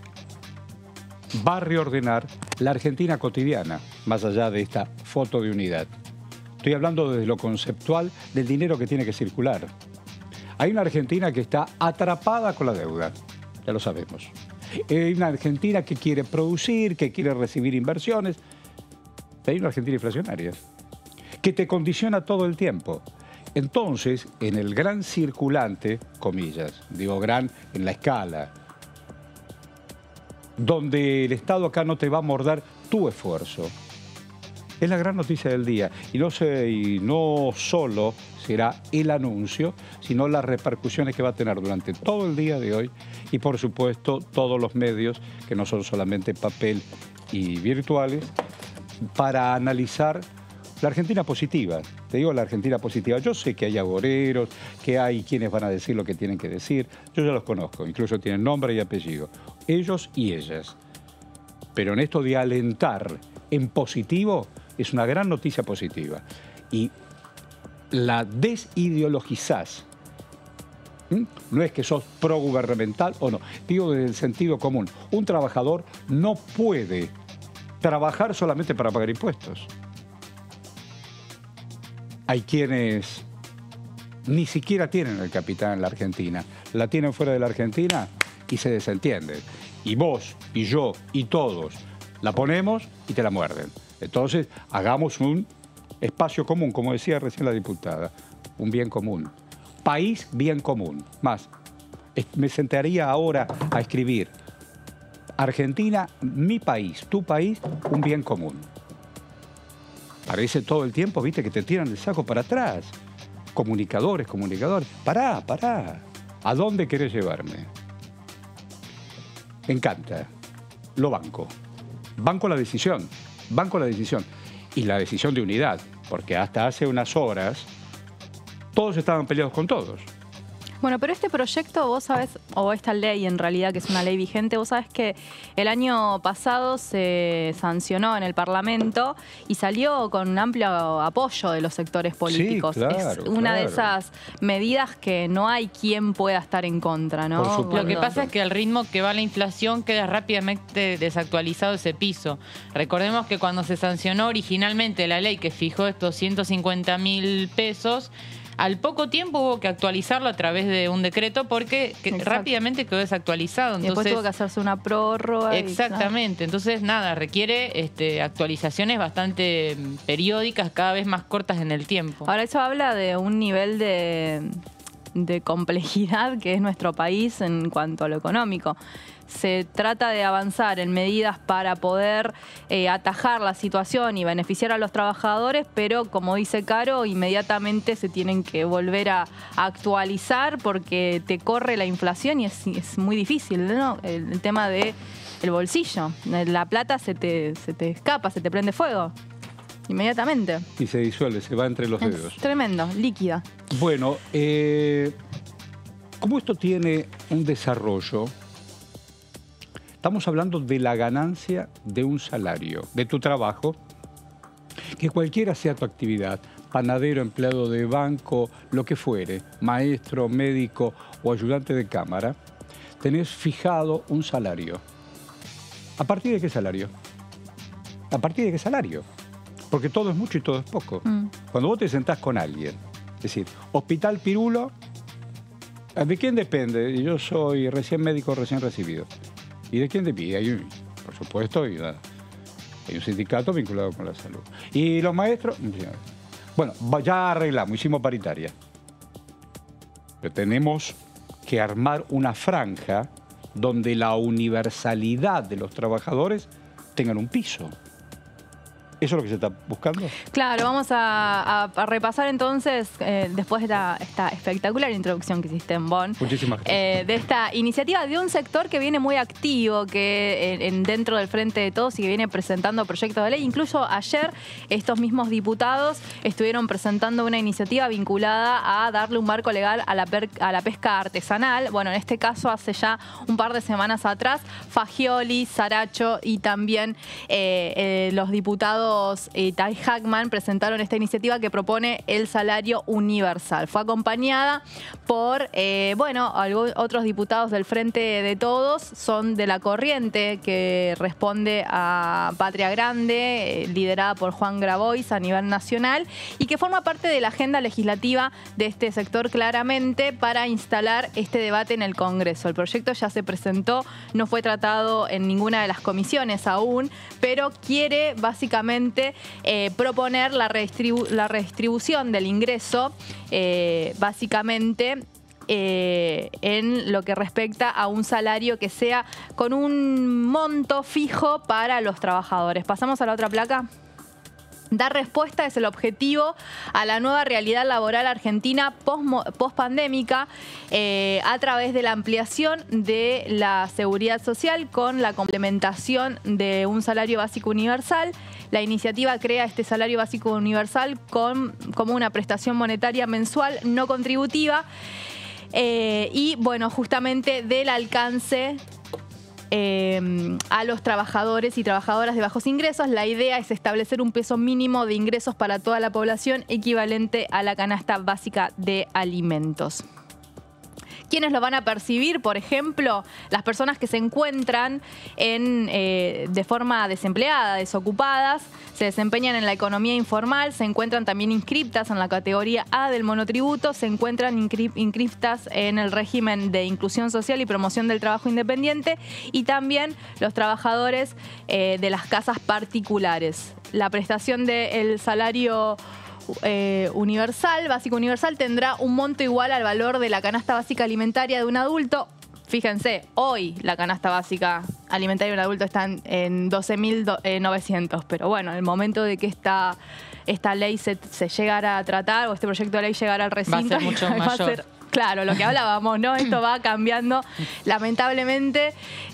[SPEAKER 1] va a reordenar la Argentina cotidiana, más allá de esta foto de unidad. Estoy hablando desde lo conceptual del dinero que tiene que circular. Hay una Argentina que está atrapada con la deuda, ya lo sabemos. Hay una Argentina que quiere producir, que quiere recibir inversiones. Hay una Argentina inflacionaria, que te condiciona todo el tiempo. Entonces, en el gran circulante, comillas, digo gran en la escala, donde el Estado acá no te va a morder tu esfuerzo, es la gran noticia del día. Y no, sé, y no solo será el anuncio, sino las repercusiones que va a tener durante todo el día de hoy y, por supuesto, todos los medios, que no son solamente papel y virtuales, para analizar la Argentina positiva. Te digo la Argentina positiva. Yo sé que hay agoreros, que hay quienes van a decir lo que tienen que decir. Yo ya los conozco, incluso tienen nombre y apellido. Ellos y ellas. Pero en esto de alentar en positivo, es una gran noticia positiva. Y la desideologizás. ¿Mm? No es que sos progubernamental o no. Digo desde el sentido común. Un trabajador no puede trabajar solamente para pagar impuestos. Hay quienes ni siquiera tienen el capital en la Argentina. La tienen fuera de la Argentina y se desentienden. Y vos, y yo, y todos la ponemos y te la muerden. Entonces, hagamos un espacio común, como decía recién la diputada, un bien común. País, bien común. Más, me sentaría ahora a escribir Argentina, mi país, tu país, un bien común. Parece todo el tiempo, viste, que te tiran el saco para atrás. Comunicadores, comunicadores. Pará, pará. ¿A dónde querés llevarme? Me encanta. Lo banco. Banco la decisión. Banco la decisión. Y la decisión de unidad. Porque hasta hace unas horas todos estaban peleados con todos.
[SPEAKER 3] Bueno, pero este proyecto, vos sabés, o esta ley en realidad, que es una ley vigente, vos sabés que el año pasado se sancionó en el Parlamento y salió con un amplio apoyo de los sectores políticos.
[SPEAKER 1] Sí, claro,
[SPEAKER 3] es una
[SPEAKER 1] claro.
[SPEAKER 3] de esas medidas que no hay quien pueda estar en contra, ¿no?
[SPEAKER 2] Lo que
[SPEAKER 3] Cuando-
[SPEAKER 2] pasa es que al ritmo que va la inflación queda rápidamente desactualizado ese piso. Recordemos que cuando se sancionó originalmente la ley que fijó estos ciento cincuenta mil pesos, al poco tiempo hubo que actualizarlo a través de un decreto porque que rápidamente quedó desactualizado.
[SPEAKER 3] Y después
[SPEAKER 2] Entonces,
[SPEAKER 3] tuvo que hacerse una prórroga. y-
[SPEAKER 2] exactamente. Entonces, nada, requiere este, actualizaciones bastante mm, periódicas, cada vez más cortas en el tiempo.
[SPEAKER 3] Ahora, eso habla de un nivel de, de complejidad que es nuestro país en cuanto a lo económico. Se trata de avanzar en medidas para poder eh, atajar la situación y beneficiar a los trabajadores, pero como dice Caro, inmediatamente se tienen que volver a, a actualizar porque te corre la inflación y es, es muy difícil, ¿no? El, el tema de el bolsillo. La plata se te, se te escapa, se te prende fuego. Inmediatamente.
[SPEAKER 1] Y se disuelve, se va entre los
[SPEAKER 3] Es
[SPEAKER 1] dedos.
[SPEAKER 3] tremendo, líquida.
[SPEAKER 1] Bueno, eh, como esto tiene un desarrollo, estamos hablando de la ganancia de un salario, de tu trabajo, que cualquiera sea tu actividad, panadero, empleado de banco, lo que fuere, maestro, médico o ayudante de cámara, tenés fijado un salario. ¿A partir de qué salario? ¿A partir de qué salario? Porque todo es mucho y todo es poco. Mm. Cuando vos te sentás con alguien, es decir, Hospital Pirulo, ¿de quién depende? Yo soy recién médico, recién recibido. ¿Y de quién depende? Hay un, por supuesto, hay, una, hay un sindicato vinculado con la salud. ¿Y los maestros? Bueno, ya arreglamos, hicimos paritaria. Pero tenemos que armar una franja donde la universalidad de los trabajadores tengan un piso. ¿Eso es lo que se está buscando?
[SPEAKER 3] Claro, vamos a, a, a repasar entonces, eh, después de esta, esta espectacular introducción que hiciste en Bonn,
[SPEAKER 1] muchísimas gracias.
[SPEAKER 3] Eh, de esta iniciativa de un sector que viene muy activo, que en, en dentro del Frente de Todos y que viene presentando proyectos de ley. Incluso ayer estos mismos diputados estuvieron presentando una iniciativa vinculada a darle un marco legal a la, per, a la pesca artesanal. Bueno, en este caso hace ya un par de semanas atrás, Fagioli, Saracho y también eh, eh, los diputados y Tai Hackman presentaron esta iniciativa que propone el salario universal. Fue acompañada por, eh, bueno, algo, otros diputados del Frente de Todos, son de la corriente que responde a Patria Grande, eh, liderada por Juan Grabois a nivel nacional, y que forma parte de la agenda legislativa de este sector claramente para instalar este debate en el Congreso. El proyecto ya se presentó, no fue tratado en ninguna de las comisiones aún, pero quiere básicamente Eh, proponer la, redistribu la redistribución del ingreso, eh, básicamente eh, en lo que respecta a un salario que sea con un monto fijo para los trabajadores. Pasamos a la otra placa. Dar respuesta es el objetivo a la nueva realidad laboral argentina post-pandémica eh, a través de la ampliación de la seguridad social con la complementación de un salario básico universal. La iniciativa crea este salario básico universal con, como una prestación monetaria mensual no contributiva eh, y, bueno, justamente del alcance Eh, a los trabajadores y trabajadoras de bajos ingresos. La idea es establecer un peso mínimo de ingresos para toda la población equivalente a la canasta básica de alimentos. ¿Quiénes lo van a percibir? Por ejemplo, las personas que se encuentran en, eh, de forma desempleada, desocupadas, se desempeñan en la economía informal, se encuentran también inscriptas en la categoría A del monotributo, se encuentran inscriptas en el régimen de inclusión social y promoción del trabajo independiente, y también los trabajadores eh, de las casas particulares. La prestación del salario Eh, universal, básico universal, tendrá un monto igual al valor de la canasta básica alimentaria de un adulto. Fíjense, hoy la canasta básica alimentaria de un adulto está en, en doce mil novecientos, pero bueno, en el momento de que esta, esta ley se, se llegara a tratar, o este proyecto de ley llegara al recinto,
[SPEAKER 2] va a ser mucho
[SPEAKER 3] va
[SPEAKER 2] mayor.
[SPEAKER 3] A ser, claro, lo que hablábamos, ¿no? Esto va cambiando, lamentablemente,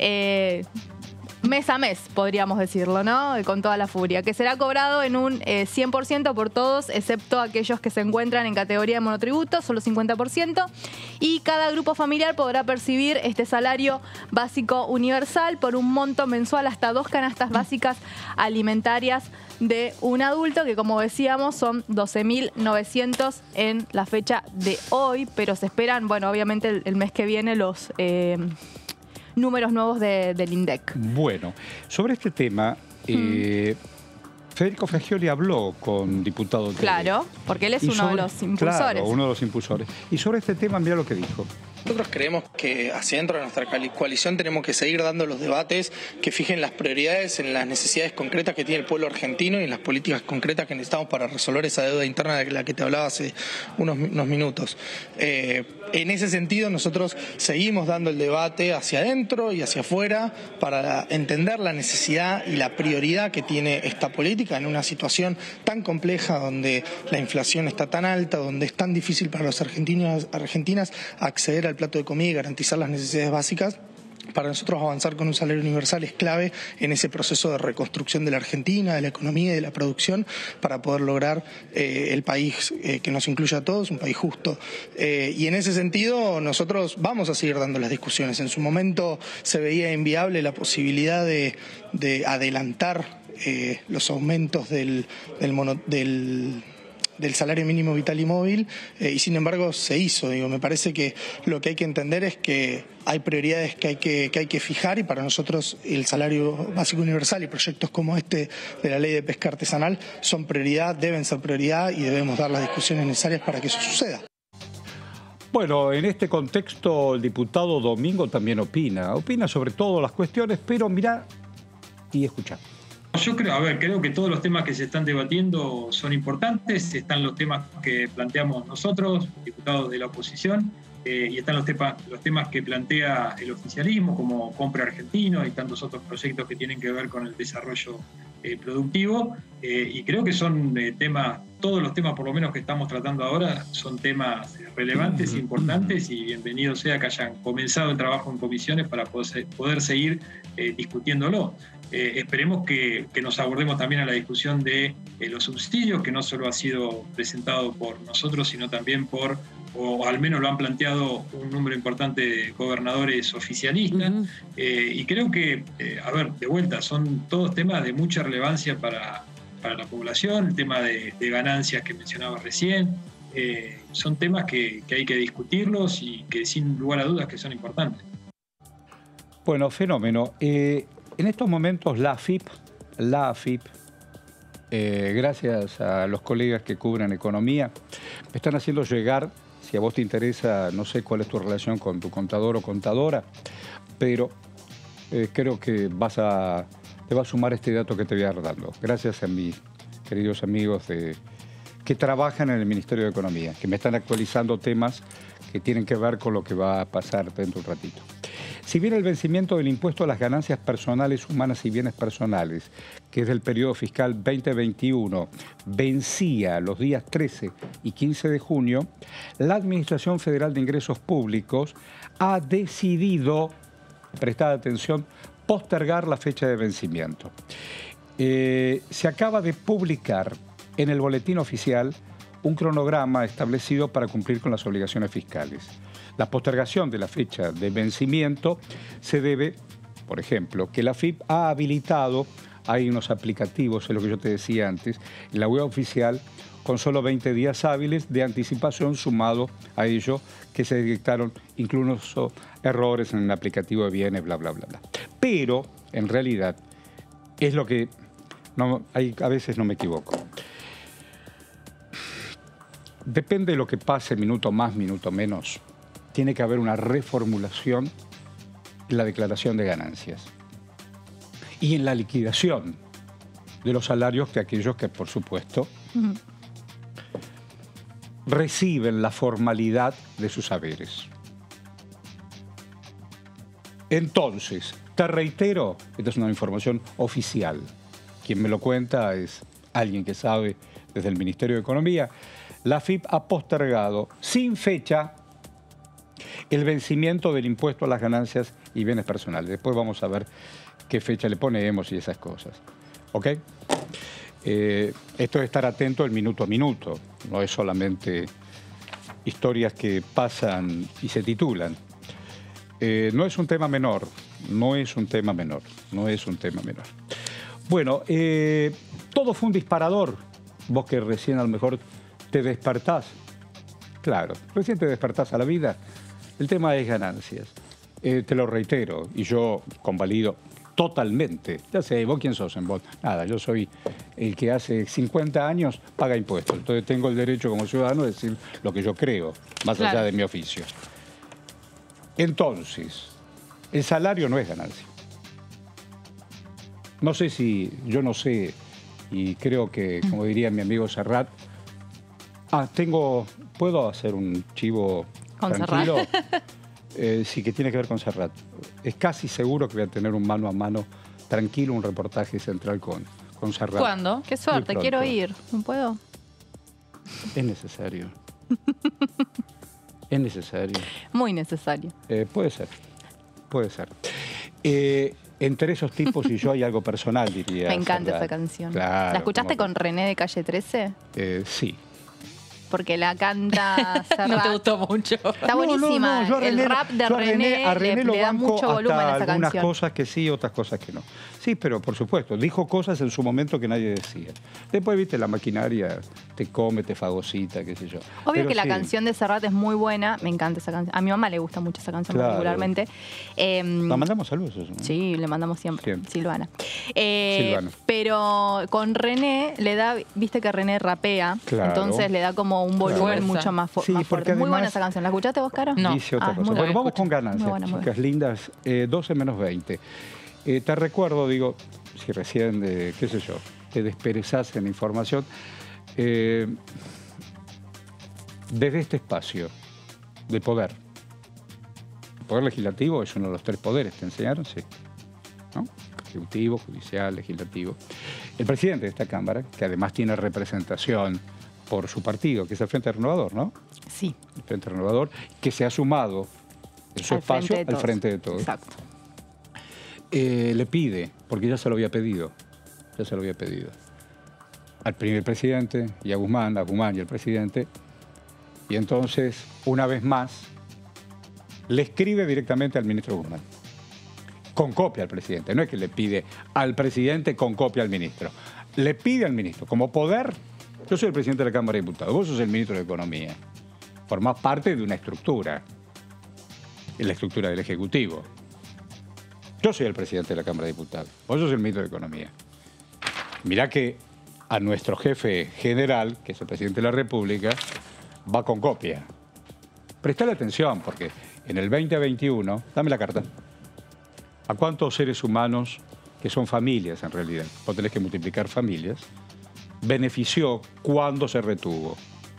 [SPEAKER 3] eh, mes a mes, podríamos decirlo, ¿no? Con toda la furia, que será cobrado en un eh, cien por ciento por todos, excepto aquellos que se encuentran en categoría de monotributo, solo cincuenta por ciento, y cada grupo familiar podrá percibir este salario básico universal por un monto mensual hasta dos canastas básicas alimentarias de un adulto, que como decíamos son doce mil novecientos en la fecha de hoy, pero se esperan, bueno, obviamente el, el mes que viene los Eh, números nuevos de, del INDEC.
[SPEAKER 1] Bueno, sobre este tema, eh, hmm. Federico Fagioli habló con diputados.
[SPEAKER 3] Claro, porque él es uno sobre, de los impulsores.
[SPEAKER 1] Claro, uno de los impulsores. Y sobre este tema, mira lo que dijo.
[SPEAKER 6] Nosotros creemos que hacia dentro de nuestra coalición tenemos que seguir dando los debates que fijen las prioridades en las necesidades concretas que tiene el pueblo argentino y en las políticas concretas que necesitamos para resolver esa deuda interna de la que te hablaba hace unos, unos minutos. Eh, en ese sentido, nosotros seguimos dando el debate hacia adentro y hacia afuera para entender la necesidad y la prioridad que tiene esta política en una situación tan compleja donde la inflación está tan alta, donde es tan difícil para los argentinos argentinas acceder al plato de comida y garantizar las necesidades básicas. Para nosotros avanzar con un salario universal es clave en ese proceso de reconstrucción de la Argentina, de la economía y de la producción, para poder lograr eh, el país eh, que nos incluya a todos, un país justo. Eh, y en ese sentido nosotros vamos a seguir dando las discusiones. En su momento se veía inviable la posibilidad de, de adelantar eh, los aumentos del, del, mono, del del salario mínimo vital y móvil, eh, y sin embargo se hizo. Digo, me parece que lo que hay que entender es que hay prioridades que hay que, que hay que fijar, y para nosotros el salario básico universal y proyectos como este de la ley de pesca artesanal son prioridad, deben ser prioridad, y debemos dar las discusiones necesarias para que eso suceda.
[SPEAKER 1] Bueno, en este contexto el diputado Domingo también opina, opina sobre todas las cuestiones, pero mirá y escuchá.
[SPEAKER 4] Yo creo, a ver, creo que todos los temas que se están debatiendo son importantes. Están los temas que planteamos nosotros, diputados de la oposición, eh, y están los, tepa, los temas que plantea el oficialismo, como Compra Argentino y tantos otros proyectos que tienen que ver con el desarrollo eh, productivo. Eh, y creo que son eh, temas, todos los temas por lo menos que estamos tratando ahora, son temas relevantes, importantes, y bienvenido sea que hayan comenzado el trabajo en comisiones para poder, poder seguir eh, discutiéndolo. Eh, esperemos que, que nos abordemos también a la discusión de eh, los subsidios, que no solo ha sido presentado por nosotros, sino también por, o al menos lo han planteado un número importante de gobernadores oficialistas. Uh-huh. eh, y creo que, eh, a ver, de vuelta, son todos temas de mucha relevancia para, para la población, el tema de, de ganancias que mencionaba recién. Eh, son temas que, que hay que discutirlos y que sin lugar a dudas que son importantes.
[SPEAKER 1] Bueno, fenómeno. Eh... En estos momentos la A F I P, la A F I P, eh, gracias a los colegas que cubren economía, me están haciendo llegar, si a vos te interesa, no sé cuál es tu relación con tu contador o contadora, pero eh, creo que vas a, te va a sumar este dato que te voy a dar dando. Gracias a mis queridos amigos de, que trabajan en el Ministerio de Economía, que me están actualizando temas que tienen que ver con lo que va a pasar dentro de un ratito. Si bien el vencimiento del impuesto a las ganancias personales humanas y bienes personales, que es del periodo fiscal veinte veintiuno, vencía los días trece y quince de junio, la Administración Federal de Ingresos Públicos ha decidido, prestad atención, postergar la fecha de vencimiento. Eh, se acaba de publicar en el boletín oficial un cronograma establecido para cumplir con las obligaciones fiscales. La postergación de la fecha de vencimiento se debe, por ejemplo, que la A F I P ha habilitado, hay unos aplicativos, es lo que yo te decía antes, en la web oficial, con solo veinte días hábiles de anticipación, sumado a ello que se detectaron incluso errores en el aplicativo de bienes, bla, bla, bla, bla. Pero, en realidad, es lo que no, hay, a veces no me equivoco. Depende de lo que pase, minuto más, minuto menos, tiene que haber una reformulación en la declaración de ganancias y en la liquidación de los salarios de aquellos que, por supuesto, uh-huh. reciben la formalidad de sus saberes. Entonces, te reitero, esta es una información oficial. Quien me lo cuenta es alguien que sabe desde el Ministerio de Economía. La A F I P ha postergado sin fecha el vencimiento del impuesto a las ganancias y bienes personales. Después vamos a ver qué fecha le ponemos y esas cosas. ¿Ok? Eh, esto es estar atento el minuto a minuto. No es solamente historias que pasan y se titulan. Eh, no es un tema menor. No es un tema menor. No es un tema menor. Bueno, eh, todo fue un disparador. Vos que recién a lo mejor te despertás. Claro, recién te despertás a la vida. El tema es ganancias. Eh, te lo reitero, y yo convalido totalmente. Ya sé, ¿vos quién sos en vos? Nada, yo soy el que hace cincuenta años paga impuestos. Entonces tengo el derecho como ciudadano de decir lo que yo creo, más claro. allá de mi oficio. Entonces, el salario no es ganancia. No sé si, yo no sé, y creo que, como diría mi amigo Serrat, ah, tengo, ¿puedo hacer un chivo
[SPEAKER 3] ¿Con
[SPEAKER 1] tranquilo?
[SPEAKER 3] Serrat?
[SPEAKER 1] Eh, sí, que tiene que ver con Serrat. Es casi seguro que voy a tener un mano a mano tranquilo, un reportaje central con, con Serrat.
[SPEAKER 3] ¿Cuándo? Qué suerte, quiero ir. ¿No puedo?
[SPEAKER 1] Es necesario. Es necesario.
[SPEAKER 3] Muy necesario.
[SPEAKER 1] Eh, puede ser. puede ser. Eh, entre esos tipos y yo hay algo personal, diría.
[SPEAKER 3] Me encanta
[SPEAKER 1] Serrat.
[SPEAKER 3] esa canción.
[SPEAKER 1] Claro,
[SPEAKER 3] ¿La escuchaste
[SPEAKER 1] como-
[SPEAKER 3] con René de Calle trece?
[SPEAKER 1] Eh, sí.
[SPEAKER 3] Porque la canta Serrat.
[SPEAKER 2] No te gustó mucho.
[SPEAKER 3] Está buenísima.
[SPEAKER 1] No, no, no, yo a
[SPEAKER 3] el
[SPEAKER 1] René-
[SPEAKER 3] rap de
[SPEAKER 1] yo a
[SPEAKER 3] René,
[SPEAKER 1] a René
[SPEAKER 3] le,
[SPEAKER 1] lo
[SPEAKER 3] le da
[SPEAKER 1] banco
[SPEAKER 3] mucho volumen a
[SPEAKER 1] hasta
[SPEAKER 3] esa
[SPEAKER 1] algunas
[SPEAKER 3] canción.
[SPEAKER 1] cosas que sí, otras cosas que no. Sí, pero por supuesto, dijo cosas en su momento que nadie decía. Después, viste, la maquinaria te come, te fagocita, qué sé yo.
[SPEAKER 3] Obvio
[SPEAKER 1] Pero
[SPEAKER 3] que la
[SPEAKER 1] sí,
[SPEAKER 3] canción de Serrat es muy buena. Me encanta esa canción. A mi mamá le gusta mucho esa canción
[SPEAKER 1] Claro.
[SPEAKER 3] particularmente. Eh,
[SPEAKER 1] La mandamos saludos. Eso, ¿no?
[SPEAKER 3] Sí, le mandamos siempre.
[SPEAKER 1] Siempre.
[SPEAKER 3] Silvana. Eh,
[SPEAKER 1] Silvana.
[SPEAKER 3] Pero con René le da, viste que René rapea,
[SPEAKER 1] Claro.
[SPEAKER 3] entonces le da como un volumen
[SPEAKER 1] Claro.
[SPEAKER 3] mucho más, fu-
[SPEAKER 1] Sí,
[SPEAKER 3] más
[SPEAKER 1] porque
[SPEAKER 3] fuerte. Muy buena
[SPEAKER 1] además
[SPEAKER 3] esa canción. ¿La escuchaste vos, Caro?
[SPEAKER 1] Dice otra
[SPEAKER 3] Ah,
[SPEAKER 1] cosa.
[SPEAKER 3] muy
[SPEAKER 1] Bueno,
[SPEAKER 3] buena.
[SPEAKER 1] vamos con
[SPEAKER 3] Muy
[SPEAKER 1] ganancias,
[SPEAKER 3] buena, muy
[SPEAKER 1] chicas lindas. Eh, doce menos veinte. Eh, te recuerdo, digo, si recién, de, qué sé yo, te desperezás en información, eh, desde este espacio de poder. El poder legislativo es uno de los tres poderes, ¿te enseñaron? Sí. ¿No? Ejecutivo, judicial, legislativo. El presidente de esta Cámara, que además tiene representación por su partido, que es el Frente Renovador, ¿no?
[SPEAKER 3] Sí.
[SPEAKER 1] El Frente Renovador, que se ha sumado en su
[SPEAKER 3] Al
[SPEAKER 1] espacio
[SPEAKER 3] frente de
[SPEAKER 1] al
[SPEAKER 3] todos.
[SPEAKER 1] frente de todos.
[SPEAKER 3] Exacto.
[SPEAKER 1] Eh, le pide, porque ya se lo había pedido, ya se lo había pedido, al primer presidente y a Guzmán, a Guzmán y al presidente, y entonces, una vez más, le escribe directamente al ministro Guzmán, con copia al presidente, no es que le pide al presidente con copia al ministro, le pide al ministro, como poder, yo soy el presidente de la Cámara de Diputados, vos sos el ministro de Economía, formás parte de una estructura, la estructura del Ejecutivo. Yo soy el presidente de la Cámara de Diputados, vos sos el ministro de Economía. Mirá que a nuestro jefe general, que es el presidente de la República, va con copia. Prestale atención, porque en el veinte veintiuno, dame la carta, ¿a cuántos seres humanos, que son familias en realidad, vos tenés que multiplicar familias, benefició cuando se retuvo?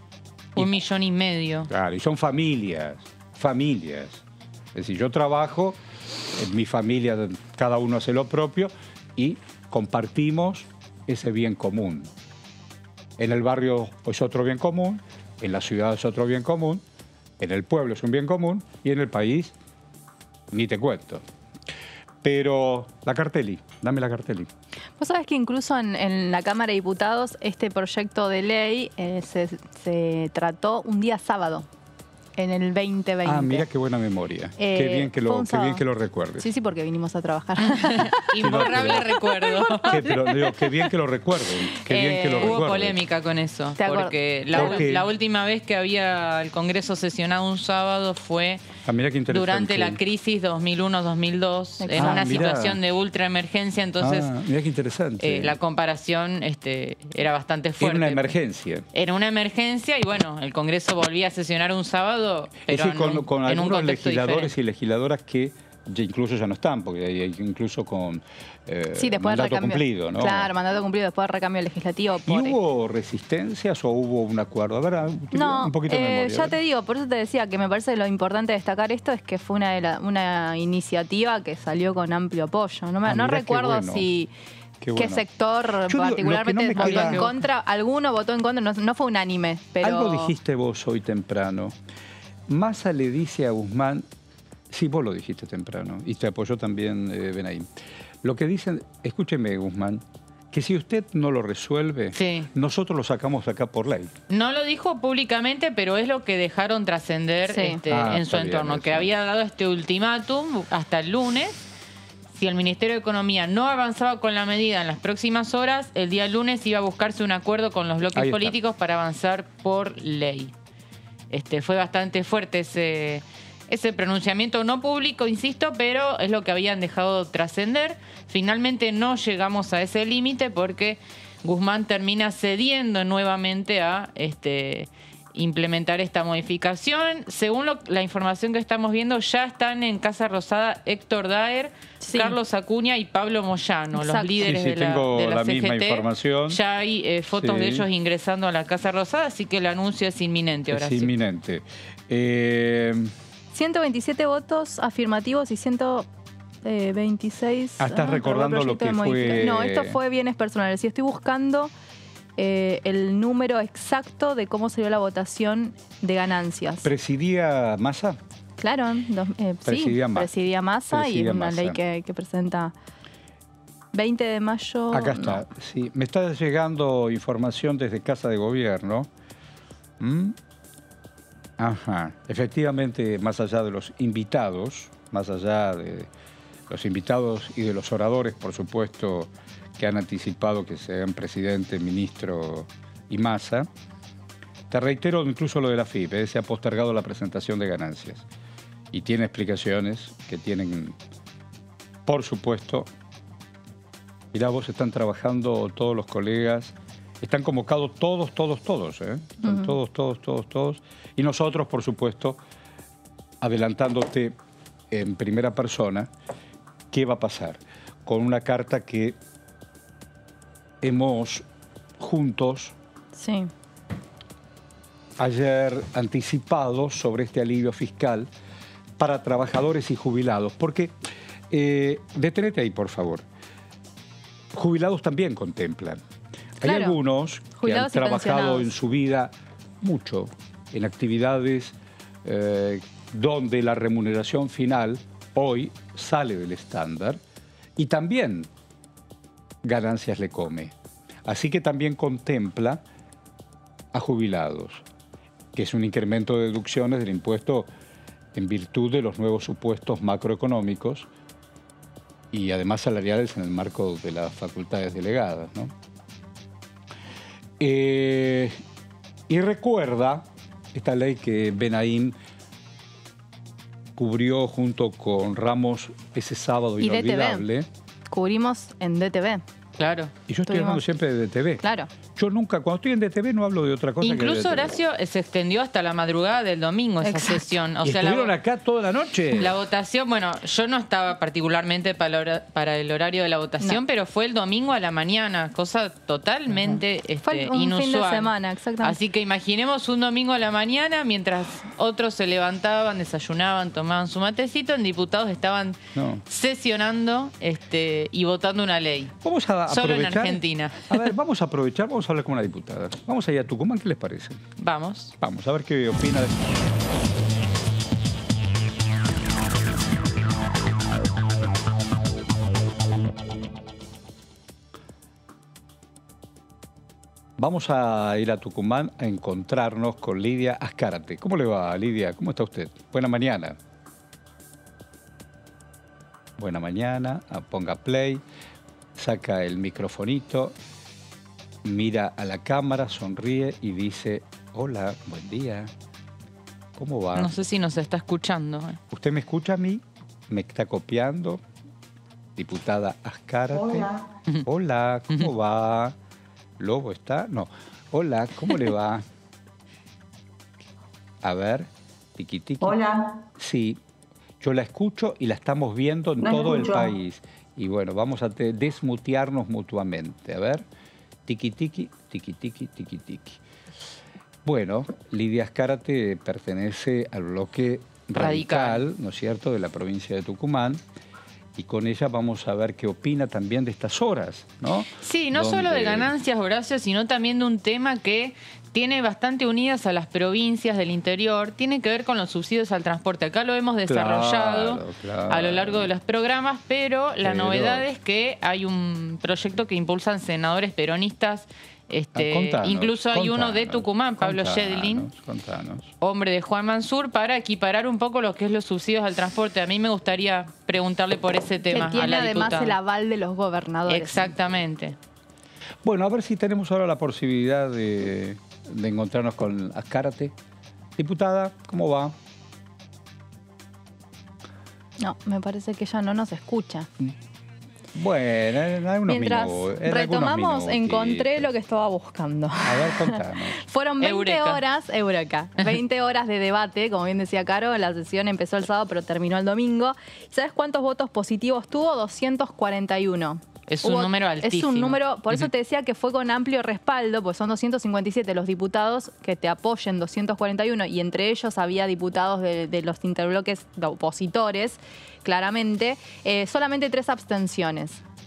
[SPEAKER 2] Un millón y medio.
[SPEAKER 1] Claro, y son familias, familias. Es decir, yo trabajo, en mi familia cada uno hace lo propio y compartimos ese bien común. En el barrio es otro bien común, en la ciudad es otro bien común, en el pueblo es un bien común y en el país ni te cuento. Pero la Cartelli, dame la Cartelli.
[SPEAKER 3] Vos sabés que incluso en, en la Cámara de Diputados este proyecto de ley eh, se, se trató un día sábado, en el veinte veinte.
[SPEAKER 1] Ah, mira qué buena memoria.
[SPEAKER 3] Eh,
[SPEAKER 1] qué bien que
[SPEAKER 3] fue
[SPEAKER 1] lo,
[SPEAKER 3] un
[SPEAKER 1] qué bien
[SPEAKER 3] sábado.
[SPEAKER 1] que lo recuerdes.
[SPEAKER 3] Sí, sí, porque vinimos a trabajar.
[SPEAKER 2] Imborrable recuerdo.
[SPEAKER 1] Qué, pero, digo, qué bien que lo recuerden. Qué bien que lo
[SPEAKER 2] Eh, hubo
[SPEAKER 1] recuerden.
[SPEAKER 2] polémica con eso,
[SPEAKER 3] ¿Te acuerdas?
[SPEAKER 2] porque la,
[SPEAKER 1] Porque-
[SPEAKER 2] la última vez que había el Congreso sesionado un sábado fue
[SPEAKER 1] Ah, mira qué interesante.
[SPEAKER 2] durante la crisis dos mil uno dos mil dos, en
[SPEAKER 1] Ah,
[SPEAKER 2] una
[SPEAKER 1] mirá.
[SPEAKER 2] situación de ultra emergencia, entonces
[SPEAKER 1] Ah, mira qué interesante.
[SPEAKER 2] eh, la comparación este, era bastante
[SPEAKER 1] Era
[SPEAKER 2] fuerte.
[SPEAKER 1] una emergencia.
[SPEAKER 2] Era una emergencia y bueno, el Congreso volvía a sesionar un sábado, pero
[SPEAKER 1] Es decir, con,
[SPEAKER 2] en un,
[SPEAKER 1] con
[SPEAKER 2] en un
[SPEAKER 1] algunos
[SPEAKER 2] contexto
[SPEAKER 1] legisladores
[SPEAKER 2] diferente.
[SPEAKER 1] y legisladoras que ya incluso ya no están, porque hay, hay incluso con eh,
[SPEAKER 3] Sí, después del
[SPEAKER 1] mandato
[SPEAKER 3] recambio.
[SPEAKER 1] cumplido, ¿no?
[SPEAKER 3] Claro, mandato cumplido después del recambio legislativo.
[SPEAKER 1] ¿Y
[SPEAKER 3] Por
[SPEAKER 1] hubo resistencias o hubo un acuerdo? A ver, un,
[SPEAKER 3] No,
[SPEAKER 1] un poquito de
[SPEAKER 3] eh,
[SPEAKER 1] memoria. a
[SPEAKER 3] ya
[SPEAKER 1] ver.
[SPEAKER 3] te digo, por eso te decía que me parece lo importante de destacar esto es que fue una, de la- una iniciativa que salió con amplio apoyo. No, me,
[SPEAKER 1] Ah,
[SPEAKER 3] no
[SPEAKER 1] mirá qué
[SPEAKER 3] recuerdo
[SPEAKER 1] bueno.
[SPEAKER 3] si
[SPEAKER 1] Qué
[SPEAKER 3] qué
[SPEAKER 1] bueno.
[SPEAKER 3] sector
[SPEAKER 1] Yo digo, lo que no
[SPEAKER 3] particularmente
[SPEAKER 1] me
[SPEAKER 3] votó
[SPEAKER 1] queda-
[SPEAKER 3] en contra. Alguno votó en contra, no, no fue unánime, pero...
[SPEAKER 1] Algo dijiste vos hoy temprano. Massa le dice a Guzmán, sí, vos lo dijiste temprano, y te apoyó también eh, Benaim. Lo que dicen, escúcheme Guzmán, que si usted no lo resuelve,
[SPEAKER 2] Sí.
[SPEAKER 1] nosotros lo sacamos acá por ley.
[SPEAKER 2] No lo dijo públicamente, pero es lo que dejaron trascender
[SPEAKER 3] Sí.
[SPEAKER 2] este,
[SPEAKER 1] Ah,
[SPEAKER 2] en su
[SPEAKER 1] está bien,
[SPEAKER 2] entorno,
[SPEAKER 1] eso.
[SPEAKER 2] que había dado este ultimátum hasta el lunes. Si el Ministerio de Economía no avanzaba con la medida en las próximas horas, el día lunes iba a buscarse un acuerdo con los bloques
[SPEAKER 1] Ahí está.
[SPEAKER 2] políticos para avanzar por ley. Este, fue bastante fuerte ese, ese pronunciamiento, no público, insisto, pero es lo que habían dejado trascender. Finalmente no llegamos a ese límite porque Guzmán termina cediendo nuevamente a este, implementar esta modificación. Según lo- la información que estamos viendo, ya están en Casa Rosada Héctor Daer,
[SPEAKER 3] Sí.
[SPEAKER 2] Carlos Acuña y Pablo Moyano, los
[SPEAKER 3] Exacto.
[SPEAKER 2] líderes
[SPEAKER 1] Sí, sí,
[SPEAKER 2] de la,
[SPEAKER 1] tengo
[SPEAKER 2] de la
[SPEAKER 1] la
[SPEAKER 2] C G T.
[SPEAKER 1] misma información.
[SPEAKER 2] Ya hay eh, fotos
[SPEAKER 1] Sí.
[SPEAKER 2] de ellos ingresando a la Casa Rosada, así que el anuncio es inminente ahora
[SPEAKER 1] Es
[SPEAKER 2] sí.
[SPEAKER 1] inminente. Eh,
[SPEAKER 3] ciento veintisiete votos afirmativos y ciento veintiséis...
[SPEAKER 1] Ah, estás
[SPEAKER 3] ah,
[SPEAKER 1] recordando
[SPEAKER 3] aprobó
[SPEAKER 1] lo que
[SPEAKER 3] proyecto de
[SPEAKER 1] fue-
[SPEAKER 3] modificación. No, esto fue bienes personales. Y estoy buscando eh, el número exacto de cómo salió la votación de ganancias.
[SPEAKER 1] ¿Presidía Massa?
[SPEAKER 3] Claro, dos, eh,
[SPEAKER 1] presidía
[SPEAKER 3] sí,
[SPEAKER 1] Massa.
[SPEAKER 3] presidía Massa y
[SPEAKER 1] Presidía
[SPEAKER 3] es una
[SPEAKER 1] Massa.
[SPEAKER 3] ley que, que presenta veinte de mayo.
[SPEAKER 1] Acá
[SPEAKER 3] no.
[SPEAKER 1] está, sí. Me está llegando información desde Casa de Gobierno. ¿Mm? Ajá. Efectivamente, más allá de los invitados, más allá de los invitados y de los oradores, por supuesto, que han anticipado que sean presidente, ministro y Massa, te reitero incluso lo de la F I P, ¿eh? Se ha postergado la presentación de ganancias. Y tiene explicaciones que tienen, por supuesto. Mirá, vos están trabajando todos los colegas, están convocados todos, todos, todos, ¿eh? Están
[SPEAKER 3] Ujú.
[SPEAKER 1] todos, todos, todos, todos. Y nosotros, por supuesto, adelantándote en primera persona, ¿qué va a pasar? Con una carta que hemos juntos
[SPEAKER 3] Sí.
[SPEAKER 1] ayer anticipado sobre este alivio fiscal para trabajadores y jubilados. Porque, eh, detenete ahí, por favor. Jubilados también contemplan. Hay
[SPEAKER 3] Claro.
[SPEAKER 1] algunos que
[SPEAKER 3] Jubilados y
[SPEAKER 1] han trabajado
[SPEAKER 3] pensionados.
[SPEAKER 1] en su vida mucho en actividades eh, donde la remuneración final hoy sale del estándar y también ganancias le come. Así que también contempla a jubilados, que es un incremento de deducciones del impuesto en virtud de los nuevos supuestos macroeconómicos y además salariales en el marco de las facultades delegadas, ¿no? Eh, y recuerda esta ley que Benaim cubrió junto con Ramos ese sábado
[SPEAKER 3] Y D T V.
[SPEAKER 1] inolvidable.
[SPEAKER 3] Cubrimos en D T V.
[SPEAKER 2] Claro.
[SPEAKER 1] Y yo estoy hablando
[SPEAKER 3] Estuvimos-
[SPEAKER 1] siempre de D T V.
[SPEAKER 3] Claro.
[SPEAKER 1] Yo nunca, cuando estoy en D T V no hablo de otra cosa que de
[SPEAKER 2] Incluso
[SPEAKER 1] D T V.
[SPEAKER 2] Horacio se extendió hasta la madrugada del domingo esa
[SPEAKER 3] Exacto.
[SPEAKER 2] sesión. O
[SPEAKER 1] ¿Y
[SPEAKER 2] sea, la,
[SPEAKER 1] estuvieron acá toda la noche?
[SPEAKER 2] la votación, bueno, yo no estaba particularmente para, la hora- para el horario de la votación,
[SPEAKER 3] No.
[SPEAKER 2] pero fue el domingo a la mañana, cosa totalmente este,
[SPEAKER 3] Fue un
[SPEAKER 2] inusual.
[SPEAKER 3] fin de semana, exactamente.
[SPEAKER 2] Así que imaginemos un domingo a la mañana, mientras otros se levantaban, desayunaban, tomaban su matecito, en diputados estaban
[SPEAKER 1] No.
[SPEAKER 2] sesionando este, y votando una ley.
[SPEAKER 1] Vamos a
[SPEAKER 2] Solo en
[SPEAKER 1] aprovechar.
[SPEAKER 2] Argentina.
[SPEAKER 1] A ver, vamos a aprovechar, vamos a hablar con una diputada. Vamos allá a Tucumán, ¿qué les parece?
[SPEAKER 2] Vamos.
[SPEAKER 1] Vamos a ver qué opina de Vamos a ir a Tucumán a encontrarnos con Lidia Azcárate. ¿Cómo le va, Lidia? ¿Cómo está usted? Buena mañana. Buena mañana. Ah, ponga play. Saca el microfonito. Mira a la cámara, sonríe y dice: hola, buen día. ¿Cómo va?
[SPEAKER 2] No sé si nos está escuchando. eh.
[SPEAKER 1] ¿Usted me escucha a mí? ¿Me está copiando? Diputada Azcárate.
[SPEAKER 21] Hola.
[SPEAKER 1] Hola, ¿cómo va? ¿Lobo está? No. Hola, ¿cómo le va? A ver, tiqui tiqui.
[SPEAKER 21] Hola.
[SPEAKER 1] Sí, yo la escucho y la estamos viendo en
[SPEAKER 21] No
[SPEAKER 1] todo
[SPEAKER 21] escucho.
[SPEAKER 1] el país. Y bueno, vamos a te- desmutearnos mutuamente. A ver, tiqui tiqui, tiqui tiqui, tiqui tiqui. Bueno, Lidia Azcárate pertenece al bloque radical,
[SPEAKER 2] Radical.
[SPEAKER 1] ¿no es cierto?, de la provincia de Tucumán. Y con ella vamos a ver qué opina también de estas horas, ¿no?
[SPEAKER 2] Sí, no solo de
[SPEAKER 1] Donde-
[SPEAKER 2] ganancias, Horacio, sino también de un tema que tiene bastante unidas a las provincias del interior, tiene que ver con los subsidios al transporte. Acá lo hemos desarrollado
[SPEAKER 1] Claro, claro.
[SPEAKER 2] a lo largo de los programas, pero la
[SPEAKER 1] Pero-
[SPEAKER 2] novedad es que hay un proyecto que impulsan senadores peronistas. Este,
[SPEAKER 1] Ah, contanos,
[SPEAKER 2] incluso hay uno de
[SPEAKER 1] contanos,
[SPEAKER 2] Tucumán, Pablo
[SPEAKER 1] contanos,
[SPEAKER 2] Shedlin,
[SPEAKER 1] Contanos.
[SPEAKER 2] hombre de Juan Mansur, para equiparar un poco lo que es los subsidios al transporte. A mí me gustaría preguntarle por ese tema
[SPEAKER 3] Que tiene
[SPEAKER 2] a la
[SPEAKER 3] además
[SPEAKER 2] diputada.
[SPEAKER 3] el aval de los gobernadores.
[SPEAKER 2] Exactamente.
[SPEAKER 1] Bueno, a ver si tenemos ahora la posibilidad de, de encontrarnos con Azcárate. Diputada, ¿cómo va?
[SPEAKER 3] No, me parece que ella no nos escucha.
[SPEAKER 1] Bueno, en algunos
[SPEAKER 3] Mientras
[SPEAKER 1] minutos. en
[SPEAKER 3] retomamos,
[SPEAKER 1] algunos
[SPEAKER 3] encontré
[SPEAKER 1] minutitos.
[SPEAKER 3] lo que estaba buscando.
[SPEAKER 1] A ver, contanos.
[SPEAKER 3] Fueron veinte
[SPEAKER 2] Eureka.
[SPEAKER 3] horas, Eureka, veinte horas de debate, como bien decía Caro, la sesión empezó el sábado pero terminó el domingo. ¿Sabes cuántos votos positivos tuvo? doscientos cuarenta y uno.
[SPEAKER 2] Es un número
[SPEAKER 3] Es
[SPEAKER 2] altísimo.
[SPEAKER 3] un número, por eso
[SPEAKER 2] Ujú.
[SPEAKER 3] te decía que fue con amplio respaldo, pues son doscientos cincuenta y siete los diputados que te apoyen, doscientos cuarenta y uno, y entre ellos había diputados de, de los interbloques de opositores, claramente. Eh, solamente tres abstenciones.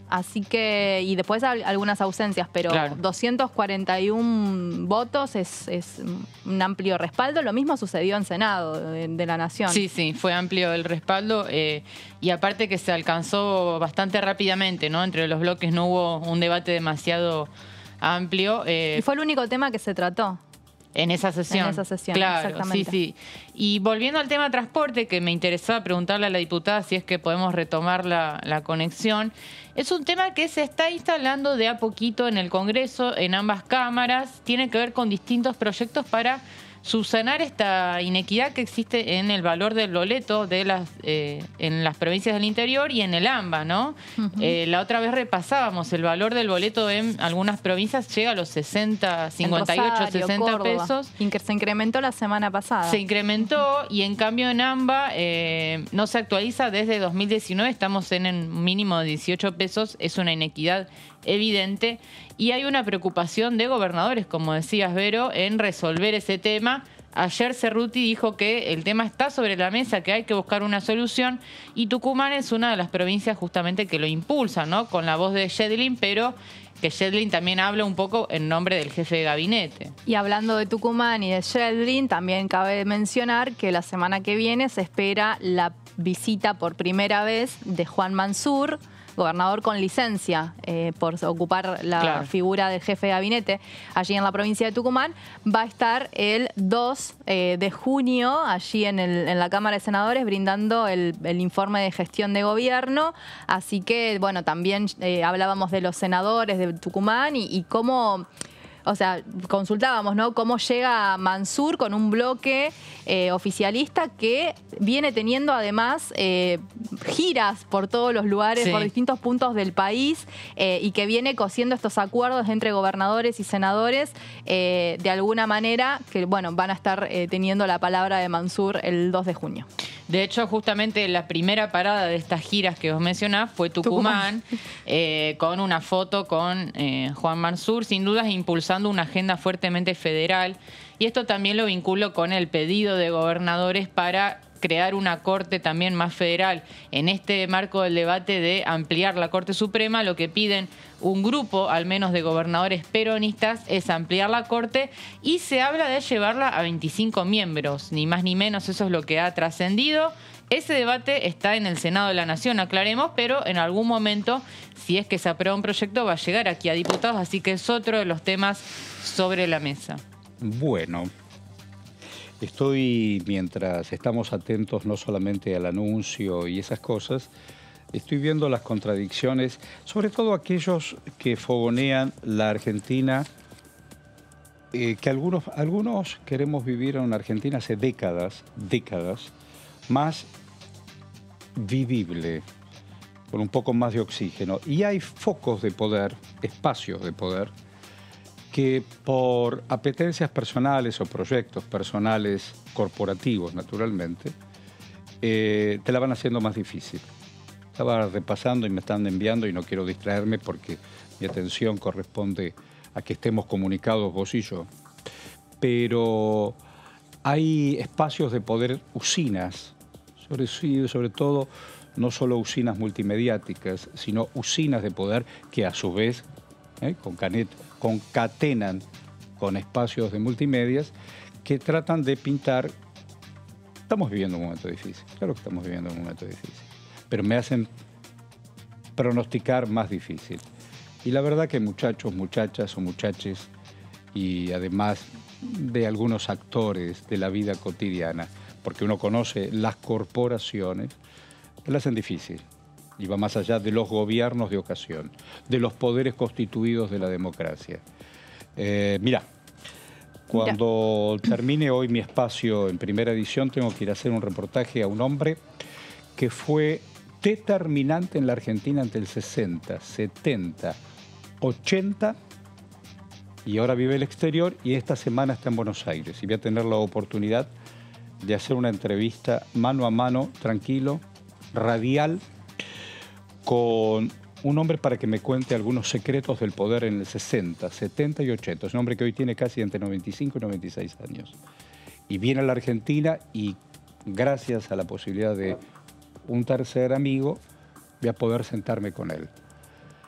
[SPEAKER 3] Así que, y después algunas ausencias, pero
[SPEAKER 2] Claro.
[SPEAKER 3] doscientos cuarenta y uno votos es, es un amplio respaldo. Lo mismo sucedió en Senado de, de la Nación.
[SPEAKER 2] Sí, sí, fue amplio el respaldo eh, y aparte que se alcanzó bastante rápidamente, ¿no? Entre los bloques no hubo un debate demasiado amplio. eh,
[SPEAKER 3] Y fue el único tema que se trató.
[SPEAKER 2] En esa sesión.
[SPEAKER 3] En esa sesión,
[SPEAKER 2] claro,
[SPEAKER 3] exactamente.
[SPEAKER 2] sí, sí. Y volviendo al tema transporte, que me interesaba preguntarle a la diputada si es que podemos retomar la, la conexión, es un tema que se está instalando de a poquito en el Congreso, en ambas cámaras, tiene que ver con distintos proyectos para subsanar esta inequidad que existe en el valor del boleto de las, eh, en las provincias del interior y en el AMBA, ¿no?
[SPEAKER 3] Ujú.
[SPEAKER 2] Eh, la otra vez repasábamos, el valor del boleto en algunas provincias llega a los sesenta, cincuenta y ocho,
[SPEAKER 3] En Rosario,
[SPEAKER 2] sesenta
[SPEAKER 3] Córdoba.
[SPEAKER 2] pesos.
[SPEAKER 3] Inc- Se incrementó la semana pasada.
[SPEAKER 2] Se incrementó y en cambio en AMBA eh, no se actualiza desde dos mil diecinueve, estamos en un mínimo de dieciocho pesos, es una inequidad evidente y hay una preocupación de gobernadores, como decías Vero, en resolver ese tema. Ayer Cerruti dijo que el tema está sobre la mesa, que hay que buscar una solución y Tucumán es una de las provincias justamente que lo impulsa, ¿no? Con la voz de Yedlin, pero que Yedlin también habla un poco en nombre del jefe de gabinete.
[SPEAKER 3] Y hablando de Tucumán y de Yedlin, también cabe mencionar que la semana que viene se espera la visita por primera vez de Juan Mansur, gobernador con licencia eh, por ocupar la
[SPEAKER 2] Claro.
[SPEAKER 3] figura del jefe de gabinete allí en la provincia de Tucumán. Va a estar el dos eh, de junio allí en, el, en la Cámara de Senadores brindando el, el informe de gestión de gobierno. Así que, bueno, también eh, hablábamos de los senadores de Tucumán y, y cómo... O sea, consultábamos, ¿no? Cómo llega Mansur con un bloque eh, oficialista que viene teniendo además eh, giras por todos los lugares,
[SPEAKER 2] Sí.
[SPEAKER 3] por distintos puntos del país eh, y que viene cosiendo estos acuerdos entre gobernadores y senadores eh, de alguna manera que, bueno, van a estar eh, teniendo la palabra de Mansur el dos de junio.
[SPEAKER 2] De hecho, justamente la primera parada de estas giras que vos mencionás fue Tucumán, eh, con una foto con eh, Juan Mansur, sin dudas impulsando una agenda fuertemente federal. Y esto también lo vinculo con el pedido de gobernadores para crear una corte también más federal. En este marco del debate de ampliar la Corte Suprema, lo que piden un grupo, al menos de gobernadores peronistas, es ampliar la Corte y se habla de llevarla a veinticinco miembros, ni más ni menos, eso es lo que ha trascendido. Ese debate está en el Senado de la Nación, aclaremos, pero en algún momento, si es que se aprueba un proyecto, va a llegar aquí a diputados, así que es otro de los temas sobre la mesa.
[SPEAKER 1] Bueno, estoy, mientras estamos atentos no solamente al anuncio y esas cosas, estoy viendo las contradicciones, sobre todo aquellos que fogonean la Argentina, eh, que algunos, algunos queremos vivir en una Argentina hace décadas, décadas, más vivible, con un poco más de oxígeno. Y hay focos de poder, espacios de poder, que por apetencias personales o proyectos personales corporativos, naturalmente, eh, te la van haciendo más difícil. Estaba repasando y me están enviando y no quiero distraerme porque mi atención corresponde a que estemos comunicados vos y yo. Pero hay espacios de poder, usinas, sobre, sobre todo no solo usinas multimediáticas, sino usinas de poder que a su vez eh, con canet, concatenan con espacios de multimedias que tratan de pintar. Estamos viviendo un momento difícil, claro que estamos viviendo un momento difícil, pero me hacen pronosticar más difícil. Y la verdad que muchachos, muchachas o muchaches, y además de algunos actores de la vida cotidiana, porque uno conoce las corporaciones, la hacen difícil. Y va más allá de los gobiernos de ocasión, de los poderes constituidos de la democracia. Eh, mirá, cuando Mira. termine hoy mi espacio en primera edición, tengo que ir a hacer un reportaje a un hombre que fue determinante en la Argentina entre el sesenta, setenta, ochenta, y ahora vive en el exterior y esta semana está en Buenos Aires. Y voy a tener la oportunidad de hacer una entrevista mano a mano, tranquilo, radial, con un hombre para que me cuente algunos secretos del poder en el sesenta, setenta y ochenta. Es un hombre que hoy tiene casi entre noventa y cinco y noventa y seis años. Y viene a la Argentina y gracias a la posibilidad de un tercer amigo voy a poder sentarme con él.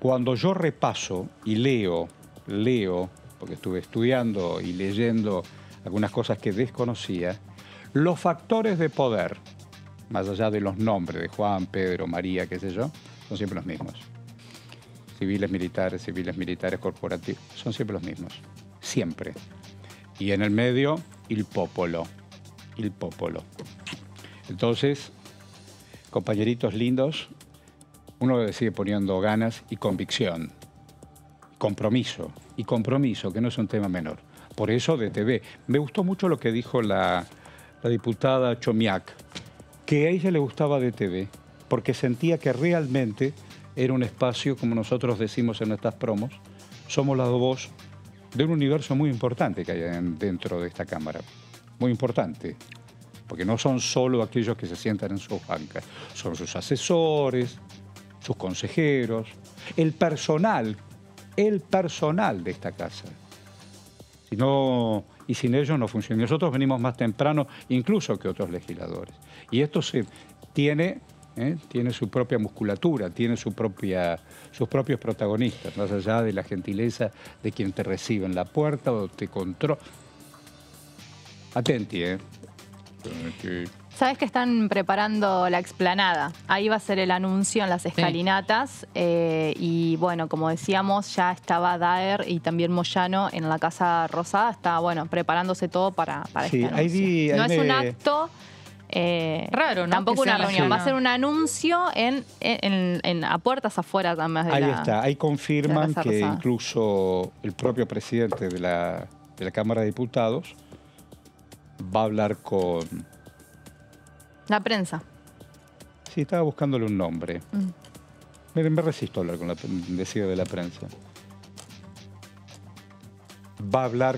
[SPEAKER 1] cuando yo repaso y leo, leo, porque estuve estudiando y leyendo algunas cosas que desconocía, los factores de poder, más allá de los nombres de Juan, Pedro, María, qué sé yo, son siempre los mismos. Civiles, militares, civiles, militares, corporativos, son siempre los mismos. Siempre. Y en el medio, il popolo. Il popolo. Entonces, compañeritos lindos, uno le sigue poniendo ganas y convicción. Compromiso. Y compromiso, que no es un tema menor. Por eso D T V. Me gustó mucho lo que dijo la, la diputada Chomiak, que a ella le gustaba D T V, porque sentía que realmente era un espacio, como nosotros decimos en nuestras promos, somos la voz de un universo muy importante que hay dentro de esta Cámara. Muy importante. Porque no son solo aquellos que se sientan en sus bancas, son sus asesores, sus consejeros, el personal, el personal de esta casa. Si no, y sin ellos no funciona. Nosotros venimos más temprano incluso que otros legisladores. Y esto se tiene... ¿Eh? Tiene su propia musculatura, tiene su propia, sus propios protagonistas, más allá de la gentileza de quien te recibe en la puerta o te controla. Atenti, ¿eh?
[SPEAKER 3] Sabes que están preparando la explanada. Ahí va a ser el anuncio en las escalinatas. Sí. Eh, y bueno, como decíamos, ya estaba Daer y también Moyano en la Casa Rosada. Está, bueno, preparándose todo para, para sí, este anuncio. Ahí, ahí no me... es un acto... Eh, Raro, ¿no? Tampoco una reunión, va a ser un anuncio en, en, en, a puertas afuera también de
[SPEAKER 1] Ahí
[SPEAKER 3] la,
[SPEAKER 1] está, ahí confirman que
[SPEAKER 3] Rosada.
[SPEAKER 1] Incluso el propio presidente de la, de la Cámara de Diputados va a hablar con...
[SPEAKER 3] La prensa.
[SPEAKER 1] Sí, estaba buscándole un nombre.
[SPEAKER 3] Mm.
[SPEAKER 1] Me, me resisto a hablar con la decir de la prensa. Va a hablar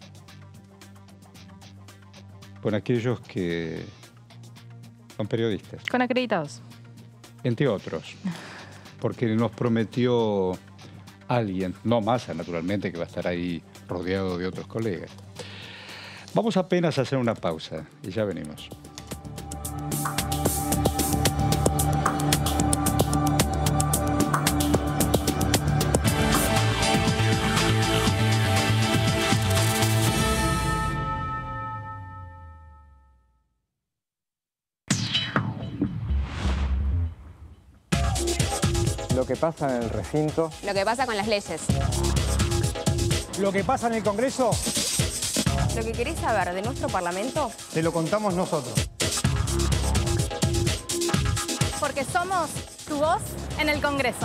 [SPEAKER 1] con aquellos que... son periodistas.
[SPEAKER 3] Con acreditados.
[SPEAKER 1] Entre otros. Porque nos prometió alguien, no Massa, naturalmente, que va a estar ahí rodeado de otros colegas. Vamos apenas a hacer una pausa y ya venimos.
[SPEAKER 10] Lo que pasa en el recinto.
[SPEAKER 12] Lo que pasa con las leyes.
[SPEAKER 10] Lo que pasa en el Congreso.
[SPEAKER 12] Lo que querés saber de nuestro Parlamento.
[SPEAKER 10] Te lo contamos nosotros.
[SPEAKER 12] Porque somos tu voz en el Congreso.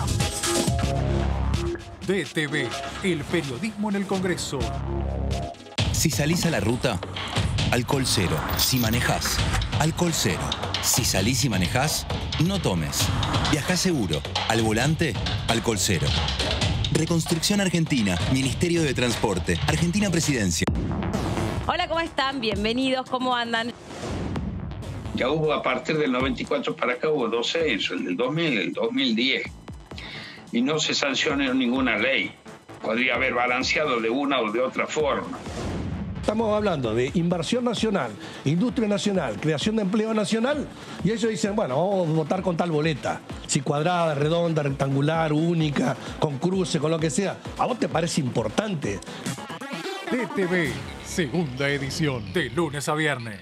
[SPEAKER 14] D T V, el periodismo en el Congreso.
[SPEAKER 17] Si salís a la ruta, alcohol cero. Si manejás, alcohol cero. Si salís y manejás, no tomes. Viajá seguro. Al volante, alcohol cero. Reconstrucción Argentina, Ministerio de Transporte, Argentina Presidencia.
[SPEAKER 5] Hola, ¿cómo están? Bienvenidos, ¿cómo andan?
[SPEAKER 22] Ya hubo, a partir del noventa y cuatro para acá, hubo dos censos, el del dos mil, el dos mil diez. Y no se sancionó ninguna ley. Podría haber balanceado de una o de otra forma.
[SPEAKER 23] Estamos hablando de inversión nacional, industria nacional, creación de empleo nacional, y ellos dicen, bueno, vamos a votar con tal boleta, si cuadrada, redonda, rectangular, única, con cruce, con lo que sea. ¿A vos te parece importante?
[SPEAKER 14] D T V, segunda edición, de lunes a viernes.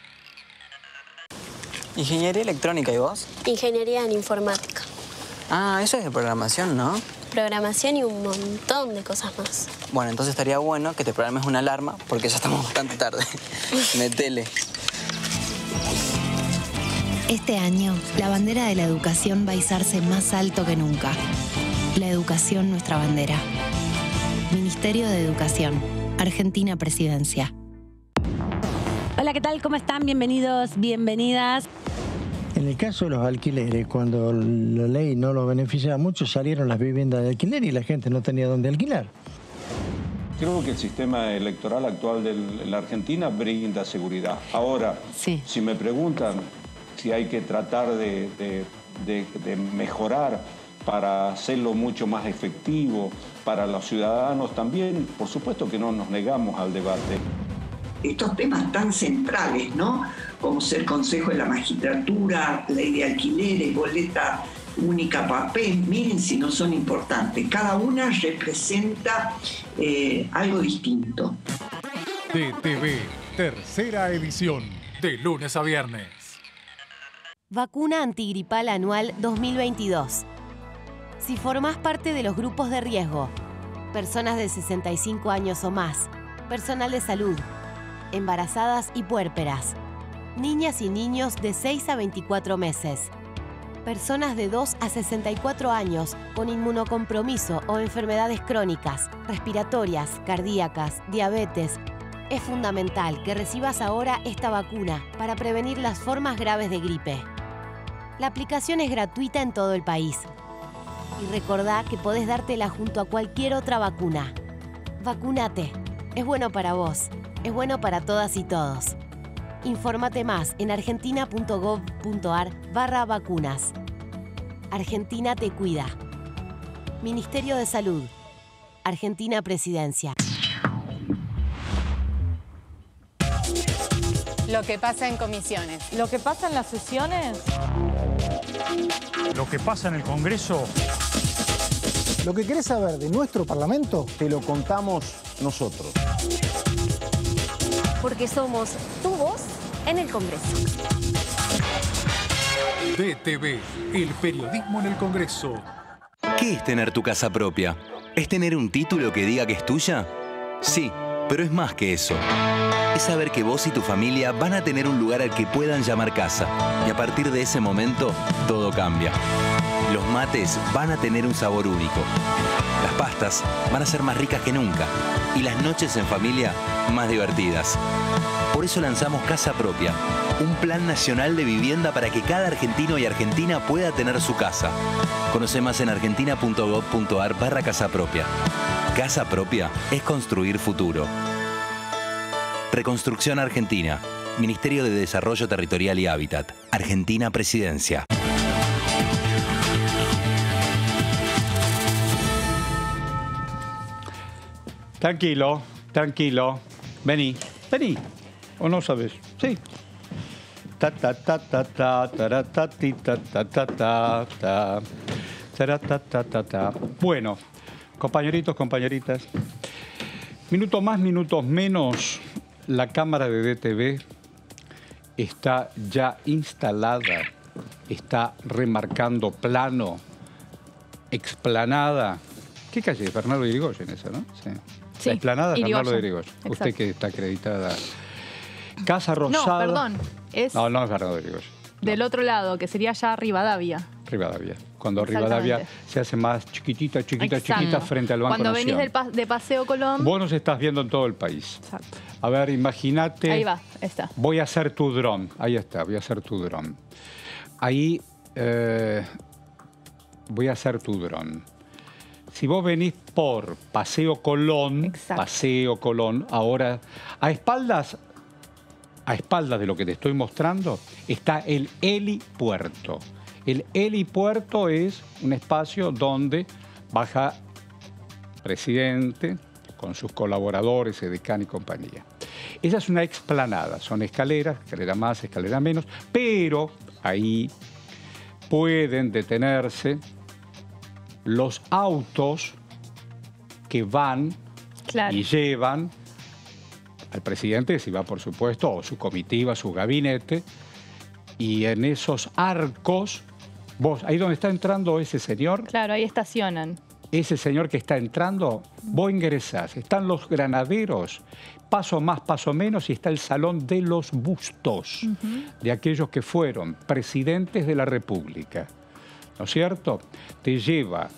[SPEAKER 24] Ingeniería electrónica, ¿y vos?
[SPEAKER 25] Ingeniería en informática.
[SPEAKER 24] Ah, eso es de programación, ¿no?
[SPEAKER 25] Programación y un montón de cosas más.
[SPEAKER 24] Bueno, entonces estaría bueno que te programes una alarma, porque ya estamos bastante tarde. Metele.
[SPEAKER 15] Este año, la bandera de la educación va a izarse más alto que nunca. La educación, nuestra bandera. Ministerio de Educación, Argentina Presidencia.
[SPEAKER 5] Hola, ¿qué tal? ¿Cómo están? Bienvenidos, bienvenidas.
[SPEAKER 26] En el caso de los alquileres, cuando la ley no los beneficiaba mucho, salieron las viviendas de alquiler y la gente no tenía dónde alquilar.
[SPEAKER 27] Creo que el sistema electoral actual de la Argentina brinda seguridad. Ahora, sí. Si me preguntan si hay que tratar de, de, de, de mejorar para hacerlo mucho más efectivo para los ciudadanos también, por supuesto que no nos negamos al debate.
[SPEAKER 28] Estos temas tan centrales, ¿no? Como ser Consejo de la Magistratura, ley de alquileres, boleta única, papel, miren si no son importantes. Cada una representa eh, algo distinto.
[SPEAKER 14] D T V, tercera edición, de lunes a viernes.
[SPEAKER 15] Vacuna antigripal anual dos mil veintidós. Si formás parte de los grupos de riesgo, personas de sesenta y cinco años o más, personal de salud, embarazadas y puérperas, niñas y niños de seis a veinticuatro meses, personas de dos a sesenta y cuatro años con inmunocompromiso o enfermedades crónicas, respiratorias, cardíacas, diabetes. Es fundamental que recibas ahora esta vacuna para prevenir las formas graves de gripe. La aplicación es gratuita en todo el país. Y recordá que podés dártela junto a cualquier otra vacuna. Vacúnate. Es bueno para vos. Es bueno para todas y todos. Infórmate más en argentina.gov.ar barra vacunas. Argentina te cuida. Ministerio de Salud. Argentina Presidencia.
[SPEAKER 7] Lo que pasa en comisiones.
[SPEAKER 3] Lo que pasa en las sesiones.
[SPEAKER 10] Lo que pasa en el Congreso. Lo que querés saber de nuestro Parlamento, te lo contamos nosotros.
[SPEAKER 25] Porque somos tu voz en el Congreso.
[SPEAKER 14] D T V, el periodismo en el Congreso.
[SPEAKER 17] ¿Qué es tener tu casa propia? ¿Es tener un título que diga que es tuya? Sí, pero es más que eso. Es saber que vos y tu familia van a tener un lugar al que puedan llamar casa. Y a partir de ese momento, todo cambia. Los mates van a tener un sabor único. Las pastas van a ser más ricas que nunca. Y las noches en familia, más divertidas. Por eso lanzamos Casa Propia, un plan nacional de vivienda para que cada argentino y argentina pueda tener su casa. Conoce más en argentina.gov.ar barra Casa Propia. Casa Propia es construir futuro. Reconstrucción Argentina. Ministerio de Desarrollo Territorial y Hábitat. Argentina Presidencia.
[SPEAKER 1] Tranquilo, tranquilo. Vení, vení. ¿O no sabes? Sí. Ta ta ta ta ta ta ta ti, ta ta ta ta ta ta ta ta ta ta. Bueno, compañeritos, compañeritas. Minutos más, minutos menos. La cámara de D T V está ya instalada, está remarcando plano, explanada. ¿Qué calle es? Bernardo de Irigoyen esa, ¿no? Sí.
[SPEAKER 3] Sí,
[SPEAKER 1] la explanada de Bernardo de
[SPEAKER 3] Irigoyen.
[SPEAKER 1] Irigoyen. Usted que está acreditada. Casa Rosada.
[SPEAKER 3] No, perdón. Es
[SPEAKER 1] No, no es Bernardo de Irigoyen.
[SPEAKER 3] del otro lado, que sería ya Rivadavia.
[SPEAKER 1] Rivadavia. Cuando
[SPEAKER 3] Exactamente.
[SPEAKER 1] Rivadavia se hace más chiquitita, chiquita,
[SPEAKER 3] Exacto.
[SPEAKER 1] chiquita frente al Banco
[SPEAKER 3] Cuando venís
[SPEAKER 1] Nación.
[SPEAKER 3] del pa- de Paseo Colón.
[SPEAKER 1] Vos nos estás viendo en todo el país.
[SPEAKER 3] Exacto.
[SPEAKER 1] A ver, imagínate.
[SPEAKER 3] Ahí va, está.
[SPEAKER 1] Voy a hacer tu dron. Ahí está, voy a hacer tu dron. Ahí eh, voy a hacer tu dron. Si vos venís por Paseo Colón,
[SPEAKER 3] Exacto.
[SPEAKER 1] Paseo Colón, ahora a espaldas, a espaldas de lo que te estoy mostrando, está el helipuerto. El helipuerto es un espacio donde baja presidente con sus colaboradores, edecán y compañía. Esa es una explanada, son escaleras, escalera más, escalera menos, pero ahí pueden detenerse los autos que van
[SPEAKER 3] Claro.
[SPEAKER 1] y llevan al presidente, si va por supuesto, o su comitiva, su gabinete, y en esos arcos, vos, ahí donde está entrando ese señor,
[SPEAKER 3] Claro, ahí estacionan.
[SPEAKER 1] ese señor que está entrando, vos ingresás, están los granaderos, paso más, paso menos, y está el salón de los bustos
[SPEAKER 3] Ujú.
[SPEAKER 1] de aquellos que fueron presidentes de la República, ¿no es cierto? Te lleva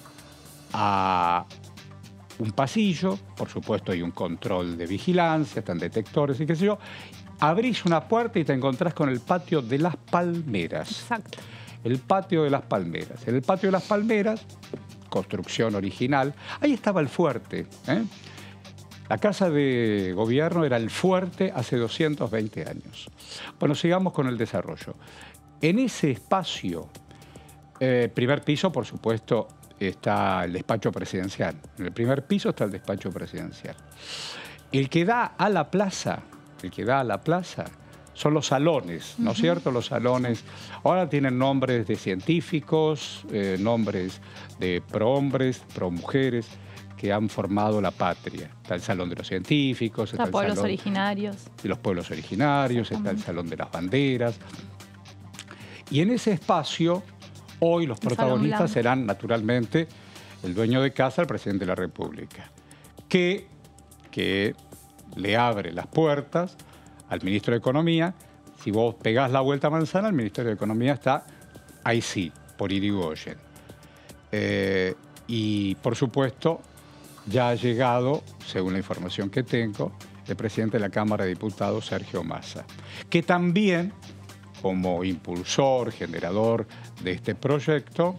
[SPEAKER 1] a un pasillo, por supuesto hay un control de vigilancia, están detectores y qué sé yo, abrís una puerta y te encontrás con el patio de las Palmeras.
[SPEAKER 3] Exacto.
[SPEAKER 1] El patio de las Palmeras. En el patio de las Palmeras, construcción original, ahí estaba el fuerte, ¿eh? La Casa de Gobierno era el fuerte hace doscientos veinte años. Bueno, sigamos con el desarrollo. En ese espacio, eh, primer piso, por supuesto, está el despacho presidencial. En el primer piso está el despacho presidencial. El que da a la plaza, el que da a la plaza, son los salones, ¿no es uh-huh. cierto? Los salones ahora tienen nombres de científicos, eh, nombres de prohombres, promujeres, que han formado la patria. Está el Salón de los Científicos, está
[SPEAKER 3] los
[SPEAKER 1] el
[SPEAKER 3] pueblos
[SPEAKER 1] Salón
[SPEAKER 3] originarios.
[SPEAKER 1] de los pueblos originarios, está el Salón de las Banderas. Y en ese espacio, hoy los protagonistas serán, naturalmente, el dueño de casa, el presidente de la República, que, que le abre las puertas al ministro de Economía. Si vos pegás la vuelta a manzana, el Ministerio de Economía está ahí sí, por Irigoyen. Eh, y, por supuesto, ya ha llegado, según la información que tengo, el presidente de la Cámara de Diputados, Sergio Massa, que también, como impulsor, generador de este proyecto,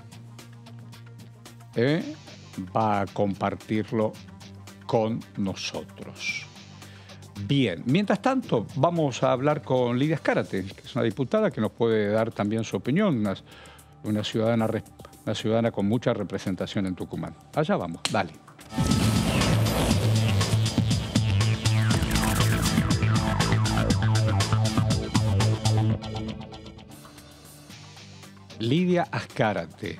[SPEAKER 1] eh, va a compartirlo con nosotros. Bien, mientras tanto, vamos a hablar con Lidia Azcárate, que es una diputada que nos puede dar también su opinión, una, una, ciudadana, una ciudadana con mucha representación en Tucumán. Allá vamos, dale. Lidia Azcárate.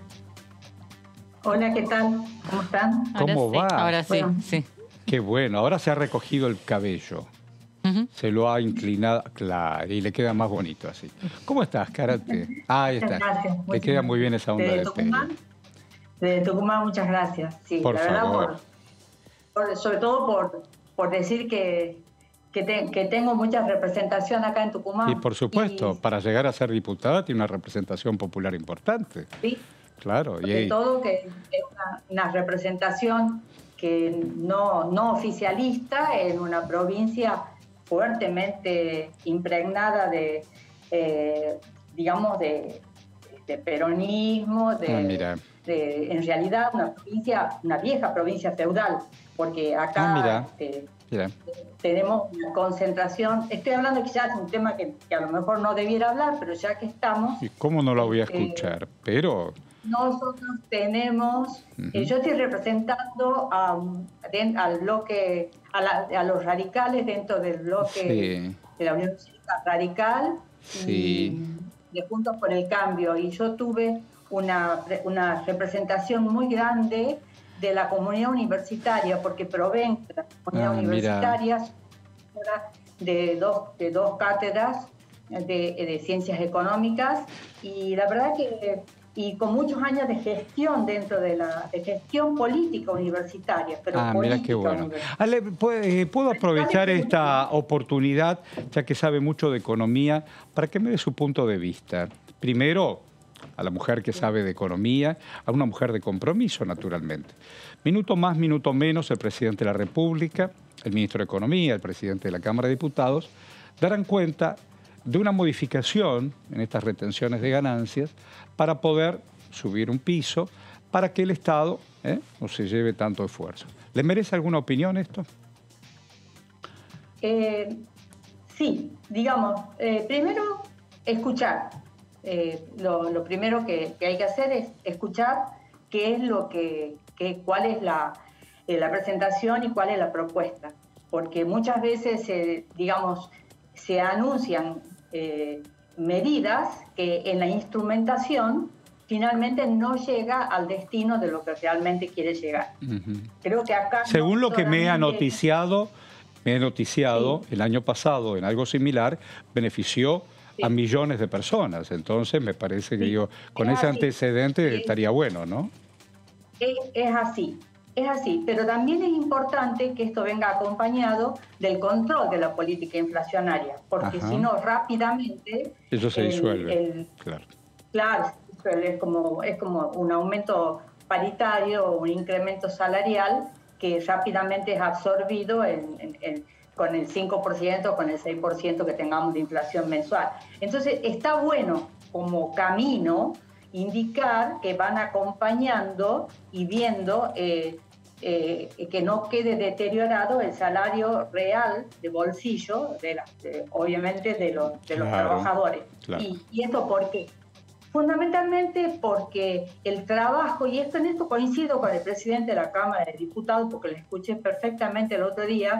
[SPEAKER 8] Hola, ¿qué tal? ¿Cómo están?
[SPEAKER 1] ¿Cómo
[SPEAKER 2] ahora
[SPEAKER 1] va?
[SPEAKER 2] Sí, ahora sí,
[SPEAKER 8] bueno.
[SPEAKER 2] sí.
[SPEAKER 1] Qué bueno, ahora se ha recogido el cabello. Uh-huh. Se lo ha inclinado, claro, y le queda más bonito así. ¿Cómo estás, Azcárate? Ah, ahí está.
[SPEAKER 8] Gracias.
[SPEAKER 1] Te queda muy bien esa onda de,
[SPEAKER 8] de Tucumán, pelo. De Tucumán, muchas gracias. Sí,
[SPEAKER 1] por
[SPEAKER 8] la
[SPEAKER 1] favor.
[SPEAKER 8] verdad, por, por, sobre todo por, por decir que, que, te, que tengo mucha representación acá en Tucumán.
[SPEAKER 1] Y por supuesto, y, para llegar a ser diputada tiene una representación popular importante.
[SPEAKER 8] Sí.
[SPEAKER 1] Claro.
[SPEAKER 8] Sobre
[SPEAKER 1] y
[SPEAKER 8] todo que es una, una representación que no, no oficialista en una provincia fuertemente impregnada de, eh, digamos, de, de peronismo, de,
[SPEAKER 1] ah, mira.
[SPEAKER 8] de, en realidad una provincia, una vieja provincia feudal, porque acá
[SPEAKER 1] ah, mira.
[SPEAKER 8] Eh,
[SPEAKER 1] mira.
[SPEAKER 8] tenemos una concentración. Estoy hablando quizás de un tema que, que a lo mejor no debiera hablar, pero ya que estamos...
[SPEAKER 1] ¿Y cómo no la voy a escuchar? Eh, pero...
[SPEAKER 8] Nosotros tenemos, uh-huh. eh, yo estoy representando a, a, al bloque, a, la, a los radicales dentro del bloque sí. de la Unión Cívica Radical
[SPEAKER 1] sí.
[SPEAKER 8] y de Juntos por el Cambio. Y yo tuve una, una representación muy grande de la comunidad universitaria, porque provengo de la comunidad
[SPEAKER 1] ah,
[SPEAKER 8] universitaria de dos, de dos cátedras de, de ciencias económicas, y la verdad que... y con muchos años de gestión dentro de la de gestión política universitaria. Pero
[SPEAKER 1] ah, mira qué bueno. Ale, ¿puedo aprovechar esta oportunidad, ya que sabe mucho de economía, para que me dé su punto de vista? Primero, a la mujer que sabe de economía, a una mujer de compromiso, naturalmente. Minuto más, minuto menos, el presidente de la República, el ministro de Economía, el presidente de la Cámara de Diputados, darán cuenta de una modificación en estas retenciones de ganancias para poder subir un piso, para que el Estado ¿eh? no se lleve tanto esfuerzo. ¿Le merece alguna opinión esto?
[SPEAKER 8] Eh, sí, digamos, eh, primero escuchar. Eh, lo, lo primero que, que hay que hacer es escuchar qué es lo que, que cuál es la, eh, la presentación y cuál es la propuesta. Porque muchas veces, eh, digamos, se anuncian eh, medidas que en la instrumentación finalmente no llega al destino de lo que realmente quiere llegar. Uh-huh. Creo que acá...
[SPEAKER 1] Según
[SPEAKER 8] no
[SPEAKER 1] lo que me ha noticiado, me he noticiado
[SPEAKER 8] sí.
[SPEAKER 1] el año pasado en algo similar, benefició sí. a millones de personas. Entonces me parece que sí. digo, con es ese así. antecedente sí. estaría bueno, ¿no?
[SPEAKER 8] Es, es así. Es así, pero también es importante que esto venga acompañado del control de la política inflacionaria, porque Ajá. si no, rápidamente...
[SPEAKER 1] Eso se
[SPEAKER 8] el,
[SPEAKER 1] disuelve,
[SPEAKER 8] el,
[SPEAKER 1] claro.
[SPEAKER 8] Claro, es como, es como un aumento paritario o un incremento salarial que rápidamente es absorbido en, en, en, con el cinco por ciento o con el seis por ciento que tengamos de inflación mensual. Entonces, está bueno como camino indicar que van acompañando y viendo eh, eh, que no quede deteriorado el salario real de bolsillo, de la, de, obviamente, de los, de los claro, trabajadores.
[SPEAKER 1] Claro.
[SPEAKER 8] Y, ¿Y esto por qué? Fundamentalmente porque el trabajo, y esto en esto coincido con el presidente de la Cámara de Diputados, porque lo escuché perfectamente el otro día,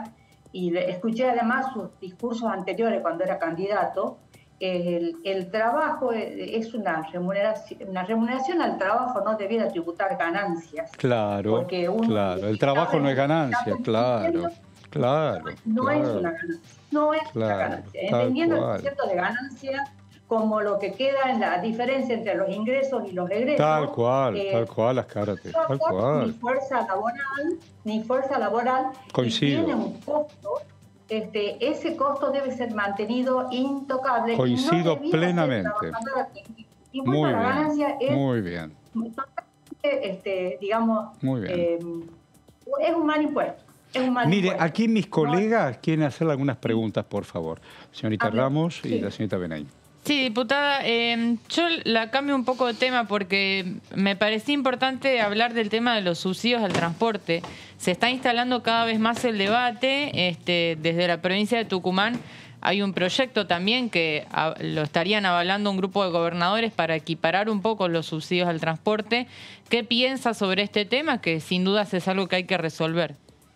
[SPEAKER 8] y escuché además sus discursos anteriores cuando era candidato, el, el trabajo es una remuneración, una remuneración al trabajo no debiera tributar ganancias.
[SPEAKER 1] Claro,
[SPEAKER 8] porque uno
[SPEAKER 1] claro. El trabajo no es ganancia, claro, claro.
[SPEAKER 8] No
[SPEAKER 1] claro,
[SPEAKER 8] es una ganancia, no es
[SPEAKER 1] claro,
[SPEAKER 8] una ganancia. Entendiendo el concepto de ganancia como lo que queda en la diferencia entre los ingresos y los egresos.
[SPEAKER 1] Tal cual,
[SPEAKER 8] eh,
[SPEAKER 1] tal cual, Azcárate, tal
[SPEAKER 8] Ni
[SPEAKER 1] cual.
[SPEAKER 8] fuerza laboral, ni fuerza laboral.
[SPEAKER 1] Coincido.
[SPEAKER 8] Tiene un costo. Este, ese costo debe ser mantenido intocable.
[SPEAKER 1] Coincido
[SPEAKER 8] y no
[SPEAKER 1] plenamente.
[SPEAKER 8] Y
[SPEAKER 1] Muy
[SPEAKER 8] la ganancia
[SPEAKER 1] bien,
[SPEAKER 8] es
[SPEAKER 1] muy bien.
[SPEAKER 8] este, digamos,
[SPEAKER 1] Muy bien.
[SPEAKER 8] Eh, es un mal impuesto. Es un mal
[SPEAKER 1] Mire,
[SPEAKER 8] impuesto.
[SPEAKER 1] aquí mis colegas no. quieren hacerle algunas preguntas, por favor. Señorita
[SPEAKER 8] Habla.
[SPEAKER 1] Ramos y
[SPEAKER 8] Sí.
[SPEAKER 1] la señorita Benaim.
[SPEAKER 2] Sí, diputada, eh, yo la cambio un poco de tema porque me parecía importante hablar del tema de los subsidios al transporte. Se está instalando cada vez más el debate. Este, desde la provincia de Tucumán hay un proyecto también que a, lo estarían avalando un grupo de gobernadores para equiparar un poco los subsidios al transporte. ¿Qué piensa sobre este tema? Que sin dudas es algo que hay que resolver.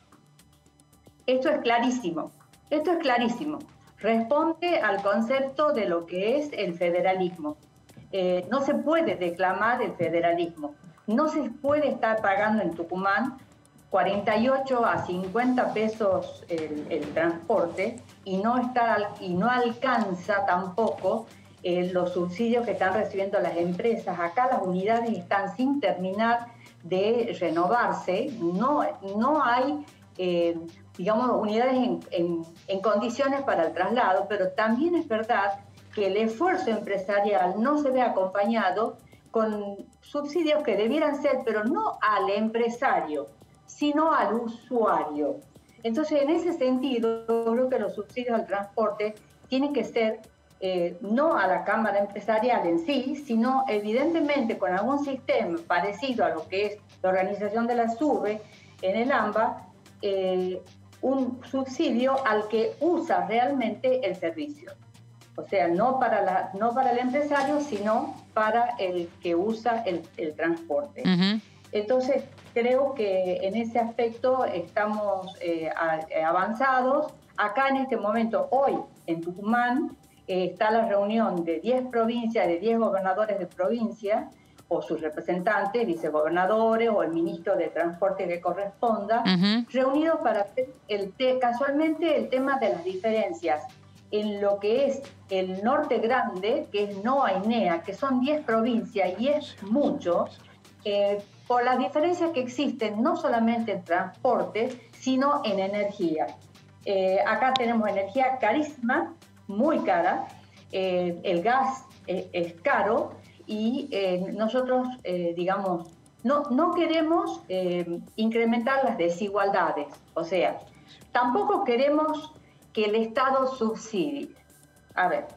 [SPEAKER 8] Esto es clarísimo. Esto es clarísimo. Responde al concepto de lo que es el federalismo. Eh, no se puede declamar el federalismo. No se puede estar pagando en Tucumán cuarenta y ocho a cincuenta pesos el, el transporte y no, estar, y no alcanza tampoco eh, los subsidios que están recibiendo las empresas. Acá las unidades están sin terminar de renovarse. No, no hay... Eh, digamos, unidades en, en, en condiciones para el traslado, pero también es verdad que el esfuerzo empresarial no se ve acompañado con subsidios que debieran ser, pero no al empresario, sino al usuario. Entonces, en ese sentido, yo creo que los subsidios al transporte tienen que ser eh, no a la Cámara Empresarial en sí, sino evidentemente con algún sistema parecido a lo que es la organización de la SUBE en el AMBA, eh, un subsidio al que usa realmente el servicio. O sea, no para, la, no para el empresario, sino para el que usa el, el transporte. Uh-huh. Entonces, creo que en ese aspecto estamos eh, a, avanzados. Acá en este momento, hoy, en Tucumán, eh, está la reunión de diez provincias, de diez gobernadores de provincia, o sus representantes, vicegobernadores o el ministro de Transporte que corresponda, uh-huh. reunidos para hacer el te casualmente el tema de las diferencias en lo que es el norte grande, que es NOA y NEA, que son diez provincias y es mucho, eh, por las diferencias que existen no solamente en transporte, sino en energía. Eh, acá tenemos energía carísima, muy cara, eh, el gas eh, es caro, y eh, nosotros, eh, digamos, no, no queremos eh, incrementar las desigualdades. O sea, tampoco queremos que el Estado subsidie. A ver,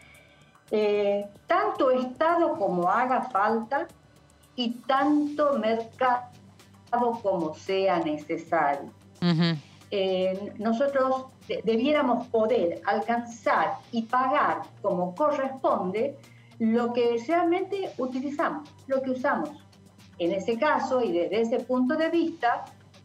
[SPEAKER 8] eh, tanto Estado como haga falta y tanto mercado como sea necesario. Uh-huh. eh, nosotros de, debiéramos poder alcanzar y pagar como corresponde lo que realmente utilizamos, lo que usamos. En ese caso, y desde ese punto de vista,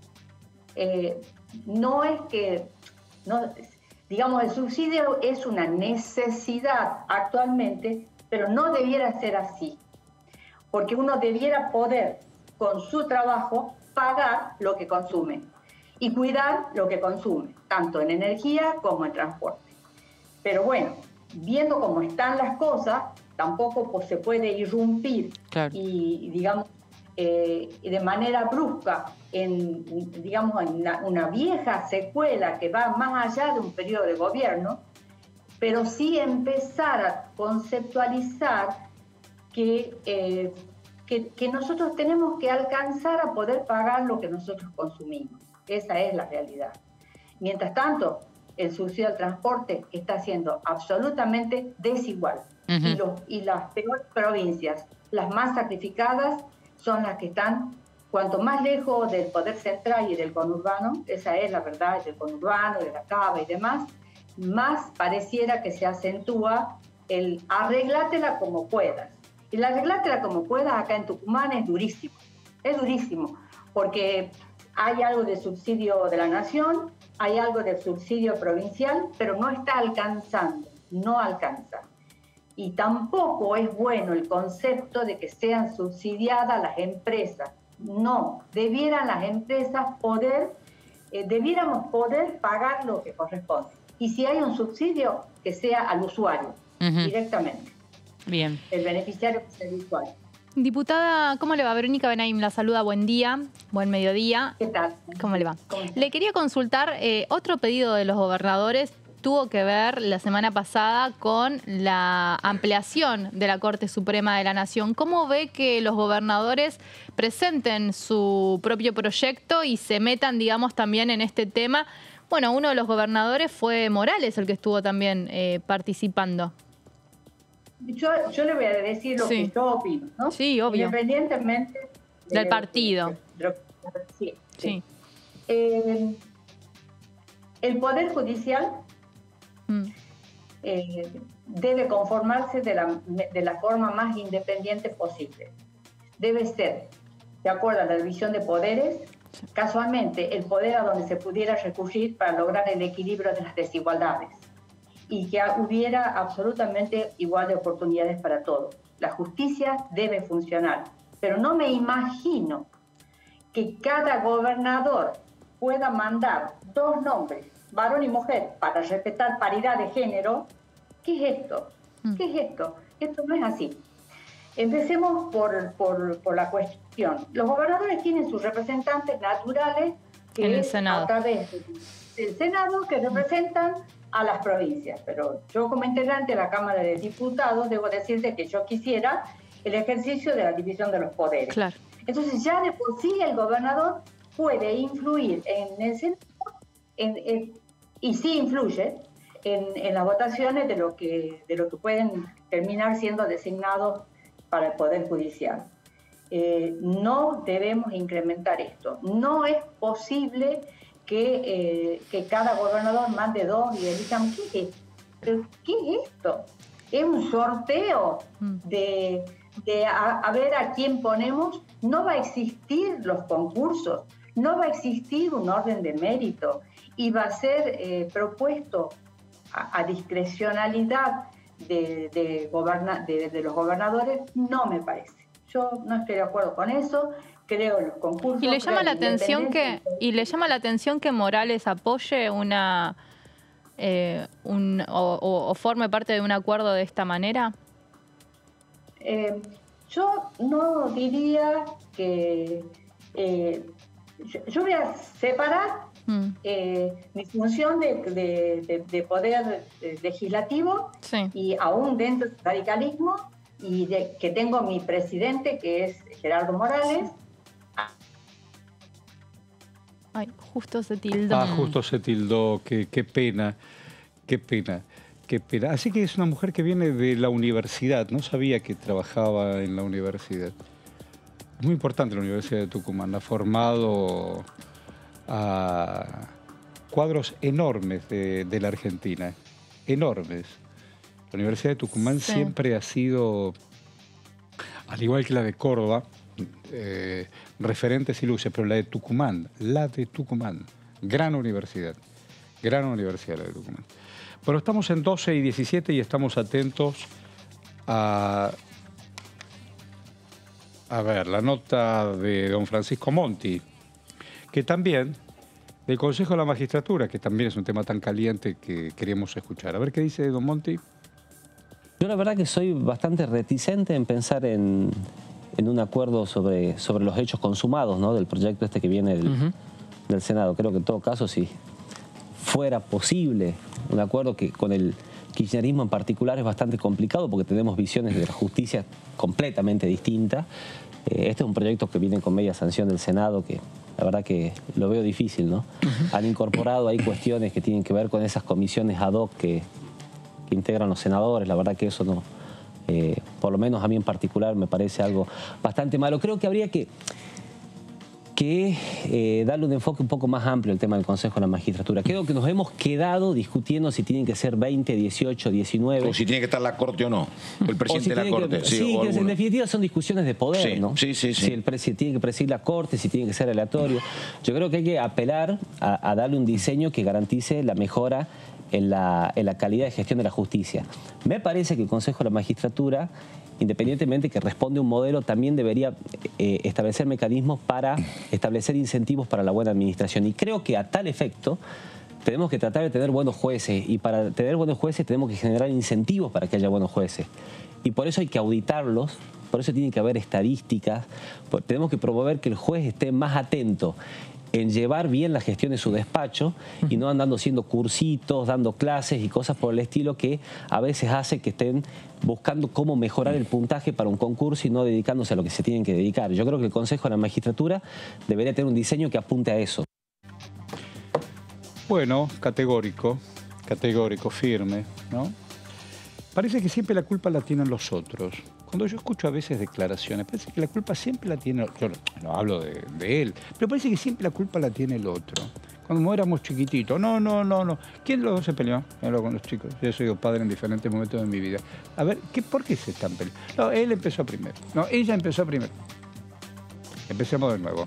[SPEAKER 8] eh, no es que, no, digamos, el subsidio es una necesidad actualmente, pero no debiera ser así, porque uno debiera poder, con su trabajo, pagar lo que consume y cuidar lo que consume, tanto en energía como en transporte. Pero bueno, viendo cómo están las cosas, tampoco pues, se puede irrumpir claro. y, digamos, eh, de manera brusca en, digamos, en una, una vieja secuela que va más allá de un periodo de gobierno, pero sí empezar a conceptualizar que, eh, que, que nosotros tenemos que alcanzar a poder pagar lo que nosotros consumimos. Esa es la realidad. Mientras tanto, el subsidio al transporte está siendo absolutamente desigual. Uh-huh. y, los, y las peores provincias, las más sacrificadas, son las que están cuanto más lejos del poder central y del conurbano, esa es la verdad, del conurbano, de la cava y demás, más pareciera que se acentúa el arreglátela como puedas. Y el arreglátela como puedas acá en Tucumán es durísimo, es durísimo, porque hay algo de subsidio de la nación, hay algo de subsidio provincial, pero no está alcanzando, no alcanza. Y tampoco es bueno el concepto de que sean subsidiadas las empresas. No, debieran las empresas poder, eh, debiéramos poder pagar lo que corresponde. Y si hay un subsidio, que sea al usuario, uh-huh. directamente.
[SPEAKER 2] Bien.
[SPEAKER 8] El beneficiario que sea el usuario.
[SPEAKER 3] Diputada, ¿cómo le va? Verónica Benaim la saluda, buen día, buen mediodía.
[SPEAKER 8] ¿Qué tal?
[SPEAKER 3] ¿Cómo le va? ¿Cómo le quería consultar, eh, otro pedido de los gobernadores tuvo que ver la semana pasada con la ampliación de la Corte Suprema de la Nación. ¿Cómo ve que los gobernadores presenten su propio proyecto y se metan, digamos, también en este tema? Bueno, uno de los gobernadores fue Morales, el que estuvo también eh, participando.
[SPEAKER 8] Yo, yo le voy a decir lo sí. que yo opino, ¿no?
[SPEAKER 3] Sí, obvio.
[SPEAKER 8] Independientemente de
[SPEAKER 3] del partido.
[SPEAKER 8] De, de, de, sí, sí.
[SPEAKER 3] sí.
[SPEAKER 8] Eh, el Poder Judicial mm. eh, debe conformarse de la, de la forma más independiente posible. Debe ser, de acuerdo a la división de poderes, sí. casualmente el poder a donde se pudiera recurrir para lograr el equilibrio de las desigualdades y que hubiera absolutamente igual de oportunidades para todos. La justicia debe funcionar, pero no me imagino que cada gobernador pueda mandar dos nombres, varón y mujer, para respetar paridad de género. ¿Qué es esto? ¿Qué es esto? Esto no es así. Empecemos por, por, por la cuestión. Los gobernadores tienen sus representantes naturales que
[SPEAKER 3] en el
[SPEAKER 8] es
[SPEAKER 3] Senado.
[SPEAKER 8] A través del Senado que representan a las provincias. Pero yo como integrante de la Cámara de Diputados debo decirte que yo quisiera el ejercicio de la división de los poderes.
[SPEAKER 3] Claro.
[SPEAKER 8] Entonces ya de por sí el gobernador puede influir en el Senado en, en, y sí influye en, en las votaciones de lo, que, de lo que pueden terminar siendo designados para el Poder Judicial. Eh, no debemos incrementar esto. No es posible que, eh, que cada gobernador mande dos y elijan. ¿Qué es, ¿Pero qué es esto? Es un sorteo de, de a, a ver a quién ponemos. No va a existir los concursos, no va a existir un orden de mérito y va a ser eh, propuesto a, a discrecionalidad de, de, goberna, de, de los gobernadores. No me parece. Yo no estoy de acuerdo con eso. Creo en los concursos.
[SPEAKER 3] Y le llama la atención que y le llama la atención que Morales apoye una eh, un, o, o, o forme parte de un acuerdo de esta manera.
[SPEAKER 8] Eh, yo no diría que eh, yo, yo voy a separar mm. eh, mi función de, de, de, de poder legislativo
[SPEAKER 3] sí.
[SPEAKER 8] y aún dentro del radicalismo y de, que tengo mi presidente que es Gerardo Morales.
[SPEAKER 3] Ay, justo se tildó.
[SPEAKER 1] Ah, justo se tildó, qué, qué pena, qué pena, qué pena. Así que es una mujer que viene de la universidad, no sabía que trabajaba en la universidad. Es muy importante la Universidad de Tucumán, ha formado a cuadros enormes de, de la Argentina, enormes. La Universidad de Tucumán sí. siempre ha sido, al igual que la de Córdoba, Eh, referentes y luces, pero la de Tucumán, la de Tucumán, gran universidad, gran universidad la de Tucumán. Pero estamos en doce y diecisiete y estamos atentos a, a ver, la nota de don Francisco Monti, que también, del Consejo de la Magistratura, que también es un tema tan caliente que queríamos escuchar. A ver qué dice don Monti.
[SPEAKER 6] Yo la verdad que soy bastante reticente en pensar en... en un acuerdo sobre, sobre los hechos consumados, ¿no? Del proyecto este que viene del, uh-huh. del Senado. Creo que en todo caso, si fuera posible un acuerdo que con el kirchnerismo en particular es bastante complicado porque tenemos visiones de la justicia completamente distintas. Eh, este es un proyecto que viene con media sanción del Senado que la verdad que lo veo difícil, ¿no? Uh-huh. Han incorporado ahí cuestiones que tienen que ver con esas comisiones ad hoc que, que integran los senadores. La verdad que eso no... Eh, por lo menos a mí en particular me parece algo bastante malo. Creo que habría que, que eh, darle un enfoque un poco más amplio al tema del Consejo de la Magistratura. Creo que nos hemos quedado discutiendo si tienen que ser veinte, dieciocho, diecinueve.
[SPEAKER 4] O si tiene que estar la Corte o no. El presidente
[SPEAKER 6] si
[SPEAKER 4] de la Corte.
[SPEAKER 6] Que,
[SPEAKER 4] sí,
[SPEAKER 6] sí que en definitiva son discusiones de poder,
[SPEAKER 4] sí,
[SPEAKER 6] ¿no?
[SPEAKER 4] Sí, sí, sí.
[SPEAKER 6] Si el presidente tiene que presidir la Corte, si tiene que ser aleatorio. Yo creo que hay que apelar a, a darle un diseño que garantice la mejora en la, en la calidad de gestión de la justicia. Me parece que el Consejo de la Magistratura, independientemente que responde a un modelo, también debería eh, establecer mecanismos para establecer incentivos para la buena administración. Y creo que a tal efecto tenemos que tratar de tener buenos jueces, y para tener buenos jueces tenemos que generar incentivos para que haya buenos jueces. Y por eso hay que auditarlos, por eso tiene que haber estadísticas, tenemos que promover que el juez esté más atento en llevar bien la gestión de su despacho y no andando haciendo cursitos, dando clases y cosas por el estilo que a veces hace que estén buscando cómo mejorar el puntaje para un concurso y no dedicándose a lo que se tienen que dedicar. Yo creo que el Consejo de la Magistratura debería tener un diseño que apunte a eso.
[SPEAKER 1] Bueno, categórico, categórico, firme, ¿no? Parece que siempre la culpa la tienen los otros. Cuando yo escucho a veces declaraciones, parece que la culpa siempre la tiene... Yo no, no hablo de, de él, pero parece que siempre la culpa la tiene el otro. Cuando éramos chiquititos, no, no, no, no. ¿Quién lo se peleó? Yo con los chicos. Yo soy padre en diferentes momentos de mi vida. A ver, ¿qué, ¿por qué se están peleando? No, él empezó primero. No, ella empezó primero. Empecemos de nuevo.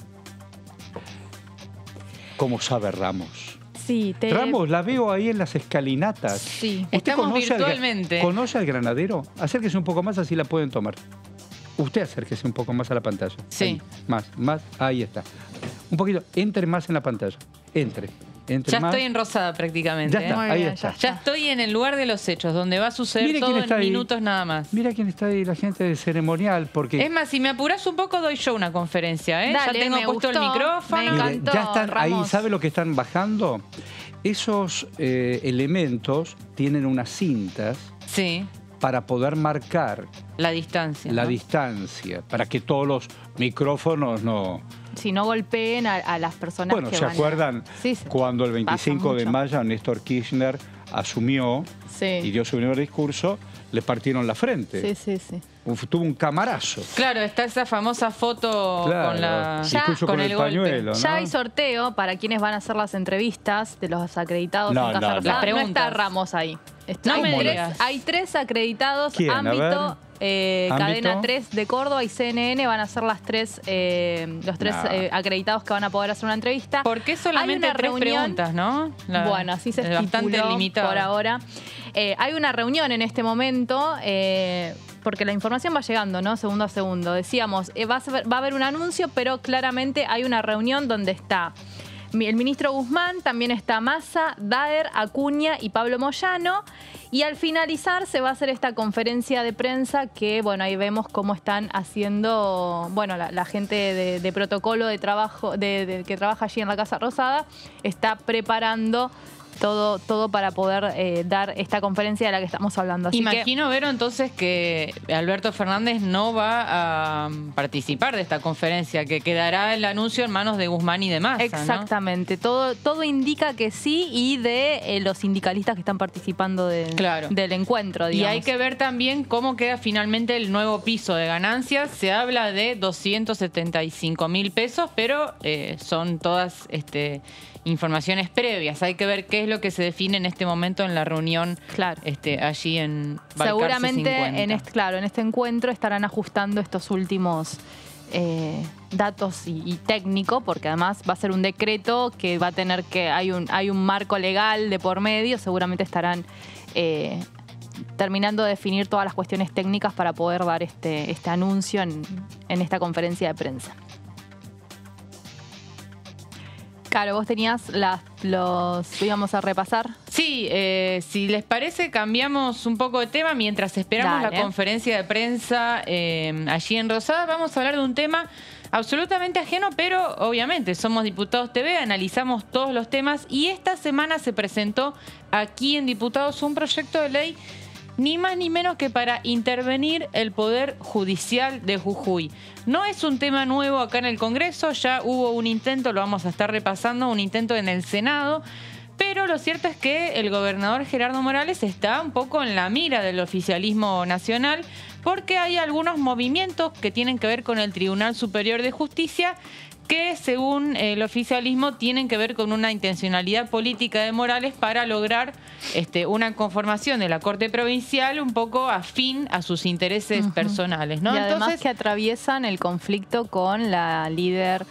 [SPEAKER 1] ¿Cómo sabe Ramos?
[SPEAKER 3] Sí, te...
[SPEAKER 1] Ramos, la veo ahí en las escalinatas.
[SPEAKER 2] Sí, estamos virtualmente.
[SPEAKER 1] Al, ¿Conoce al granadero? Acérquese un poco más, así la pueden tomar. Usted acérquese un poco más a la pantalla.
[SPEAKER 2] Sí.
[SPEAKER 1] Ahí, más, más, ahí está. Un poquito, entre más en la pantalla. Entre. Entre
[SPEAKER 2] ya
[SPEAKER 1] más.
[SPEAKER 2] estoy en rosada prácticamente.
[SPEAKER 1] Ya está,
[SPEAKER 2] ¿eh?
[SPEAKER 1] ahí
[SPEAKER 2] bien,
[SPEAKER 1] está.
[SPEAKER 2] Ya, ya estoy en el lugar de los hechos, donde va a suceder
[SPEAKER 1] Mire
[SPEAKER 2] todo en
[SPEAKER 1] ahí.
[SPEAKER 2] minutos nada más.
[SPEAKER 1] Mira quién está ahí, la gente del ceremonial, porque...
[SPEAKER 2] Es más, si me apuras un poco, doy yo una conferencia, ¿eh?
[SPEAKER 3] Dale,
[SPEAKER 2] ya tengo
[SPEAKER 3] me
[SPEAKER 2] puesto
[SPEAKER 3] gustó,
[SPEAKER 2] el micrófono.
[SPEAKER 3] me encantó,
[SPEAKER 1] ya están
[SPEAKER 3] Ramos.
[SPEAKER 1] ahí, ¿sabe lo que están bajando? Esos eh, elementos tienen unas cintas
[SPEAKER 2] sí.
[SPEAKER 1] para poder marcar
[SPEAKER 2] la distancia.
[SPEAKER 1] La
[SPEAKER 2] ¿no?
[SPEAKER 1] distancia, para que todos los micrófonos no...
[SPEAKER 3] Si no golpeen a, a las personas
[SPEAKER 1] bueno,
[SPEAKER 3] que
[SPEAKER 1] ¿se
[SPEAKER 3] van
[SPEAKER 1] acuerdan
[SPEAKER 3] a... sí, sí.
[SPEAKER 1] cuando el veinticinco de
[SPEAKER 3] mucho.
[SPEAKER 1] mayo Néstor Kirchner asumió
[SPEAKER 3] sí.
[SPEAKER 1] y dio su primer discurso, le partieron la frente?
[SPEAKER 3] Sí, sí, sí.
[SPEAKER 1] Tuvo un camarazo.
[SPEAKER 2] Claro, está esa famosa foto
[SPEAKER 1] claro,
[SPEAKER 2] con, la,
[SPEAKER 1] ya, con,
[SPEAKER 2] con el,
[SPEAKER 1] el
[SPEAKER 2] golpe.
[SPEAKER 1] pañuelo, ¿no?
[SPEAKER 3] Ya hay sorteo para quienes van a hacer las entrevistas de los acreditados
[SPEAKER 1] no,
[SPEAKER 3] en Casa
[SPEAKER 1] no,
[SPEAKER 3] Rosada.
[SPEAKER 2] no.
[SPEAKER 3] No está Ramos ahí. Está,
[SPEAKER 2] no
[SPEAKER 3] hay,
[SPEAKER 2] me
[SPEAKER 3] tres,
[SPEAKER 2] digas.
[SPEAKER 3] hay tres acreditados,
[SPEAKER 1] ¿Quién?
[SPEAKER 3] ámbito, eh,
[SPEAKER 1] ¿Ámbito?
[SPEAKER 3] Cadena tres de Córdoba y C N N van a ser las tres, eh, los tres
[SPEAKER 1] No.
[SPEAKER 3] eh, acreditados que van a poder hacer una entrevista.
[SPEAKER 2] ¿Por qué solamente
[SPEAKER 3] hay una
[SPEAKER 2] tres
[SPEAKER 3] reunión,
[SPEAKER 2] preguntas, no? La,
[SPEAKER 3] bueno, así se
[SPEAKER 2] bastante
[SPEAKER 3] estipuló
[SPEAKER 2] limitado.
[SPEAKER 3] por ahora. Eh, hay una reunión en este momento, eh, porque la información va llegando, ¿no? Segundo a segundo. Decíamos, eh, va, a ser, va a haber un anuncio, pero claramente hay una reunión donde está el ministro Guzmán, también está Massa, Daer, Acuña y Pablo Moyano. Y al finalizar se va a hacer esta conferencia de prensa que, bueno, ahí vemos cómo están haciendo, bueno, la, la gente de, de protocolo de trabajo, de, de, que trabaja allí en la Casa Rosada, está preparando todo, todo para poder eh, dar esta conferencia de la que estamos hablando. Así
[SPEAKER 2] Imagino,
[SPEAKER 3] que,
[SPEAKER 2] Vero, entonces que Alberto Fernández no va a participar de esta conferencia, que quedará el anuncio en manos de Guzmán y de Massa,
[SPEAKER 3] exactamente, ¿no? todo, todo indica que sí, y de eh, los sindicalistas que están participando de, claro. del encuentro, digamos.
[SPEAKER 2] Y hay que ver también cómo queda finalmente el nuevo piso de ganancias. Se habla de doscientos setenta y cinco mil pesos, pero eh, son todas... este informaciones previas. Hay que ver qué es lo que se define en este momento en la reunión claro. este, allí en Balcarce
[SPEAKER 3] Seguramente
[SPEAKER 2] cincuenta.
[SPEAKER 3] En este, claro, en este encuentro estarán ajustando estos últimos eh, datos y, y técnico, porque además va a ser un decreto que va a tener que... Hay un, hay un marco legal de por medio, seguramente estarán eh, terminando de definir todas las cuestiones técnicas para poder dar este, este anuncio en, en esta conferencia de prensa. Claro, vos tenías las, los... íbamos a repasar.
[SPEAKER 2] Sí, eh, si les parece, cambiamos un poco de tema. Mientras esperamos
[SPEAKER 3] Dale.
[SPEAKER 2] la conferencia de prensa eh, allí en Rosada, vamos a hablar de un tema absolutamente ajeno, pero obviamente somos Diputados T V, analizamos todos los temas y esta semana se presentó aquí en Diputados un proyecto de ley ni más ni menos que para intervenir el Poder Judicial de Jujuy. No es un tema nuevo acá en el Congreso, ya hubo un intento, lo vamos a estar repasando, un intento en el Senado, pero lo cierto es que el gobernador Gerardo Morales está un poco en la mira del oficialismo nacional porque hay algunos movimientos que tienen que ver con el Tribunal Superior de Justicia que según el oficialismo tienen que ver con una intencionalidad política de Morales para lograr este, una conformación de la Corte Provincial un poco afín a sus intereses uh-huh. personales, ¿no?
[SPEAKER 3] Y además
[SPEAKER 2] Entonces,
[SPEAKER 3] que atraviesan el conflicto con la líder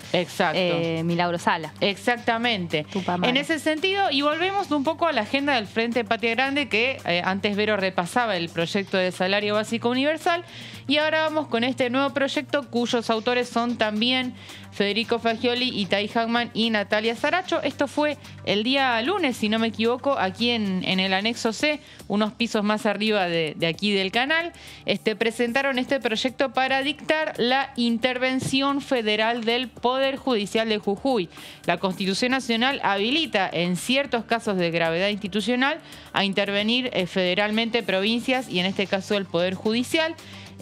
[SPEAKER 3] eh, Milagro Sala.
[SPEAKER 2] Exactamente. En ese sentido, y volvemos un poco a la agenda del Frente Patria Grande, que eh, antes Vero repasaba el proyecto de salario básico universal, y ahora vamos con este nuevo proyecto cuyos autores son también Federico Fagioli, Itai Hackman y Natalia Saracho. Esto fue el día lunes, si no me equivoco, aquí en, en el anexo C, unos pisos más arriba de, de aquí del canal. Este, presentaron este proyecto para dictar la intervención federal del Poder Judicial de Jujuy. La Constitución Nacional habilita en ciertos casos de gravedad institucional a intervenir eh, federalmente provincias y en este caso el Poder Judicial.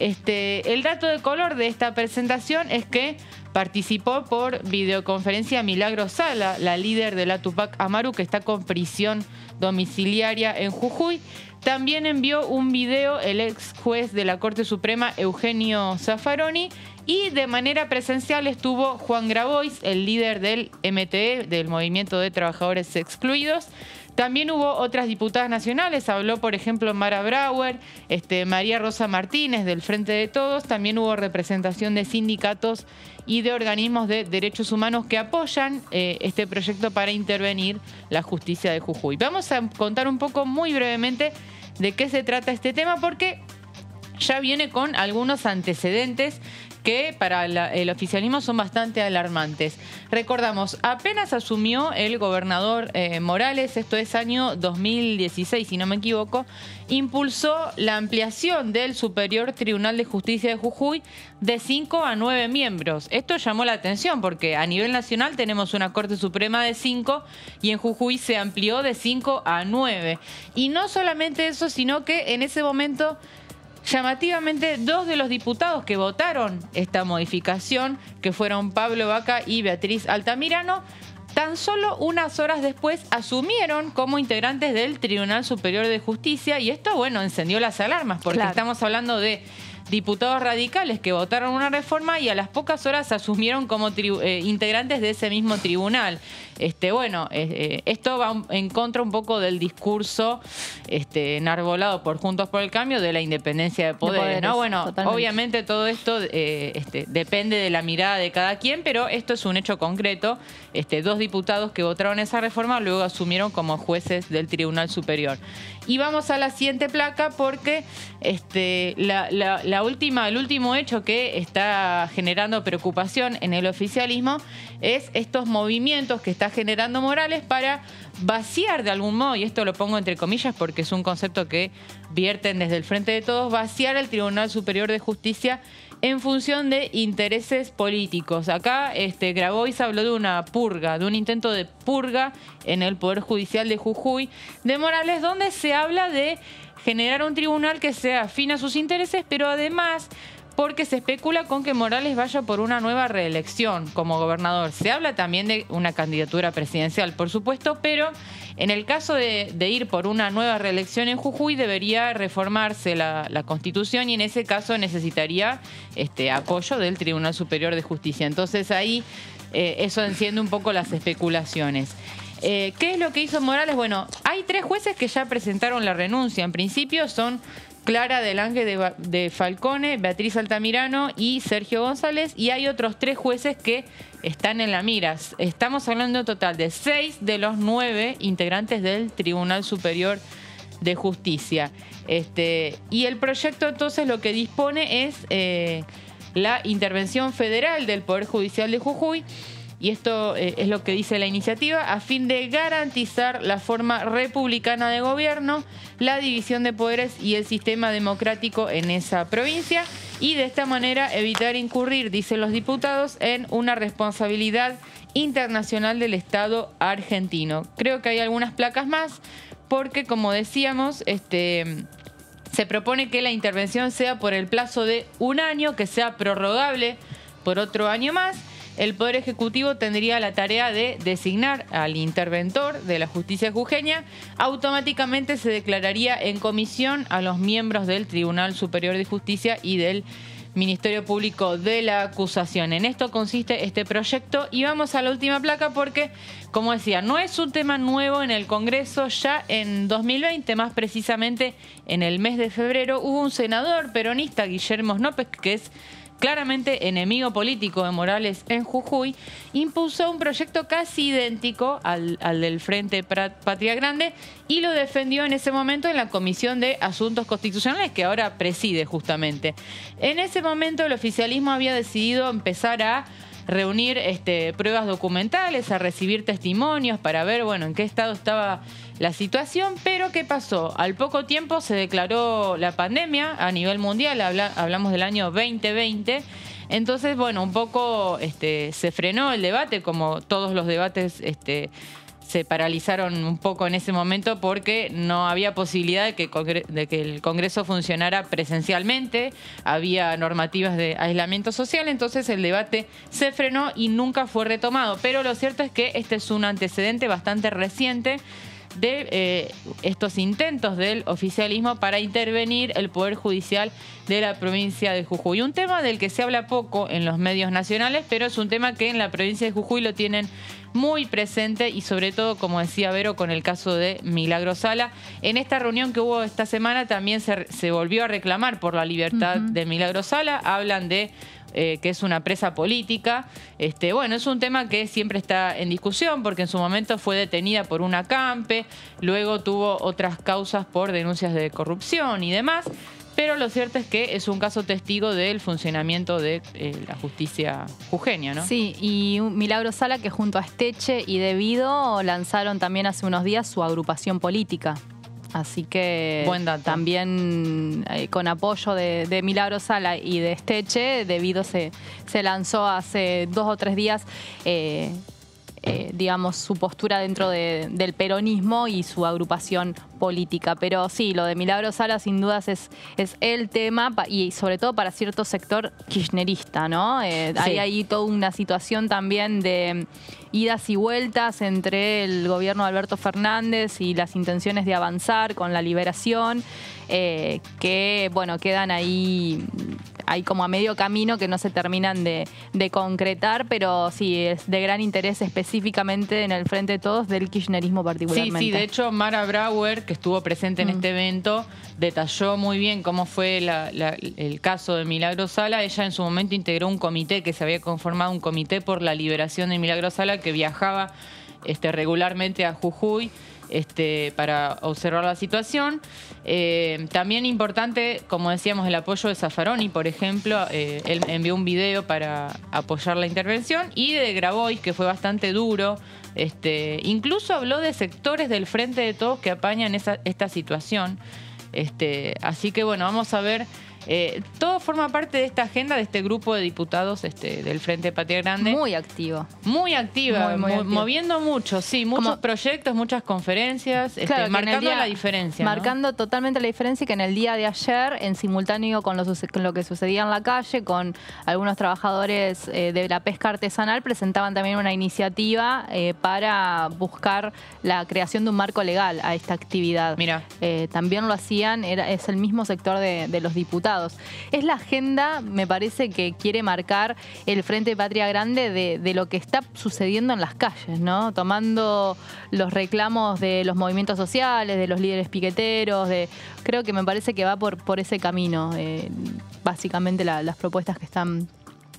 [SPEAKER 2] Este, el dato de color de esta presentación es que participó por videoconferencia Milagro Sala, la líder de la Tupac Amaru, que está con prisión domiciliaria en Jujuy. También envió un video el ex juez de la Corte Suprema, Eugenio Zaffaroni, y de manera presencial estuvo Juan Grabois, el líder del M T E, del Movimiento de Trabajadores Excluidos. También hubo otras diputadas nacionales, habló por ejemplo Mara Brauer, este, María Rosa Martínez del Frente de Todos, también hubo representación de sindicatos y de organismos de derechos humanos que apoyan eh, este proyecto para intervenir la justicia de Jujuy. Vamos a contar un poco muy brevemente de qué se trata este tema porque ya viene con algunos antecedentes que para la, el oficialismo son bastante alarmantes. Recordamos, apenas asumió el gobernador eh, Morales, esto es año dos mil dieciséis, si no me equivoco, impulsó la ampliación del Superior Tribunal de Justicia de Jujuy de cinco a nueve miembros. Esto llamó la atención porque a nivel nacional tenemos una Corte Suprema de cinco y en Jujuy se amplió de cinco a nueve. Y no solamente eso, sino que en ese momento, llamativamente, dos de los diputados que votaron esta modificación, que fueron Pablo Vaca y Beatriz Altamirano, tan solo unas horas después asumieron como integrantes del Tribunal Superior de Justicia y esto, bueno, encendió las alarmas porque claro. estamos hablando de diputados radicales que votaron una reforma y a las pocas horas asumieron como eh, integrantes de ese mismo tribunal. Este, bueno, eh, esto va en contra un poco del discurso este, enarbolado por Juntos por el Cambio de la independencia de poderes, de poderes ¿no? Bueno, totalmente. Obviamente todo esto eh, este, depende de la mirada de cada quien, pero esto es un hecho concreto. Este, dos diputados que votaron esa reforma luego asumieron como jueces del Tribunal Superior. Y vamos a la siguiente placa porque este, la, la, la última, el último hecho que está generando preocupación en el oficialismo es estos movimientos que está generando Morales para vaciar de algún modo, y esto lo pongo entre comillas porque es un concepto que vierten desde el Frente de Todos, vaciar el Tribunal Superior de Justicia en función de intereses políticos. Acá este, Grabois habló de una purga, de un intento de purga en el Poder Judicial de Jujuy de Morales, donde se habla de generar un tribunal que sea afín a sus intereses, pero además porque se especula con que Morales vaya por una nueva reelección como gobernador. Se habla también de una candidatura presidencial, por supuesto, pero en el caso de, de ir por una nueva reelección en Jujuy debería reformarse la, la Constitución y en ese caso necesitaría este, apoyo del Tribunal Superior de Justicia. Entonces ahí eh, eso enciende un poco las especulaciones. Eh, ¿Qué es lo que hizo Morales? Bueno, hay tres jueces que ya presentaron la renuncia. En principio son Clara del Ángel de, de Falcone, Beatriz Altamirano y Sergio González. Y hay otros tres jueces que están en la mira. Estamos hablando en total de seis de los nueve integrantes del Tribunal Superior de Justicia. Este, y el proyecto entonces lo que dispone es eh, la intervención federal del Poder Judicial de Jujuy. Y esto eh, es lo que dice la iniciativa, a fin de garantizar la forma republicana de gobierno, la división de poderes y el sistema democrático en esa provincia y de esta manera evitar incurrir, dicen los diputados, en una responsabilidad internacional del Estado argentino. Creo que hay algunas placas más porque, como decíamos, este, se propone que la intervención sea por el plazo de un año, que sea prorrogable por otro año más. El Poder Ejecutivo tendría la tarea de designar al interventor de la justicia jujeña. Automáticamente se declararía en comisión a los miembros del Tribunal Superior de Justicia y del Ministerio Público de la acusación. En esto consiste este proyecto y vamos a la última placa porque, como decía, no es un tema nuevo en el Congreso. Ya en dos mil veinte, más precisamente en el mes de febrero, hubo un senador peronista, Guillermo Snopes, que es claramente enemigo político de Morales en Jujuy, impulsó un proyecto casi idéntico al, al del Frente Patria Grande y lo defendió en ese momento en la Comisión de Asuntos Constitucionales, que ahora preside justamente. En ese momento el oficialismo había decidido empezar a reunir este, pruebas documentales, a recibir testimonios para ver, bueno, en qué estado estaba la situación, pero ¿qué pasó? Al poco tiempo se declaró la pandemia a nivel mundial, habla, hablamos del año veinte veinte, entonces, bueno, un poco este, se frenó el debate, como todos los debates este, se paralizaron un poco en ese momento porque no había posibilidad de que, de que el Congreso funcionara presencialmente, había normativas de aislamiento social, entonces el debate se frenó y nunca fue retomado. Pero lo cierto es que este es un antecedente bastante reciente de eh, estos intentos del oficialismo para intervenir el Poder Judicial de la provincia de Jujuy. Un tema del que se habla poco en los medios nacionales, pero es un tema que en la provincia de Jujuy lo tienen muy presente y sobre todo, como decía Vero, con el caso de Milagro Sala. En esta reunión que hubo esta semana también se, se volvió a reclamar por la libertad uh-huh. de Milagro Sala. Hablan de Eh, que es una presa política. Este, bueno, es un tema que siempre está en discusión porque en su momento fue detenida por un acampe, luego tuvo otras causas por denuncias de corrupción y demás, pero lo cierto es que es un caso testigo del funcionamiento de eh, la justicia jujeña, ¿no?
[SPEAKER 3] Sí, y Milagro Sala, que junto a Esteche y Devido lanzaron también hace unos días su agrupación política. Así que
[SPEAKER 2] buen dato.
[SPEAKER 3] También eh, con apoyo de, de Milagro Sala y de Esteche, Devido se, se lanzó hace dos o tres días, eh, eh, digamos, su postura dentro de, del peronismo y su agrupación política. Pero sí, lo de Milagro Sala sin dudas es, es el tema y sobre todo para cierto sector kirchnerista, ¿no? Eh, sí. Hay ahí toda una situación también de idas y vueltas entre el gobierno de Alberto Fernández y las intenciones de avanzar con la liberación, eh, que, bueno, quedan ahí, ahí como a medio camino que no se terminan de, de concretar, pero sí, es de gran interés específicamente en el Frente de Todos del kirchnerismo particularmente.
[SPEAKER 2] Sí, sí, de hecho Mara Brauer, que estuvo presente en mm. este evento, detalló muy bien cómo fue la, la, el caso de Milagro Sala. Ella en su momento integró un comité que se había conformado, un comité por la liberación de Milagro Sala, que viajaba este, regularmente a Jujuy este, para observar la situación. Eh, también importante, como decíamos, el apoyo de Zaffaroni, por ejemplo. Eh, él envió un video para apoyar la intervención, y de Grabois, que fue bastante duro. Este, incluso habló de sectores del Frente de Todos que apañan esa, esta situación. Este, así que bueno, vamos a ver. Eh, todo forma parte de esta agenda de este grupo de diputados este, del Frente Patria Grande.
[SPEAKER 3] Muy activo.
[SPEAKER 2] Muy activa,
[SPEAKER 3] muy, muy
[SPEAKER 2] mo
[SPEAKER 3] activo.
[SPEAKER 2] moviendo mucho, sí, muchos
[SPEAKER 3] Como,
[SPEAKER 2] proyectos, muchas conferencias,
[SPEAKER 3] claro,
[SPEAKER 2] este, marcando
[SPEAKER 3] día,
[SPEAKER 2] la diferencia.
[SPEAKER 3] Marcando
[SPEAKER 2] ¿no?
[SPEAKER 3] totalmente la diferencia, que en el día de ayer, en simultáneo con lo, con lo que sucedía en la calle, con algunos trabajadores eh, de la pesca artesanal, presentaban también una iniciativa eh, para buscar la creación de un marco legal a esta actividad.
[SPEAKER 2] Mira.
[SPEAKER 3] Eh, también lo hacían, era, es el mismo sector de, de los diputados. Es la agenda, me parece, que quiere marcar el Frente Patria Grande de, de lo que está sucediendo en las calles, ¿no? Tomando los reclamos de los movimientos sociales, de los líderes piqueteros, de, creo que me parece que va por, por ese camino, eh, básicamente la, las propuestas que están.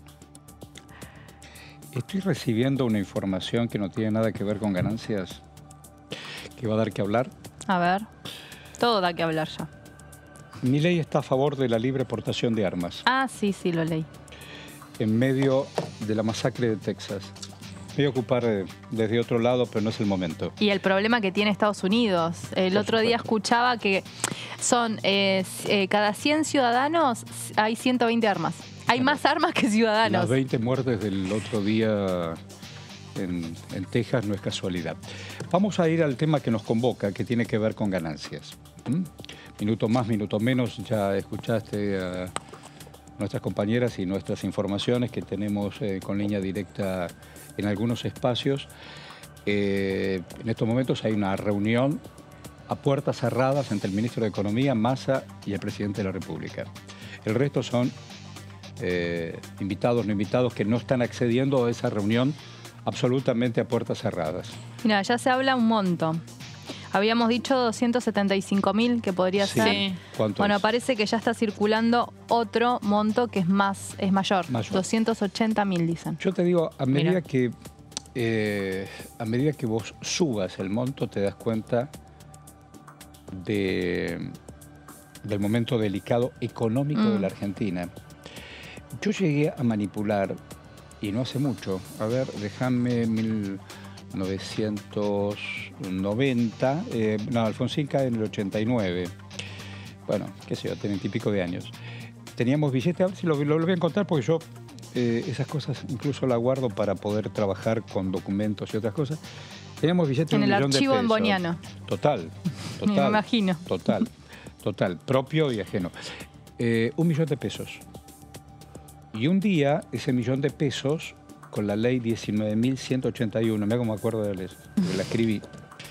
[SPEAKER 1] Estoy recibiendo una información que no tiene nada que ver con ganancias, que va a dar que hablar.
[SPEAKER 3] A ver, todo da que hablar ya.
[SPEAKER 1] Milei está a favor de la libre portación de armas.
[SPEAKER 3] Ah, sí, sí, lo leí.
[SPEAKER 1] En medio de la masacre de Texas. Me voy a ocupar eh, desde otro lado, pero no es el momento.
[SPEAKER 3] Y el problema que tiene Estados Unidos. El Por otro supuesto. día escuchaba que son eh, eh, cada cien ciudadanos hay ciento veinte armas. Hay bueno, más armas que ciudadanos.
[SPEAKER 1] Las veinte muertes del otro día en, en Texas no es casualidad. Vamos a ir al tema que nos convoca, que tiene que ver con ganancias. ¿Mm? Minuto más, minuto menos, ya escuchaste a nuestras compañeras y nuestras informaciones que tenemos eh, con línea directa en algunos espacios. Eh, en estos momentos hay una reunión a puertas cerradas entre el ministro de Economía, Massa, y el presidente de la República. El resto son eh, invitados, no invitados, que no están accediendo a esa reunión absolutamente a puertas cerradas.
[SPEAKER 3] Mira, ya se habla un monto. Habíamos dicho doscientos setenta y cinco mil que podría
[SPEAKER 1] Sí.
[SPEAKER 3] ser.
[SPEAKER 1] Sí. ¿Cuánto
[SPEAKER 3] Bueno,
[SPEAKER 1] es?
[SPEAKER 3] parece que ya está circulando otro monto que es más, es mayor.
[SPEAKER 1] Mayor.
[SPEAKER 3] doscientos ochenta mil dicen.
[SPEAKER 1] Yo te digo, a medida
[SPEAKER 3] Mira.
[SPEAKER 1] que eh, a medida que vos subas el monto, te das cuenta de, del momento delicado económico
[SPEAKER 3] Mm.
[SPEAKER 1] de la Argentina. Yo llegué a manipular, y no hace mucho, a ver, déjame mil novecientos noventa, eh, no, Alfonsín cae en el ochenta y nueve. Bueno, qué sé yo, treinta y pico de años. Teníamos billetes, a ver si lo, lo voy a encontrar porque yo eh, esas cosas incluso la guardo para poder trabajar con documentos y otras cosas. Teníamos billetes de
[SPEAKER 3] En
[SPEAKER 1] un
[SPEAKER 3] el
[SPEAKER 1] millón de
[SPEAKER 3] archivo
[SPEAKER 1] pesos.
[SPEAKER 3] en Boniano.
[SPEAKER 1] Total,
[SPEAKER 3] Me
[SPEAKER 1] total.
[SPEAKER 3] imagino.
[SPEAKER 1] Total, total, propio y ajeno. Eh, un millón de pesos. Y un día, ese millón de pesos, con la ley diecinueve mil ciento ochenta y uno, mira cómo me acuerdo de la, de la escribí,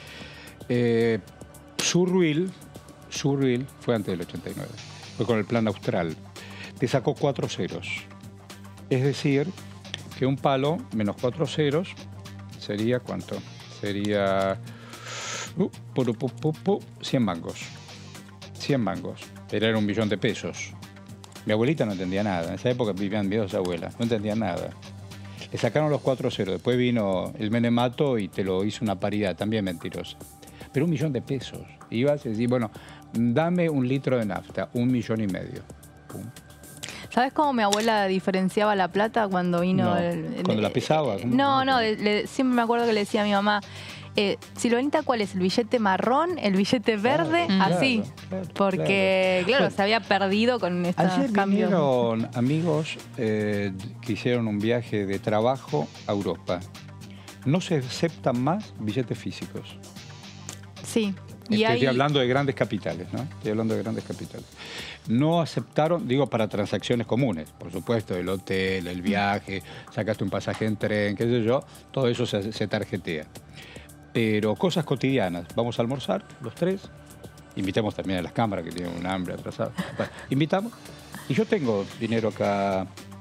[SPEAKER 1] eh, Surruil, Surruil fue antes del ochenta y nueve, fue con el plan austral, te sacó cuatro ceros. Es decir, que un palo menos cuatro ceros sería ¿cuánto? Sería uh, pu, pu, pu, pu, cien mangos. cien mangos. Pero era un millón de pesos. Mi abuelita no entendía nada. En esa época vivían mis dos abuelas. No entendían nada. Le sacaron los cuatro ceros. Después vino el menemato y te lo hizo una paridad, también mentirosa. Pero un millón de pesos. Ibas y decís, bueno, dame un litro de nafta, un millón y medio. Pum.
[SPEAKER 3] ¿Sabes cómo mi abuela diferenciaba la plata cuando vino?
[SPEAKER 1] No,
[SPEAKER 3] el,
[SPEAKER 1] cuando la pesaba.
[SPEAKER 3] No, no, le- le- siempre me acuerdo que le decía a mi mamá, eh, Silvanita, ¿cuál es? ¿El billete marrón? ¿El billete verde?
[SPEAKER 1] Claro,
[SPEAKER 3] Así.
[SPEAKER 1] claro,
[SPEAKER 3] Porque, claro,
[SPEAKER 1] Bueno,
[SPEAKER 3] se había perdido con estos
[SPEAKER 1] Ayer
[SPEAKER 3] cambios.
[SPEAKER 1] vinieron amigos eh, que hicieron un viaje de trabajo a Europa. No se aceptan más billetes físicos.
[SPEAKER 3] Sí. Y
[SPEAKER 1] Estoy
[SPEAKER 3] hay...
[SPEAKER 1] hablando de grandes capitales, ¿no? Estoy hablando de grandes capitales. No aceptaron, digo, para transacciones comunes, por supuesto, el hotel, el viaje, sacaste un pasaje en tren, qué sé yo, todo eso se, se tarjetea. Pero cosas cotidianas, vamos a almorzar los tres, invitamos también a las cámaras que tienen un hambre atrasado. Bueno, invitamos, y yo tengo dinero acá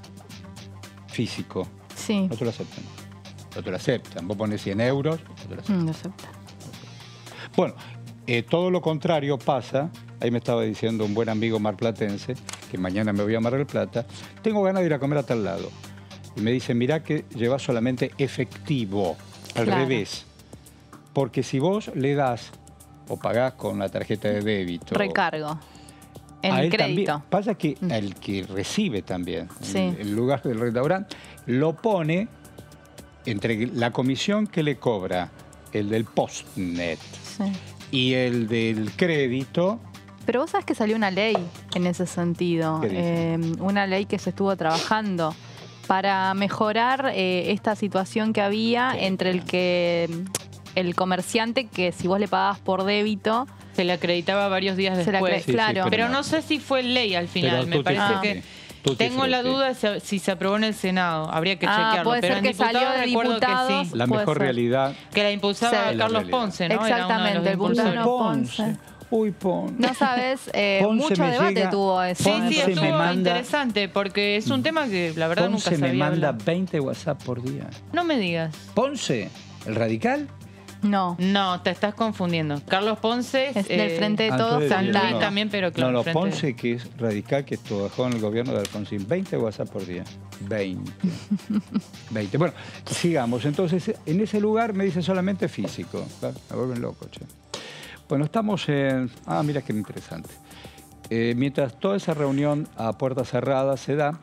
[SPEAKER 1] físico.
[SPEAKER 3] Sí.
[SPEAKER 1] No te lo aceptan. No te lo aceptan. Vos pones cien euros, no te lo aceptan.
[SPEAKER 3] Mm, no acepta.
[SPEAKER 1] Bueno, eh, todo lo contrario pasa. Ahí me estaba diciendo un buen amigo marplatense, que mañana me voy a Mar del Plata, tengo ganas de ir a comer a tal lado. Y me dice, mirá que llevas solamente efectivo, al
[SPEAKER 3] Claro.
[SPEAKER 1] revés. Porque si vos le das o pagás con la tarjeta de débito...
[SPEAKER 3] Recargo. En
[SPEAKER 1] a
[SPEAKER 3] el
[SPEAKER 1] él
[SPEAKER 3] crédito.
[SPEAKER 1] también, pasa que el que recibe también,
[SPEAKER 3] Sí.
[SPEAKER 1] en el lugar del restaurante, lo pone entre la comisión que le cobra el del postnet
[SPEAKER 3] Sí.
[SPEAKER 1] y el del crédito.
[SPEAKER 3] Pero vos sabés que salió una ley en ese sentido,
[SPEAKER 1] ¿Qué dice?
[SPEAKER 3] eh, una ley que se estuvo trabajando para mejorar eh, esta situación que había entre el que el comerciante que si vos le pagabas por débito
[SPEAKER 2] se le acreditaba varios días
[SPEAKER 3] se le
[SPEAKER 2] después.
[SPEAKER 3] acre- Sí, sí, claro.
[SPEAKER 2] pero,
[SPEAKER 3] pero
[SPEAKER 2] no sé si fue ley al final.
[SPEAKER 1] Pero
[SPEAKER 2] Me
[SPEAKER 1] tú te-
[SPEAKER 2] parece
[SPEAKER 1] Ah.
[SPEAKER 2] que
[SPEAKER 1] Tú te
[SPEAKER 2] tengo la
[SPEAKER 1] sí.
[SPEAKER 2] duda si- si se aprobó en el Senado. Habría que
[SPEAKER 3] Ah,
[SPEAKER 2] chequearlo.
[SPEAKER 3] puede
[SPEAKER 2] pero
[SPEAKER 3] ser
[SPEAKER 2] en
[SPEAKER 3] que
[SPEAKER 2] diputados
[SPEAKER 3] salió de
[SPEAKER 2] recuerdo
[SPEAKER 3] diputados.
[SPEAKER 2] que sí.
[SPEAKER 1] La
[SPEAKER 3] Puede
[SPEAKER 1] mejor
[SPEAKER 3] ser.
[SPEAKER 1] realidad.
[SPEAKER 2] Que la impulsaba
[SPEAKER 3] Sí.
[SPEAKER 2] Carlos
[SPEAKER 1] La realidad.
[SPEAKER 2] Ponce, ¿no? Era uno de
[SPEAKER 3] Exactamente,
[SPEAKER 2] los
[SPEAKER 3] el punto
[SPEAKER 2] impulsores.
[SPEAKER 3] no Ponce.
[SPEAKER 1] Uy, Ponce.
[SPEAKER 3] No sabes, eh,
[SPEAKER 1] Ponce
[SPEAKER 3] mucho
[SPEAKER 1] me
[SPEAKER 3] debate
[SPEAKER 1] llega-
[SPEAKER 3] tuvo eso.
[SPEAKER 2] Sí,
[SPEAKER 1] Ponce
[SPEAKER 2] sí,
[SPEAKER 1] me
[SPEAKER 2] estuvo
[SPEAKER 1] manda-
[SPEAKER 2] interesante porque es un tema que la verdad
[SPEAKER 1] Ponce
[SPEAKER 2] nunca
[SPEAKER 1] me
[SPEAKER 2] sabía
[SPEAKER 1] manda
[SPEAKER 2] hablar.
[SPEAKER 1] veinte WhatsApp por día.
[SPEAKER 2] No me digas.
[SPEAKER 1] Ponce, el radical.
[SPEAKER 3] No.
[SPEAKER 2] No, te estás confundiendo. Carlos Ponce
[SPEAKER 3] Es del Frente de
[SPEAKER 1] Ah,
[SPEAKER 3] Todos,
[SPEAKER 1] entonces,
[SPEAKER 2] San Luis
[SPEAKER 3] Santana.
[SPEAKER 2] también, pero claro.
[SPEAKER 1] No, no,
[SPEAKER 2] Frente-
[SPEAKER 1] Ponce, que es radical, que trabajó en el gobierno de Alfonsín. veinte WhatsApp por día. veinte. veinte. Bueno, sigamos. Entonces, en ese lugar me dice solamente físico. Claro, me vuelven loco, che. Bueno, estamos en... Ah, mira qué interesante. Eh, mientras toda esa reunión a puertas cerradas se da,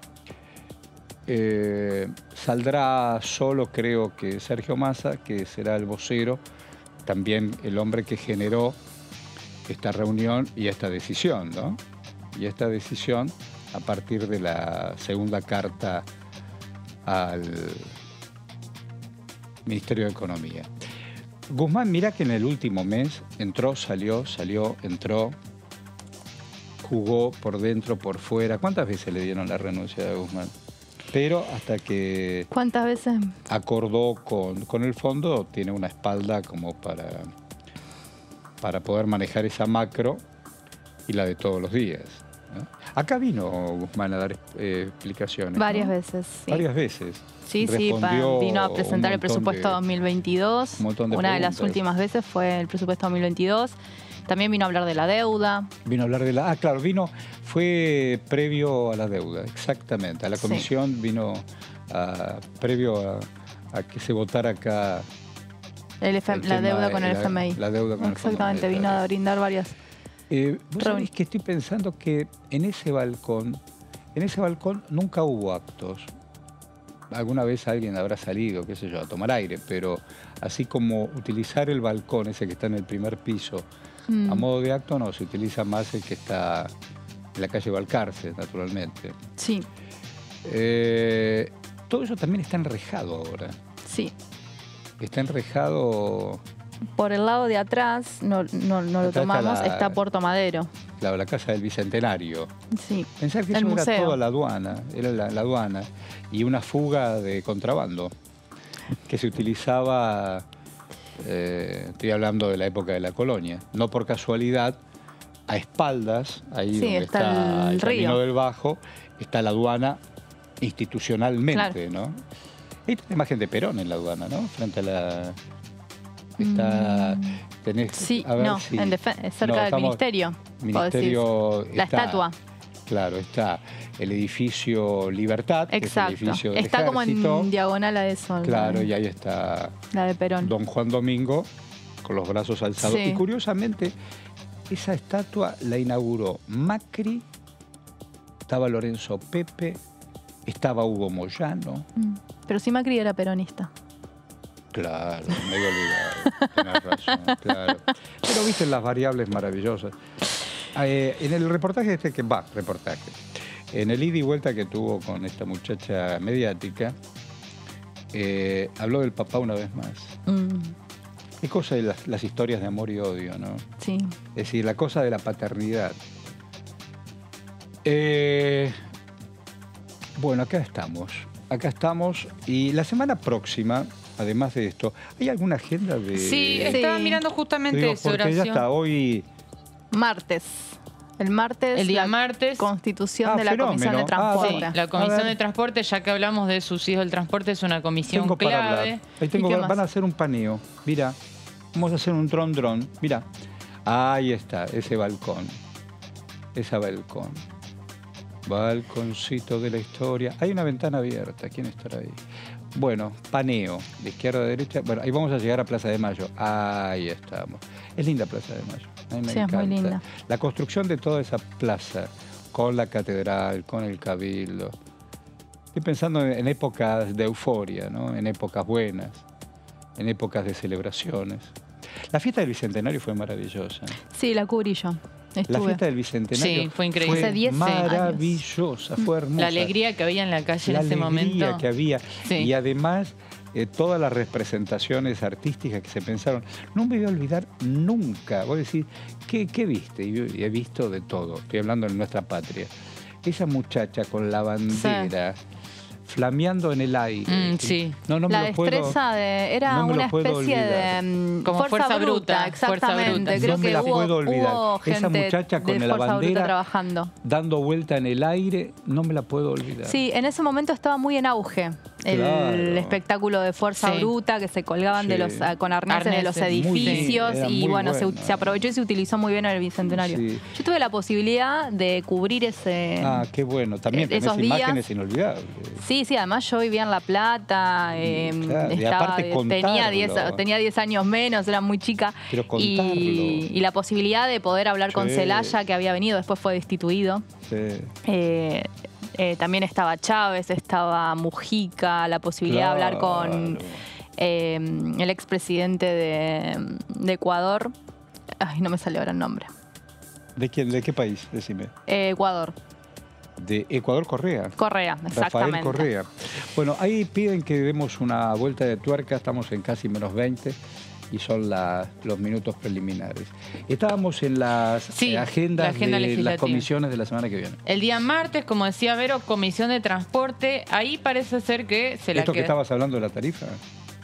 [SPEAKER 1] eh, saldrá solo, creo que Sergio Massa, que será el vocero, también el hombre que generó esta reunión y esta decisión, ¿no? Y esta decisión a partir de la segunda carta al Ministerio de Economía. Guzmán, mira que en el último mes entró, salió, salió, entró, jugó por dentro, por fuera. ¿Cuántas veces le dieron la renuncia a Guzmán? Pero hasta que
[SPEAKER 3] ¿Cuántas veces?
[SPEAKER 1] acordó con, con el fondo, tiene una espalda como para, para poder manejar esa macro y la de todos los días. ¿no? Acá vino Guzmán a dar eh, explicaciones.
[SPEAKER 3] Varias
[SPEAKER 1] ¿no?
[SPEAKER 3] veces, sí.
[SPEAKER 1] Varias veces.
[SPEAKER 3] Sí, sí, pa- vino a presentar el presupuesto
[SPEAKER 1] de,
[SPEAKER 3] dos mil veintidós.
[SPEAKER 1] Un montón de
[SPEAKER 3] Una de las
[SPEAKER 1] preguntas.
[SPEAKER 3] últimas veces fue el presupuesto dos mil veintidós. También vino a hablar de la deuda.
[SPEAKER 1] Vino a hablar de la... Ah, claro, vino... Fue previo a la deuda, exactamente. A la comisión sí. vino a, previo a, a que se votara acá...
[SPEAKER 3] El F M,
[SPEAKER 1] el
[SPEAKER 3] la
[SPEAKER 1] tema,
[SPEAKER 3] deuda con el
[SPEAKER 1] la,
[SPEAKER 3] F M I.
[SPEAKER 1] La deuda con
[SPEAKER 3] Exactamente,
[SPEAKER 1] el F M I.
[SPEAKER 3] vino a brindar varias...
[SPEAKER 1] Eh, ¿Vos sabés que estoy pensando que en ese balcón, en ese balcón nunca hubo actos? Alguna vez alguien habrá salido, qué sé yo, a tomar aire, pero así como utilizar el balcón, ese que está en el primer piso, mm. a modo de acto, no, se utiliza más el que está en la calle Balcarce, naturalmente.
[SPEAKER 3] Sí.
[SPEAKER 1] Eh, todo eso también está enrejado ahora.
[SPEAKER 3] Sí.
[SPEAKER 1] Está enrejado...
[SPEAKER 3] Por el lado de atrás, no, no, no lo tomamos, está, la, está Puerto Madero.
[SPEAKER 1] Claro, la Casa del Bicentenario.
[SPEAKER 3] Sí.
[SPEAKER 1] Pensar que
[SPEAKER 3] el
[SPEAKER 1] eso
[SPEAKER 3] museo.
[SPEAKER 1] era toda la aduana, era la, la aduana, y una fuga de contrabando que se utilizaba, eh, estoy hablando de la época de la colonia, no por casualidad, a espaldas, ahí
[SPEAKER 3] sí,
[SPEAKER 1] donde
[SPEAKER 3] está,
[SPEAKER 1] está
[SPEAKER 3] el,
[SPEAKER 1] el
[SPEAKER 3] río.
[SPEAKER 1] Camino del Bajo, está la aduana institucionalmente,
[SPEAKER 3] claro.
[SPEAKER 1] ¿no? Hay imagen de Perón en la aduana, ¿no? Frente a la... Está, tenés,
[SPEAKER 3] sí,
[SPEAKER 1] a ver
[SPEAKER 3] no,
[SPEAKER 1] si,
[SPEAKER 3] en cerca
[SPEAKER 1] no,
[SPEAKER 3] del
[SPEAKER 1] estamos,
[SPEAKER 3] ministerio.
[SPEAKER 1] ministerio
[SPEAKER 3] La
[SPEAKER 1] está,
[SPEAKER 3] estatua.
[SPEAKER 1] Claro, está el edificio Libertad,
[SPEAKER 3] exacto.
[SPEAKER 1] Que es el edificio del
[SPEAKER 3] está
[SPEAKER 1] Ejército.
[SPEAKER 3] Como en diagonal a eso.
[SPEAKER 1] Claro,
[SPEAKER 3] la,
[SPEAKER 1] y ahí está
[SPEAKER 3] la de Perón.
[SPEAKER 1] Don Juan Domingo con los brazos alzados.
[SPEAKER 3] Sí.
[SPEAKER 1] Y curiosamente, esa estatua la inauguró Macri, estaba Lorenzo Pepe, estaba Hugo Moyano.
[SPEAKER 3] Mm. Pero sí Macri era peronista.
[SPEAKER 1] Claro, me había olvidado. Tenés razón, claro. Pero viste las variables maravillosas. Eh, en el reportaje este que va, reportaje, en el ida y vuelta que tuvo con esta muchacha mediática, eh, habló del papá una vez más.
[SPEAKER 3] Mm.
[SPEAKER 1] Es cosa de las, las historias de amor y odio, ¿no?
[SPEAKER 3] Sí.
[SPEAKER 1] Es decir, la cosa de la paternidad. Eh, bueno, acá estamos. Acá estamos. Y la semana próxima... Además de esto, ¿hay alguna agenda de...?
[SPEAKER 2] Sí, estaba sí. mirando justamente
[SPEAKER 1] digo,
[SPEAKER 2] eso,
[SPEAKER 1] porque
[SPEAKER 2] Horacio.
[SPEAKER 1] ya está, hoy...
[SPEAKER 3] Martes. El martes.
[SPEAKER 2] El día
[SPEAKER 3] la
[SPEAKER 2] martes.
[SPEAKER 3] Constitución
[SPEAKER 1] ah,
[SPEAKER 3] de la
[SPEAKER 1] fenómeno.
[SPEAKER 3] Comisión de Transporte.
[SPEAKER 2] Ah, sí, la Comisión de Transporte, ya que hablamos de subsidio del transporte, es una comisión
[SPEAKER 1] tengo
[SPEAKER 2] clave.
[SPEAKER 1] Para hablar. Ahí tengo, van a hacer un paneo. Mira, vamos a hacer un dron dron. Mira, ahí está, ese balcón. Ese balcón. Balconcito de la historia. Hay una ventana abierta. ¿Quién estará ahí? Bueno, paneo, de izquierda a derecha. Bueno, ahí vamos a llegar a Plaza de Mayo. Ahí estamos. Es linda Plaza de Mayo. A mí me
[SPEAKER 3] sí,
[SPEAKER 1] encanta.
[SPEAKER 3] Es muy linda.
[SPEAKER 1] La construcción de toda esa plaza, con la catedral, con el cabildo. Estoy pensando en épocas de euforia, ¿no? En épocas buenas, en épocas de celebraciones. La fiesta del Bicentenario fue maravillosa.
[SPEAKER 3] Sí, la cubrí yo. Estuve.
[SPEAKER 1] La fiesta del Bicentenario
[SPEAKER 2] sí, fue increíble.
[SPEAKER 1] Fue
[SPEAKER 3] Hace diez
[SPEAKER 1] maravillosa,
[SPEAKER 3] años.
[SPEAKER 1] fue hermosa.
[SPEAKER 2] La alegría que había en la calle
[SPEAKER 1] la
[SPEAKER 2] en ese momento.
[SPEAKER 1] La alegría que había.
[SPEAKER 2] Sí.
[SPEAKER 1] Y además, eh, todas las representaciones artísticas que se pensaron. No me voy a olvidar nunca. Vos decís, ¿qué, qué viste? Y, y he visto de todo. Estoy hablando de nuestra patria. Esa muchacha con la bandera... Sí. Flameando en el aire.
[SPEAKER 2] Mm, sí.
[SPEAKER 3] No, no me la lo destreza puedo, de... Era
[SPEAKER 1] no
[SPEAKER 3] una especie de... Um,
[SPEAKER 2] Como fuerza, fuerza bruta, bruta.
[SPEAKER 3] Exactamente.
[SPEAKER 2] Fuerza bruta.
[SPEAKER 3] Creo
[SPEAKER 1] no me
[SPEAKER 3] que
[SPEAKER 1] la
[SPEAKER 3] hubo,
[SPEAKER 1] puedo olvidar.
[SPEAKER 3] Hubo gente
[SPEAKER 1] Esa muchacha con
[SPEAKER 3] de
[SPEAKER 1] la
[SPEAKER 3] fuerza
[SPEAKER 1] bandera
[SPEAKER 3] bruta trabajando.
[SPEAKER 1] Dando vuelta en el aire, no me la puedo olvidar.
[SPEAKER 3] Sí, en ese momento estaba muy en auge el
[SPEAKER 1] claro.
[SPEAKER 3] espectáculo de fuerza sí. bruta que se colgaban sí. de los, con arneses, arneses de los edificios
[SPEAKER 1] muy,
[SPEAKER 3] y bueno,
[SPEAKER 1] bueno,
[SPEAKER 3] se, se aprovechó y se utilizó muy bien en el Bicentenario. Sí. Yo tuve la posibilidad de cubrir ese...
[SPEAKER 1] Ah, qué bueno. También tenés
[SPEAKER 3] esos
[SPEAKER 1] imágenes
[SPEAKER 3] días.
[SPEAKER 1] Inolvidables.
[SPEAKER 3] Sí, sí, además yo vivía en La Plata, eh,
[SPEAKER 1] claro,
[SPEAKER 3] estaba, tenía diez, tenía diez años menos, era muy chica.
[SPEAKER 1] Pero
[SPEAKER 3] y, y la posibilidad de poder hablar
[SPEAKER 1] sí.
[SPEAKER 3] con Celaya, que había venido, después fue destituido.
[SPEAKER 1] Sí.
[SPEAKER 3] Eh, eh, también estaba Chávez, estaba Mujica, la posibilidad
[SPEAKER 1] claro.
[SPEAKER 3] de hablar con eh, el expresidente de, de Ecuador. Ay, no me sale ahora el nombre.
[SPEAKER 1] ¿De quién? ¿De qué país? Decime.
[SPEAKER 3] Eh, Ecuador.
[SPEAKER 1] De Ecuador Correa.
[SPEAKER 3] Correa, exactamente.
[SPEAKER 1] Rafael Correa. Bueno, ahí piden que demos una vuelta de tuerca, estamos en casi menos veinte y son la, los minutos preliminares. Estábamos en las
[SPEAKER 2] sí,
[SPEAKER 1] agendas
[SPEAKER 2] la agenda
[SPEAKER 1] de las comisiones de la semana que viene.
[SPEAKER 2] El día martes, como decía Vero, Comisión de Transporte, ahí parece ser que se la
[SPEAKER 1] ¿Esto
[SPEAKER 2] queda.
[SPEAKER 1] que estabas hablando de la tarifa?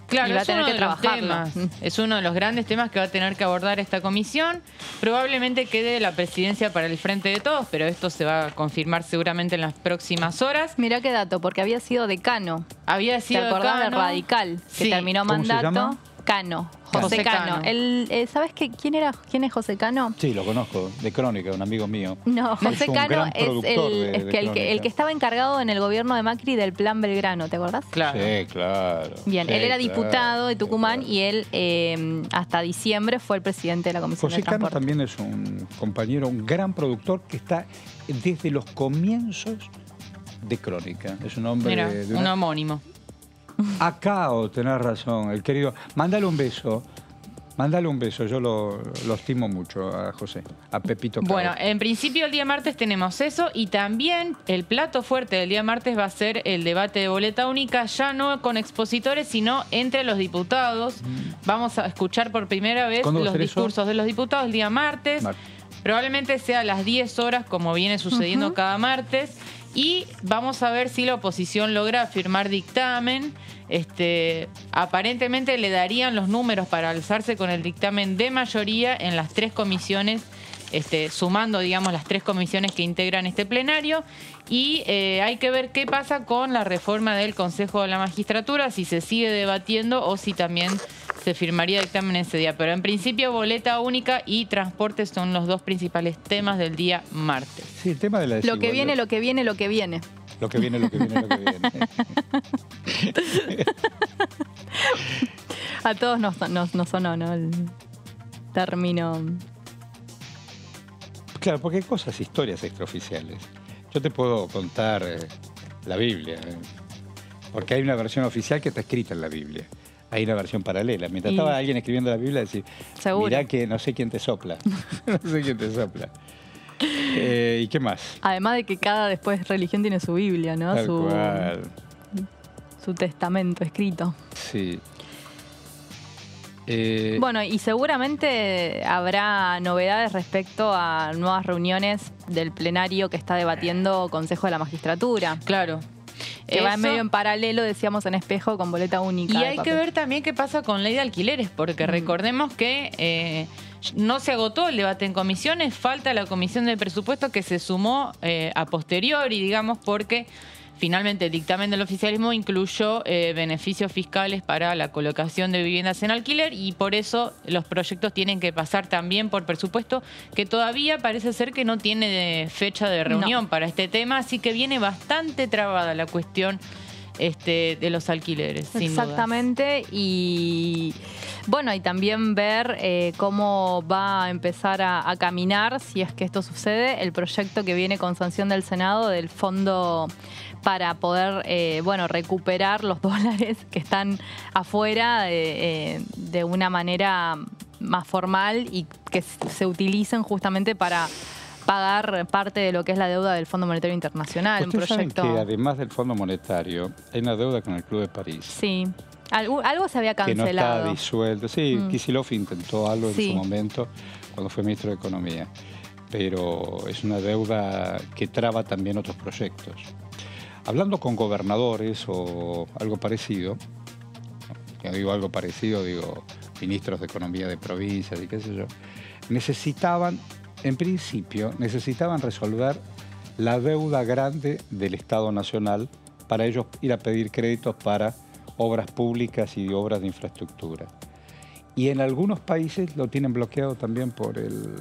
[SPEAKER 2] Claro,
[SPEAKER 3] y va a
[SPEAKER 2] es
[SPEAKER 3] tener
[SPEAKER 2] uno
[SPEAKER 3] que
[SPEAKER 2] de los
[SPEAKER 3] trabajarlo.
[SPEAKER 2] temas. Es uno de los grandes temas que va a tener que abordar esta comisión. Probablemente quede la presidencia para el Frente de Todos, pero esto se va a confirmar seguramente en las próximas horas.
[SPEAKER 3] Mirá qué dato, porque había sido decano.
[SPEAKER 2] Había sido
[SPEAKER 3] ¿Te acordás
[SPEAKER 2] decano?
[SPEAKER 3] de Radical? Que
[SPEAKER 2] Sí.
[SPEAKER 3] terminó
[SPEAKER 1] ¿Cómo se
[SPEAKER 3] mandato.
[SPEAKER 1] llama?
[SPEAKER 3] Cano.
[SPEAKER 1] Cano.
[SPEAKER 3] José
[SPEAKER 1] José
[SPEAKER 3] Cano.
[SPEAKER 1] Cano.
[SPEAKER 3] El, eh, ¿Sabes qué? quién era? ¿Quién es José Cano?
[SPEAKER 1] Sí, lo conozco, de Crónica, un amigo mío.
[SPEAKER 3] No, José
[SPEAKER 1] es un
[SPEAKER 3] Cano
[SPEAKER 1] gran
[SPEAKER 3] es,
[SPEAKER 1] productor
[SPEAKER 3] el,
[SPEAKER 1] de-
[SPEAKER 3] es
[SPEAKER 1] de
[SPEAKER 3] que el, que, el
[SPEAKER 1] Crónica.
[SPEAKER 3] que estaba encargado en el gobierno de Macri del Plan Belgrano, ¿te acordás?
[SPEAKER 2] Claro.
[SPEAKER 1] Sí, claro.
[SPEAKER 3] Bien,
[SPEAKER 1] Sí,
[SPEAKER 3] él era
[SPEAKER 1] claro.
[SPEAKER 3] diputado de Tucumán y él eh, hasta diciembre fue el presidente de la Comisión
[SPEAKER 1] José
[SPEAKER 3] de
[SPEAKER 1] Cano
[SPEAKER 3] Transporte.
[SPEAKER 1] también es un compañero, un gran productor que está desde los comienzos de Crónica. Es un hombre
[SPEAKER 2] Mira,
[SPEAKER 1] de
[SPEAKER 2] un
[SPEAKER 1] una...
[SPEAKER 2] homónimo.
[SPEAKER 1] Acá, oh, tenés razón, el querido. Mándale un beso. Mándale un beso, yo lo, lo estimo mucho a José, a Pepito Cao.
[SPEAKER 2] Bueno, en principio el día martes tenemos eso y también el plato fuerte del día martes va a ser el debate de boleta única, ya no con expositores, sino entre los diputados. Vamos a escuchar por primera vez
[SPEAKER 1] ¿Cuándo va a
[SPEAKER 2] los
[SPEAKER 1] ser eso?
[SPEAKER 2] discursos de los diputados el día martes.
[SPEAKER 1] Mar-
[SPEAKER 2] Probablemente sea a las diez horas, como viene sucediendo
[SPEAKER 3] Ujú.
[SPEAKER 2] cada martes. Y vamos a ver si la oposición logra firmar dictamen. Este, aparentemente le darían los números para alzarse con el dictamen de mayoría en las tres comisiones, este, sumando, digamos, las tres comisiones que integran este plenario. Y eh, hay que ver qué pasa con la reforma del Consejo de la Magistratura, si se sigue debatiendo o si también se firmaría dictamen ese día. Pero en principio, boleta única y transporte son los dos principales temas del día martes.
[SPEAKER 1] Sí, el tema de la
[SPEAKER 3] Lo que
[SPEAKER 1] desigualdad.
[SPEAKER 3] viene, lo que viene, lo que viene.
[SPEAKER 1] Lo que viene, lo que viene, lo que viene.
[SPEAKER 3] A todos nos, nos, nos sonó, ¿no? El término.
[SPEAKER 1] Claro, porque hay cosas, historias extraoficiales. Yo te puedo contar eh, la Biblia, eh, porque hay una versión oficial que está escrita en la Biblia. Hay una versión paralela. Mientras
[SPEAKER 3] Y-
[SPEAKER 1] estaba alguien escribiendo la Biblia, decía,
[SPEAKER 3] Seguro.
[SPEAKER 1] mirá que no sé quién te sopla. No sé quién te sopla. Eh, ¿Y qué más?
[SPEAKER 3] Además de que cada después religión tiene su Biblia, ¿no?
[SPEAKER 1] Tal
[SPEAKER 3] Su,
[SPEAKER 1] cual.
[SPEAKER 3] su testamento escrito.
[SPEAKER 1] Sí. Eh,
[SPEAKER 3] Bueno, y seguramente habrá novedades respecto a nuevas reuniones del plenario que está debatiendo Consejo de la Magistratura.
[SPEAKER 2] Claro.
[SPEAKER 3] Que va
[SPEAKER 2] Eso-
[SPEAKER 3] medio en paralelo, decíamos, en espejo con boleta única.
[SPEAKER 2] Y
[SPEAKER 3] de
[SPEAKER 2] hay que
[SPEAKER 3] papel.
[SPEAKER 2] ver también qué pasa con ley de alquileres, porque recordemos que eh, no se agotó el debate en comisiones, falta la comisión de presupuesto que se sumó eh, a posteriori, digamos, porque finalmente el dictamen del oficialismo incluyó eh, beneficios fiscales para la colocación de viviendas en alquiler y por eso los proyectos tienen que pasar también por presupuesto, que todavía parece ser que no tiene fecha de reunión para este tema, así que viene bastante trabada la cuestión este, de los alquileres. sin dudas.
[SPEAKER 3] Exactamente, y bueno, y también ver eh, cómo va a empezar a, a caminar, si es que esto sucede, el proyecto que viene con sanción del Senado del fondo para poder, eh, bueno, recuperar los dólares que están afuera de, eh, de una manera más formal y que se utilicen justamente para pagar parte de lo que es la deuda del Fondo Monetario Internacional. Un
[SPEAKER 1] Ustedes saben
[SPEAKER 3] proyecto...
[SPEAKER 1] que además del Fondo Monetario, hay una deuda con el Club de París.
[SPEAKER 3] Sí. Algo, algo se había
[SPEAKER 1] Que no
[SPEAKER 3] cancelado.
[SPEAKER 1] está disuelto. Sí,
[SPEAKER 3] Mm.
[SPEAKER 1] Kicillof intentó algo
[SPEAKER 3] Sí.
[SPEAKER 1] en su momento cuando fue ministro de Economía, pero es una deuda que traba también otros proyectos. Hablando con gobernadores o algo parecido, cuando digo algo parecido, digo ministros de Economía de provincias y qué sé yo, necesitaban, en principio, necesitaban resolver la deuda grande del Estado Nacional para ellos ir a pedir créditos para obras públicas y obras de infraestructura. Y en algunos países lo tienen bloqueado también por, el,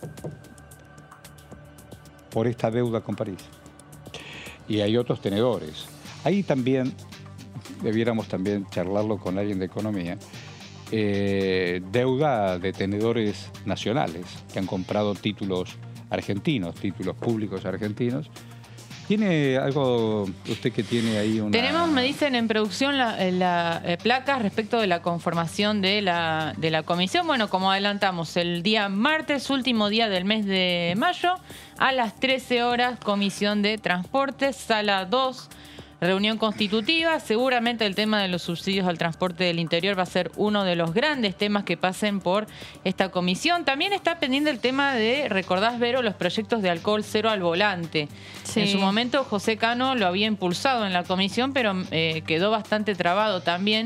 [SPEAKER 1] por esta deuda con París. Y hay otros tenedores. Ahí también, debiéramos también charlarlo con alguien de economía, eh, deuda de tenedores nacionales que han comprado títulos argentinos, títulos públicos argentinos. ¿Tiene algo, usted que tiene ahí una...
[SPEAKER 2] Tenemos, me dicen en producción, la, la eh, placas respecto de la conformación de la, de la comisión. Bueno, como adelantamos, el día martes, último día del mes de mayo, a las trece horas, Comisión de Transportes, sala dos, reunión constitutiva. Seguramente el tema de los subsidios al transporte del interior va a ser uno de los grandes temas que pasen por esta comisión. También está pendiente el tema de, recordás, Vero, los proyectos de alcohol cero al volante.
[SPEAKER 3] Sí.
[SPEAKER 2] En su momento José Cano lo había impulsado en la comisión, pero eh, quedó bastante trabado también.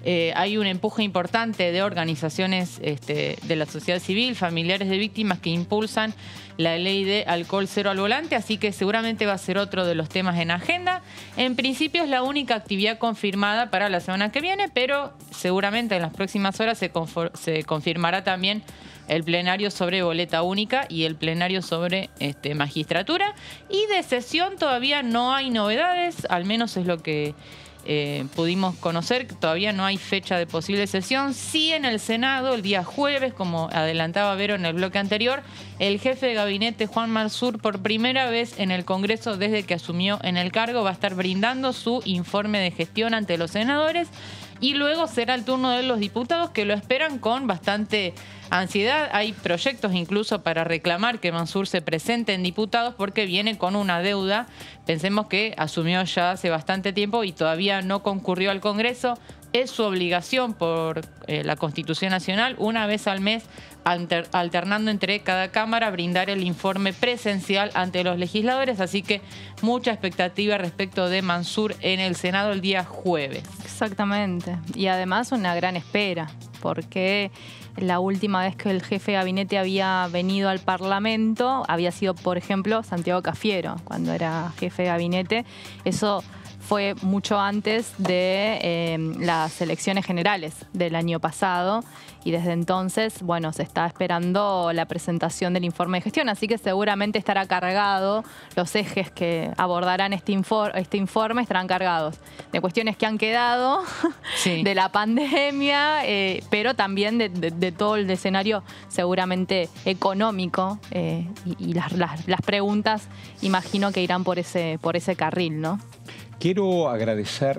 [SPEAKER 2] Eh, hay un empuje importante de organizaciones este, de la sociedad civil, familiares de víctimas que impulsan la ley de alcohol cero al volante, así que seguramente va a ser otro de los temas en agenda. En principio es la única actividad confirmada para la semana que viene, pero seguramente en las próximas horas se, se confirmará también el plenario sobre boleta única y el plenario sobre este, magistratura. Y de sesión todavía no hay novedades, al menos es lo que eh, pudimos conocer, que todavía no hay fecha de posible sesión. Sí, en el Senado, el día jueves, como adelantaba Vero en el bloque anterior, el jefe de gabinete, Juan Mansur, por primera vez en el Congreso desde que asumió en el cargo, va a estar brindando su informe de gestión ante los senadores. Y luego será el turno de los diputados, que lo esperan con bastante ansiedad. Hay proyectos incluso para reclamar que Mansur se presente en diputados porque viene con una deuda. Pensemos que asumió ya hace bastante tiempo y todavía no concurrió al Congreso. Es su obligación por eh, la Constitución Nacional, una vez al mes, alter, alternando entre cada Cámara, brindar el informe presencial ante los legisladores. Así que mucha expectativa respecto de Mansur en el Senado el día jueves.
[SPEAKER 3] Exactamente. Y además una gran espera, porque la última vez que el jefe de gabinete había venido al Parlamento había sido, por ejemplo, Santiago Cafiero, cuando era jefe de gabinete. Eso fue mucho antes de eh, las elecciones generales del año pasado y desde entonces, bueno, se está esperando la presentación del informe de gestión, así que seguramente estará cargado, los ejes que abordarán este, infor este informe estarán cargados de cuestiones que han quedado, sí, de la pandemia, eh, pero también de, de, de todo el escenario seguramente económico eh, y, y las, las, las preguntas imagino que irán por ese, por ese carril, ¿no?
[SPEAKER 1] Quiero agradecer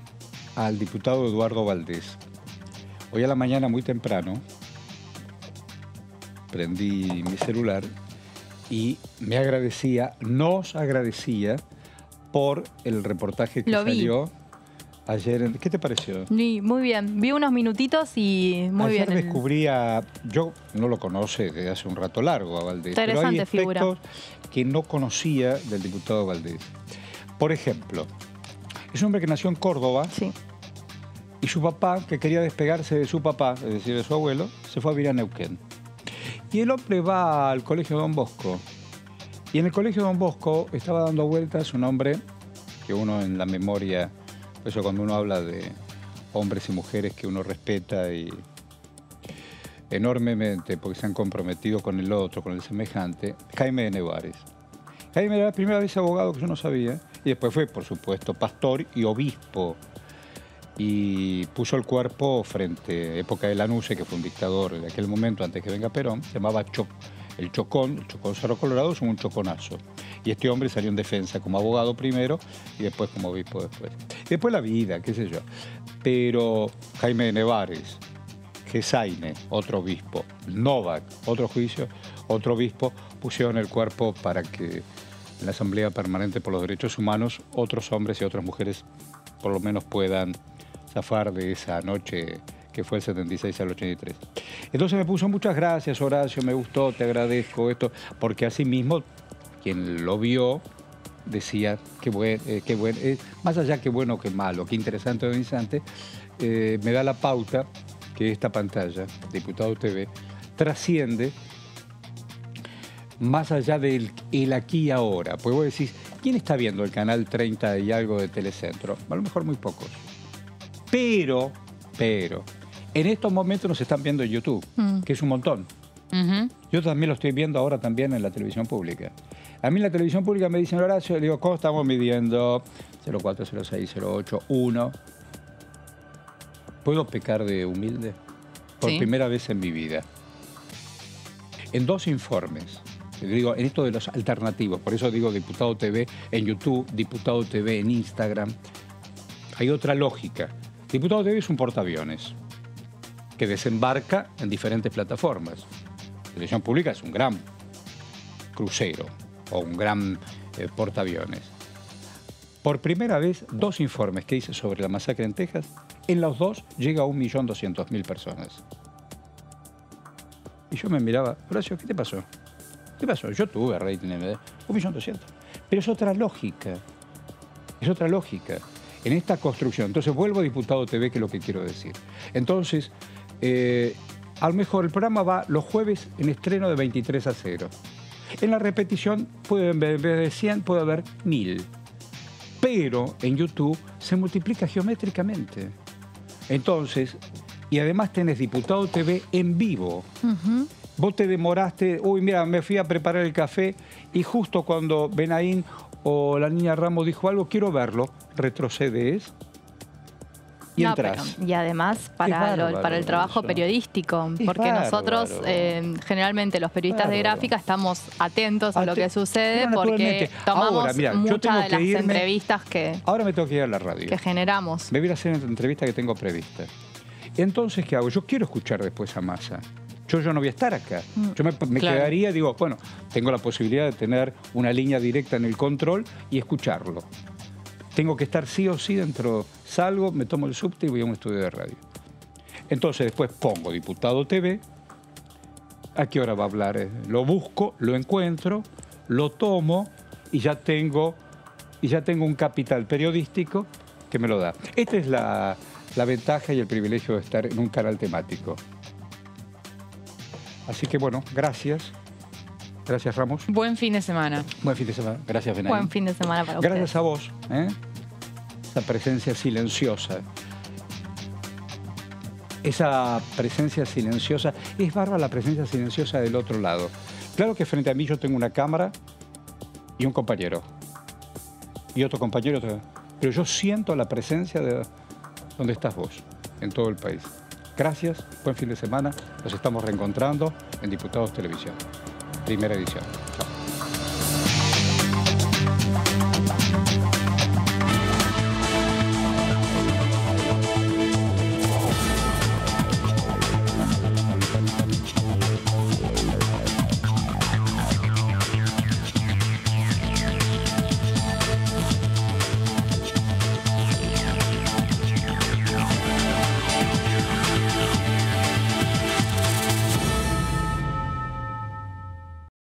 [SPEAKER 1] al diputado Eduardo Valdés. Hoy a la mañana muy temprano prendí mi celular y me agradecía, nos agradecía por el reportaje que
[SPEAKER 3] Lo vi.
[SPEAKER 1] salió ayer. ¿Qué te pareció?
[SPEAKER 3] Sí, muy bien. Vi unos minutitos y muy
[SPEAKER 1] ayer
[SPEAKER 3] bien.
[SPEAKER 1] descubrí a... Yo no lo conoce desde hace un rato largo a Valdés.
[SPEAKER 3] Interesante
[SPEAKER 1] pero hay aspectos
[SPEAKER 3] figura.
[SPEAKER 1] que no conocía del diputado Valdés. Por ejemplo, es un hombre que nació en Córdoba.
[SPEAKER 3] Sí.
[SPEAKER 1] Y su papá, que quería despegarse de su papá, es decir, de su abuelo, se fue a vivir a Neuquén. Y el hombre va al colegio Don Bosco. Y en el colegio Don Bosco estaba dando vueltas un hombre que uno en la memoria, por eso cuando uno habla de hombres y mujeres que uno respeta y enormemente porque se han comprometido con el otro, con el semejante, Jaime de Nevares. Jaime era la primera vez abogado que yo no sabía y después fue, por supuesto, pastor y obispo. Y puso el cuerpo frente a época de Lanusse, que fue un dictador de aquel momento antes que venga Perón, se llamaba Cho, el Chocón, el Chocón Cerro Colorado, es un choconazo. Y este hombre salió en defensa como abogado primero y después como obispo después. Y después la vida, qué sé yo. Pero Jaime de Nevares, Gesaine, otro obispo, Novak, otro juicio, otro obispo, pusieron el cuerpo para que en la Asamblea Permanente por los Derechos Humanos otros hombres y otras mujeres por lo menos puedan zafar de esa noche que fue el setenta y seis al ochenta y tres. Entonces me puso muchas gracias, Horacio, me gustó, te agradezco esto, porque así mismo quien lo vio decía qué bueno, eh, qué bueno eh, más allá qué bueno que malo, qué interesante o interesante, eh, me da la pauta que esta pantalla, Diputado T V, trasciende más allá del el aquí y ahora. Pues vos decís, ¿quién está viendo el canal treinta y algo de Telecentro? A lo mejor muy pocos. Pero, pero, en estos momentos nos están viendo en YouTube, mm. que es un montón. Uh-huh. Yo también lo estoy viendo ahora también en la televisión pública. A mí en la televisión pública me dicen, Horacio, le digo, ¿cómo estamos midiendo? cero cuatro, cero seis, cero ocho, uno. ¿Puedo pecar de humilde? Por ¿Sí? primera vez en mi vida. En dos informes. Digo, en esto de los alternativos, por eso digo Diputado T V en YouTube, Diputado T V en Instagram. Hay otra lógica. Diputado T V es un portaaviones que desembarca en diferentes plataformas. La televisión pública es un gran crucero o un gran eh, portaaviones. Por primera vez, dos informes que hice sobre la masacre en Texas, en los dos llega a un millón doscientos mil personas. Y yo me miraba, Horacio, ¿qué te pasó? ¿Qué pasó? Yo tuve rating en un millón doscientos. Pero es otra lógica. Es otra lógica. en esta construcción. Entonces vuelvo a Diputado T V, que es lo que quiero decir. Entonces, eh, a lo mejor el programa va los jueves en estreno de veintitrés a cero. En la repetición, puede, en vez de cien, puede haber mil. Pero en YouTube se multiplica geométricamente. Entonces, y además tenés Diputado T V en vivo.
[SPEAKER 3] Uh-huh.
[SPEAKER 1] Vos te demoraste, uy, mira, me fui a preparar el café y justo cuando Benaín o la niña Ramos dijo algo, quiero verlo, retrocedes y
[SPEAKER 3] no,
[SPEAKER 1] entras.
[SPEAKER 3] Pero, y además para, lo, para el trabajo eso. periodístico, es porque bárbaro. nosotros eh, generalmente los periodistas bárbaro. de gráfica estamos atentos a At lo que sucede porque tomamos Ahora, mira, muchas de las irme, entrevistas que
[SPEAKER 1] Ahora me tengo que ir a la radio.
[SPEAKER 3] Que generamos.
[SPEAKER 1] Me voy a hacer una entrevista que tengo prevista. Entonces, ¿qué hago? Yo quiero escuchar después a Massa. Yo, yo no voy a estar acá. Yo me, me claro. quedaría, digo, bueno, tengo la posibilidad de tener una línea directa en el control y escucharlo. Tengo que estar sí o sí dentro, salgo, me tomo el subte y voy a un estudio de radio. Entonces después pongo Diputado T V, ¿a qué hora va a hablar? Lo busco, lo encuentro, lo tomo y ya tengo, y ya tengo un capital periodístico que me lo da. Esta es la, la ventaja y el privilegio de estar en un canal temático. Así que bueno, gracias. Gracias, Ramos.
[SPEAKER 2] Buen fin de semana.
[SPEAKER 1] Buen fin de semana. Gracias, Benaín.
[SPEAKER 3] Buen fin de semana para
[SPEAKER 1] Gracias
[SPEAKER 3] ustedes.
[SPEAKER 1] a vos. ¿eh? Esa presencia silenciosa. Esa presencia silenciosa. Es bárbara la presencia silenciosa del otro lado. Claro que frente a mí yo tengo una cámara y un compañero. Y otro compañero. Otro. Pero yo siento la presencia de donde estás vos, en todo el país. Gracias. Buen fin de semana. Nos estamos reencontrando en Diputados Televisión. Primera edición. Chao.